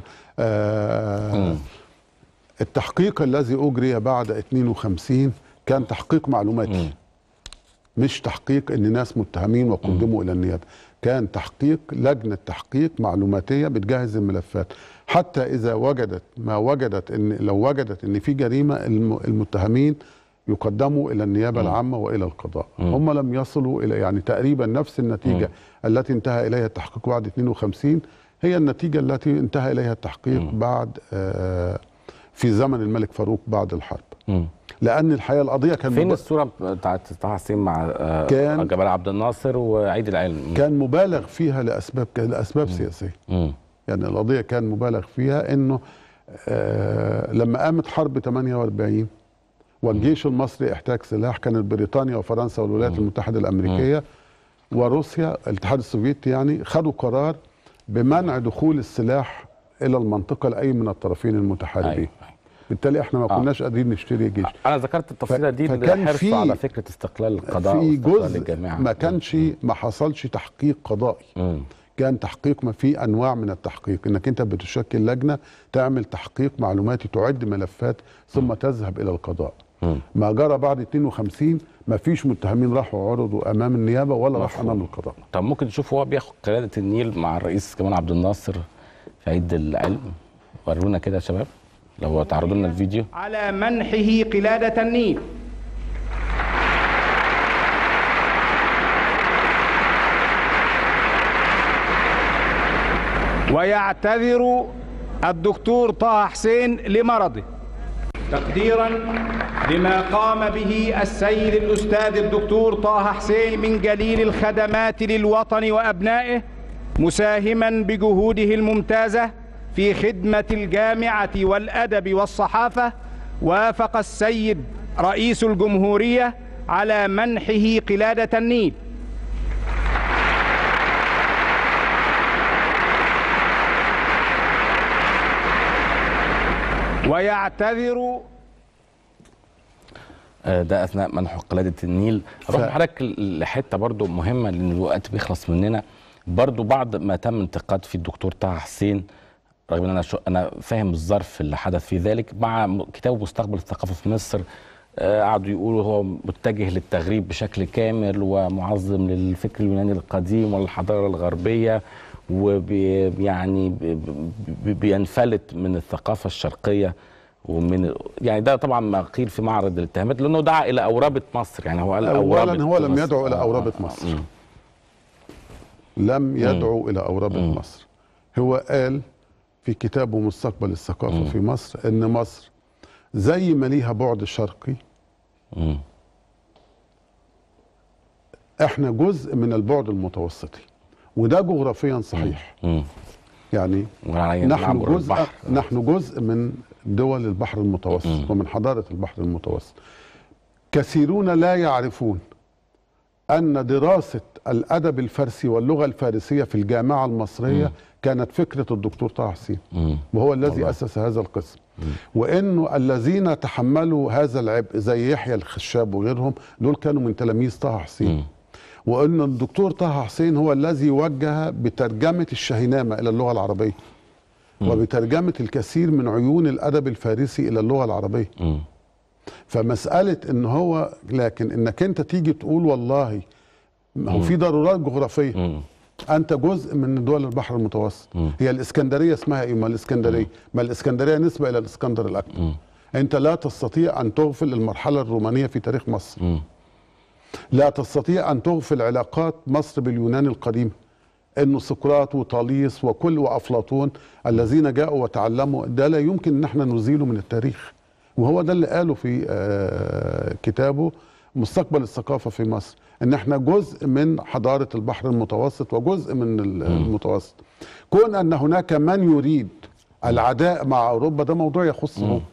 التحقيق الذي اجري بعد 52 كان تحقيق معلوماتي، مش تحقيق ان ناس متهمين وقدموا الى النيابه. كان تحقيق لجنه تحقيق معلوماتيه بتجهز الملفات، حتى اذا وجدت لو وجدت ان في جريمه المتهمين يقدموا الى النيابه العامه والى القضاء. هم لم يصلوا الى يعني تقريبا نفس النتيجه التي انتهى اليها التحقيق بعد 52 هي النتيجة التي انتهى إليها التحقيق بعد في زمن الملك فاروق بعد الحرب. لأن الحقيقة القضية كان فين الصورة بتاعت طه حسين مع جمال عبد الناصر وعيد العلم؟ كان مبالغ فيها لأسباب سياسية. يعني القضية كان مبالغ فيها إنه لما قامت حرب 48 والجيش المصري احتاج سلاح، كانت بريطانيا وفرنسا والولايات المتحدة الأمريكية وروسيا الاتحاد السوفيتي يعني خدوا قرار بمنع دخول السلاح إلى المنطقة لأي من الطرفين المتحاربين. بالتالي احنا ما كناش قادرين نشتري جيش. انا ذكرت التفصيله دي لحرصه على فكره استقلال القضاء في جزء للجماعه. ما حصلش تحقيق قضائي. كان تحقيق، ما في انواع من التحقيق، انك انت بتشكل لجنه تعمل تحقيق معلوماتي، تعد ملفات ثم تذهب الى القضاء. ما جرى بعد 52 ما فيش متهمين راحوا عرضوا امام النيابه ولا راحوا امام القضاء. طب ممكن تشوف هو بياخد قياده النيل مع الرئيس جمال عبد الناصر في عيد العلم؟ ورونا كده يا شباب لو تعرضوا لنا الفيديو. على منحه قلادة النيل. ويعتذر الدكتور طه حسين لمرضه تقديرا لما قام به السيد الأستاذ الدكتور طه حسين من جليل الخدمات للوطن وأبنائه، مساهما بجهوده الممتازة في خدمة الجامعة والأدب والصحافة. وافق السيد رئيس الجمهورية على منحه قلادة النيل. ويعتذر ده اثناء منحه قلاده النيل. اروح بحضرتك لحته برضو مهمه لان الوقت بيخلص مننا. برضو بعد ما تم انتقاد في الدكتور طه حسين، رغم ان انا فاهم الظرف اللي حدث في ذلك، مع كتابه مستقبل الثقافه في مصر قعدوا يقولوا هو متجه للتغريب بشكل كامل ومعظم للفكر اليوناني القديم والحضاره الغربيه، ويعني بينفلت من الثقافه الشرقيه ومن يعني ده طبعا ما قيل في معرض الاتهامات، لانه دعا الى اوربه مصر. يعني هو قال اولا هو لم يدعو الى اوربه مصر. لم يدعو الى اوربه مصر. هو قال في كتابه مستقبل الثقافه في مصر ان مصر زي ما ليها بعد شرقي، احنا جزء من البعد المتوسطي، وده جغرافيا صحيح. يعني نحن جزء من دول البحر المتوسط ومن حضارة البحر المتوسط. كثيرون لا يعرفون أن دراسة الأدب الفارسي واللغة الفارسية في الجامعة المصرية كانت فكرة الدكتور طه حسين، وهو الذي أسس هذا القسم. وإنه الذين تحملوا هذا العبء زي يحيى الخشاب وغيرهم دول كانوا من تلاميذ طه حسين. وأن الدكتور طه حسين هو الذي وجه بترجمة الشاهنامة إلى اللغة العربية وبترجمة الكثير من عيون الأدب الفارسي إلى اللغة العربية. فمسألة إن هو، لكن إنك أنت تيجي تقول والله هو في ضرورات جغرافية، أنت جزء من دول البحر المتوسط. هي الإسكندرية اسمها إيه؟ ما الإسكندرية، ما الإسكندرية نسبة إلى الإسكندر الأكبر. أنت لا تستطيع أن تغفل المرحلة الرومانية في تاريخ مصر. لا تستطيع أن تغفل علاقات مصر باليونان القديم، إنه سقراط وطاليس وأفلاطون الذين جاءوا وتعلموا، ده لا يمكن أن احنا نزيله من التاريخ. وهو ده اللي قاله في كتابه مستقبل الثقافة في مصر، ان احنا جزء من حضارة البحر المتوسط وجزء من المتوسط. كون ان هناك من يريد العداء مع اوروبا ده موضوع يخصه،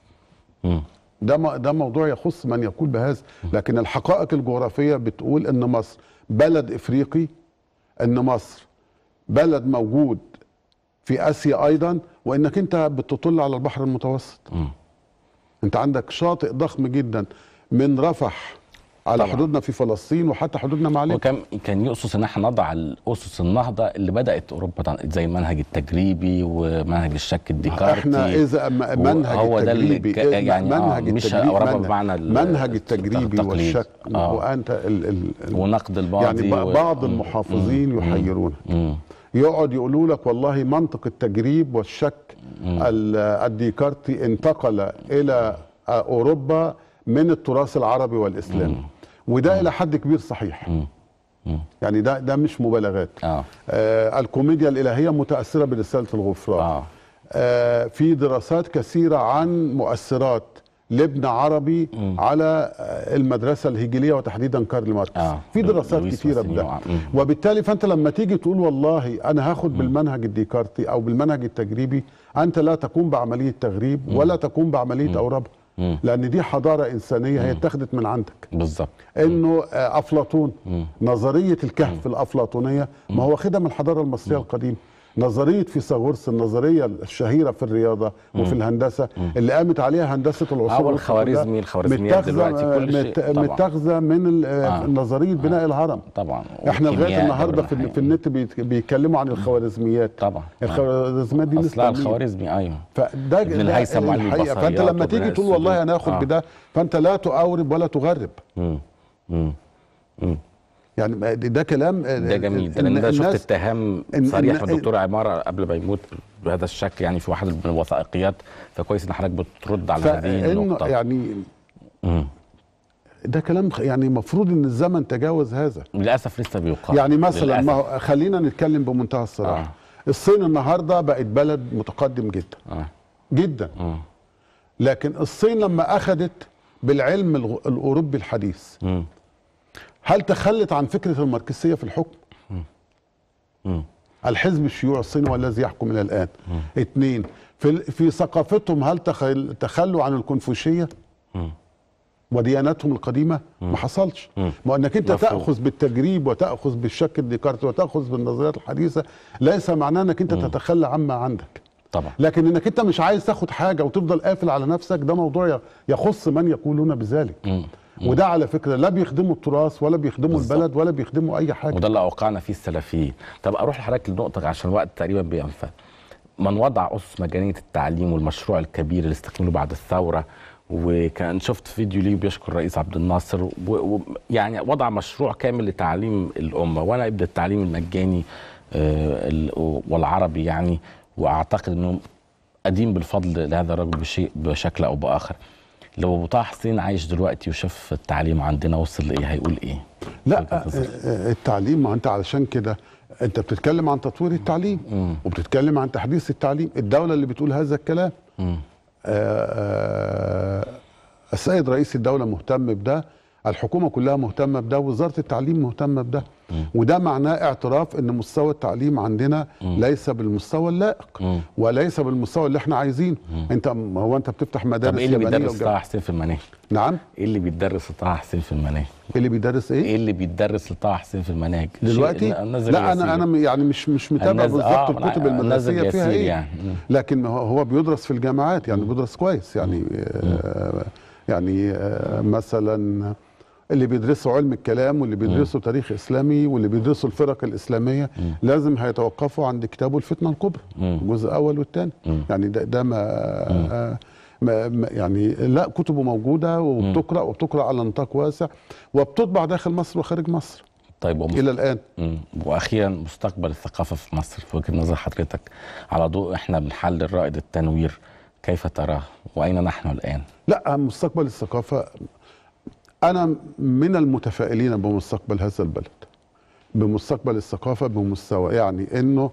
ده موضوع يخص من يقول بهذا. لكن الحقائق الجغرافية بتقول ان مصر بلد افريقي، ان مصر بلد موجود في اسيا ايضا، وانك انت بتطل على البحر المتوسط. انت عندك شاطئ ضخم جدا من رفح على طبعا حدودنا في فلسطين وحتى حدودنا مع ليبيا. وكان يقصد ان احنا نضع الاسس النهضه اللي بدات اوروبا زي المنهج التجريبي ومنهج الشك الديكارتي. احنا اذا منهج التجريبي يعني منهج مش اوروبا بمعنى المنهج التجريبي والشك وانت ونقد الماضي يعني بعض المحافظين يحيرون، يقعد يقولوا لك والله منطق التجريب والشك الديكارتي انتقل الى اوروبا من التراث العربي والاسلامي، وده الى حد كبير صحيح. يعني ده مش مبالغات. الكوميديا الإلهية متأثرة برسالة الغفران. في دراسات كثيرة عن مؤثرات لابن عربي على المدرسة الهيجلية وتحديدا كارل ماركس. في دراسات كثيرة بده. وبالتالي فأنت لما تيجي تقول والله أنا هاخد بالمنهج الديكارتي أو بالمنهج التجريبي، أنت لا تقوم بعملية تغريب ولا تقوم بعملية أوربة، لأن دي حضارة إنسانية هي اتخذت من عندك. بالظبط. إنه أفلاطون نظرية الكهف الأفلاطونية ما هو واخدها من الحضارة المصرية القديمة. نظرية فيثاغورس النظرية الشهيرة في الرياضة وفي الهندسة اللي قامت عليها هندسة العصور الخوارزميات دلوقتي كل شيء متاخذة من نظرية بناء الهرم. طبعا. احنا لغاية النهاردة في النت بيتكلموا عن الخوارزميات. طبعا. الخوارزميات دي اصلها الخوارزمي. ايوه. فده الحقيقة. فانت لما تيجي تقول والله انا هاخد بده، فانت لا تؤورب ولا تغرب. يعني ده كلام ده جميل. ده شفت اتهام صريح من الدكتور عمارة قبل ما يموت بهذا الشكل يعني في واحد من الوثائقيات، فكويس ان حضرتك بترد على هذه النقطة. يعني ده كلام يعني المفروض ان الزمن تجاوز هذا. للاسف لسه بيقال. يعني مثلا ما خلينا نتكلم بمنتهى الصراحة. الصين النهارده بقت بلد متقدم جدا جدا. لكن الصين لما اخذت بالعلم الاوروبي الحديث هل تخلت عن فكرة الماركسية في الحكم؟ الحزب الشيوعي الصيني هو الذي يحكم إلى الآن. 2 في ثقافتهم هل تخلوا عن الكونفوشية ودياناتهم القديمة؟ ما حصلش. ما انك انت تأخذ بالتجريب وتأخذ بالشك الديكارتي وتأخذ بالنظريات الحديثة ليس معناه انك انت تتخلى عما عندك. طبعا. لكن انك انت مش عايز تاخد حاجة وتفضل قافل على نفسك، ده موضوع يخص من يقولون بذلك. وده على فكرة لا بيخدموا التراث ولا بيخدموا البلد ولا بيخدموا أي حاجة. وده اللي أوقعنا فيه السلفيين. طب أروح لحضرتك لنقطة عشان الوقت تقريبا بينفذ. من وضع أسس مجانية التعليم والمشروع الكبير اللي استكمله بعد الثورة، وكان شفت فيديو ليه بيشكر الرئيس عبد الناصر ويعني وضع مشروع كامل لتعليم الأمة، وأنا أبدأ التعليم المجاني والعربي يعني، وأعتقد أنه قديم بالفضل لهذا الرجل بشكل أو بآخر. لو طه حسين عايش دلوقتي وشاف التعليم عندنا وصل لايه هيقول ايه؟ لا التعليم، ما انت علشان كده انت بتتكلم عن تطوير التعليم وبتتكلم عن تحديث التعليم. الدولة اللي بتقول هذا الكلام السيد رئيس الدولة مهتم بده، الحكومة كلها مهتمة بده، وزارة التعليم مهتمة بده. وده معناه اعتراف ان مستوى التعليم عندنا ليس بالمستوى اللائق وليس بالمستوى اللي احنا عايزينه. انت بتفتح مدارس. طب ايه اللي بيدرس طه حسين في المناهج؟ نعم؟ ايه اللي بيدرس طه حسين في المناهج؟ ايه اللي بيدرس ايه؟ ايه اللي بيدرس لطه حسين في المناهج دلوقتي؟ لا انا يعني مش متابع بالظبط الكتب المدرسيه فيها ايه يعني. لكن هو بيدرس في الجامعات يعني بيدرس كويس يعني. يعني مثلا اللي بيدرسوا علم الكلام واللي بيدرسوا تاريخ اسلامي واللي بيدرسوا الفرق الاسلاميه لازم هيتوقفوا عند كتابه الفتنه الكبرى الجزء الاول والثاني. يعني ده ما يعني لا، كتبه موجوده وبتقرا على نطاق واسع وبتطبع داخل مصر وخارج مصر. طيب الى الان. واخيرا مستقبل الثقافه في مصر في وجهه نظر حضرتك على ضوء احنا بنحل الرائد التنوير، كيف تراه واين نحن الان؟ لا، مستقبل الثقافه أنا من المتفائلين بمستقبل هذا البلد، بمستقبل الثقافة بمستوى يعني إنه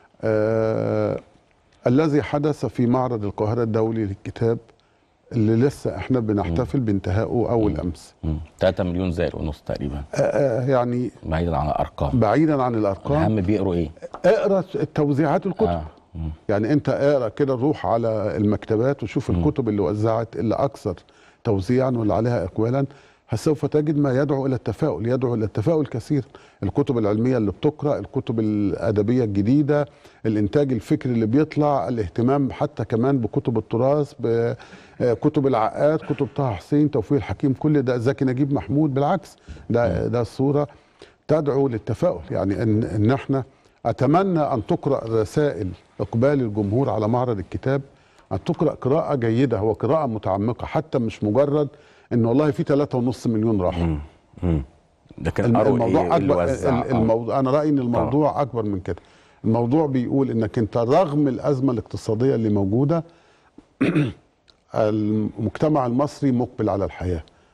الذي حدث في معرض القاهرة الدولي للكتاب اللي لسه احنا بنحتفل بانتهائه أول أمس. 3 مليون زائر ونص تقريبا. يعني بعيدا عن الأرقام. بعيدا عن الأرقام. الأهم بيقروا إيه؟ اقرا التوزيعات الكتب. يعني أنت اقرا كده، روح على المكتبات وشوف الكتب اللي وزعت اللي أكثر توزيعا واللي عليها إقبالا، سوف تجد ما يدعو إلى التفاؤل، يدعو إلى التفاؤل كثير. الكتب العلمية اللي بتقرأ، الكتب الأدبية الجديدة، الإنتاج الفكري اللي بيطلع، الاهتمام حتى كمان بكتب التراث، بكتب العقاد، كتب طه حسين، توفيق الحكيم، كل ده، زكي نجيب محمود، بالعكس ده الصورة تدعو للتفاؤل. يعني إن احنا أتمنى أن تقرأ رسائل إقبال الجمهور على معرض الكتاب، أن تقرأ قراءة جيدة وقراءة متعمقة، حتى مش مجرد ان والله في 3.5 مليون راحوا. لكن الموضوع اكبر. الموضوع انا رايي ان الموضوع اكبر من كده. الموضوع بيقول انك انت رغم الازمه الاقتصاديه اللي موجوده المجتمع المصري مقبل على الحياه،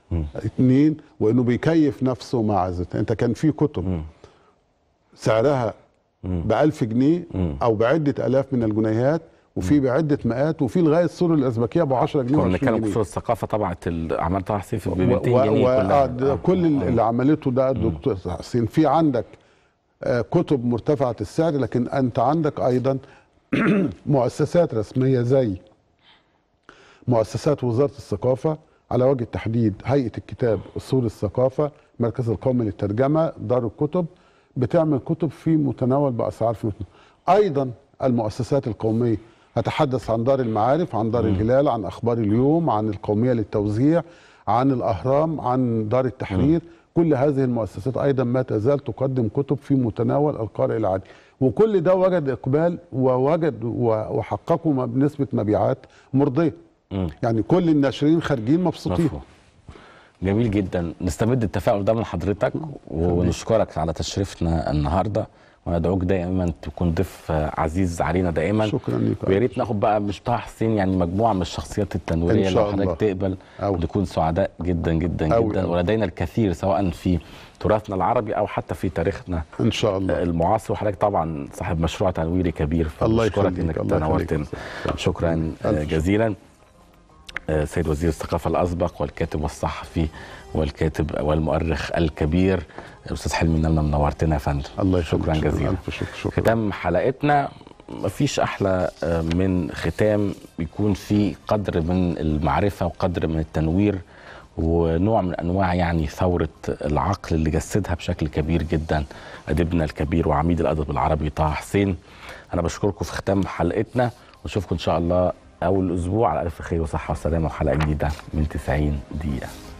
2 وانه بيكيف نفسه مع عزت. انت كان في كتب سعرها ب1000 جنيه او بعده الاف من الجنيهات، وفي بعده مئات، وفي لغايه السور الازبكيه ب 10 جنيه كنا بنتكلم في سور الثقافه طبعت اعمال طه حسين ب 200 جنيه كلها. كل اللي عملته ده الدكتور حسين. في عندك كتب مرتفعه السعر، لكن انت عندك ايضا مؤسسات رسميه زي مؤسسات وزاره الثقافه، على وجه التحديد هيئه الكتاب، اصول الثقافه، مركز القومي للترجمه، دار الكتب، بتعمل كتب في متناول باسعار في متناول. ايضا المؤسسات القوميه، هتحدث عن دار المعارف، عن دار الهلال، عن اخبار اليوم، عن القوميه للتوزيع، عن الاهرام، عن دار التحرير. كل هذه المؤسسات ايضا ما تزال تقدم كتب في متناول القارئ العادي، وكل ده وجد اقبال وحققوا بنسبه مبيعات مرضيه. يعني كل الناشرين خارجين مبسوطين. جميل جدا. نستمد التفاؤل ده من حضرتك ونشكرك على تشريفنا النهارده، وندعوك دائما تكون ضيف عزيز علينا دائما. شكرا لك. ويا ريت ناخد بقى مش طه حسين، يعني مجموعه من الشخصيات التنويريه اللي حضرتك تقبل، نكون سعداء جدا جدا جدا. ولدينا الكثير سواء في تراثنا العربي او حتى في تاريخنا ان شاء الله المعاصر. وحضرتك طبعا صاحب مشروع تنويري كبير، فبشكرك انك تنورتنا. شكرا جزيلا. سيد وزير الثقافه الاسبق والكاتب والصحفي والكاتب والمؤرخ الكبير الاستاذ حلمي نلنا، منورتنا يا فندم. الله شكرا جزيلا. شكرا. ختام حلقتنا، مفيش احلى من ختام يكون فيه قدر من المعرفه وقدر من التنوير ونوع من انواع يعني ثوره العقل اللي جسدها بشكل كبير جدا اديبنا الكبير وعميد الادب العربي طه حسين. انا بشكركم في ختام حلقتنا، ونشوفكم ان شاء الله اول اسبوع على الف خير وصحه وسلامه وحلقه جديده من 90 دقيقه.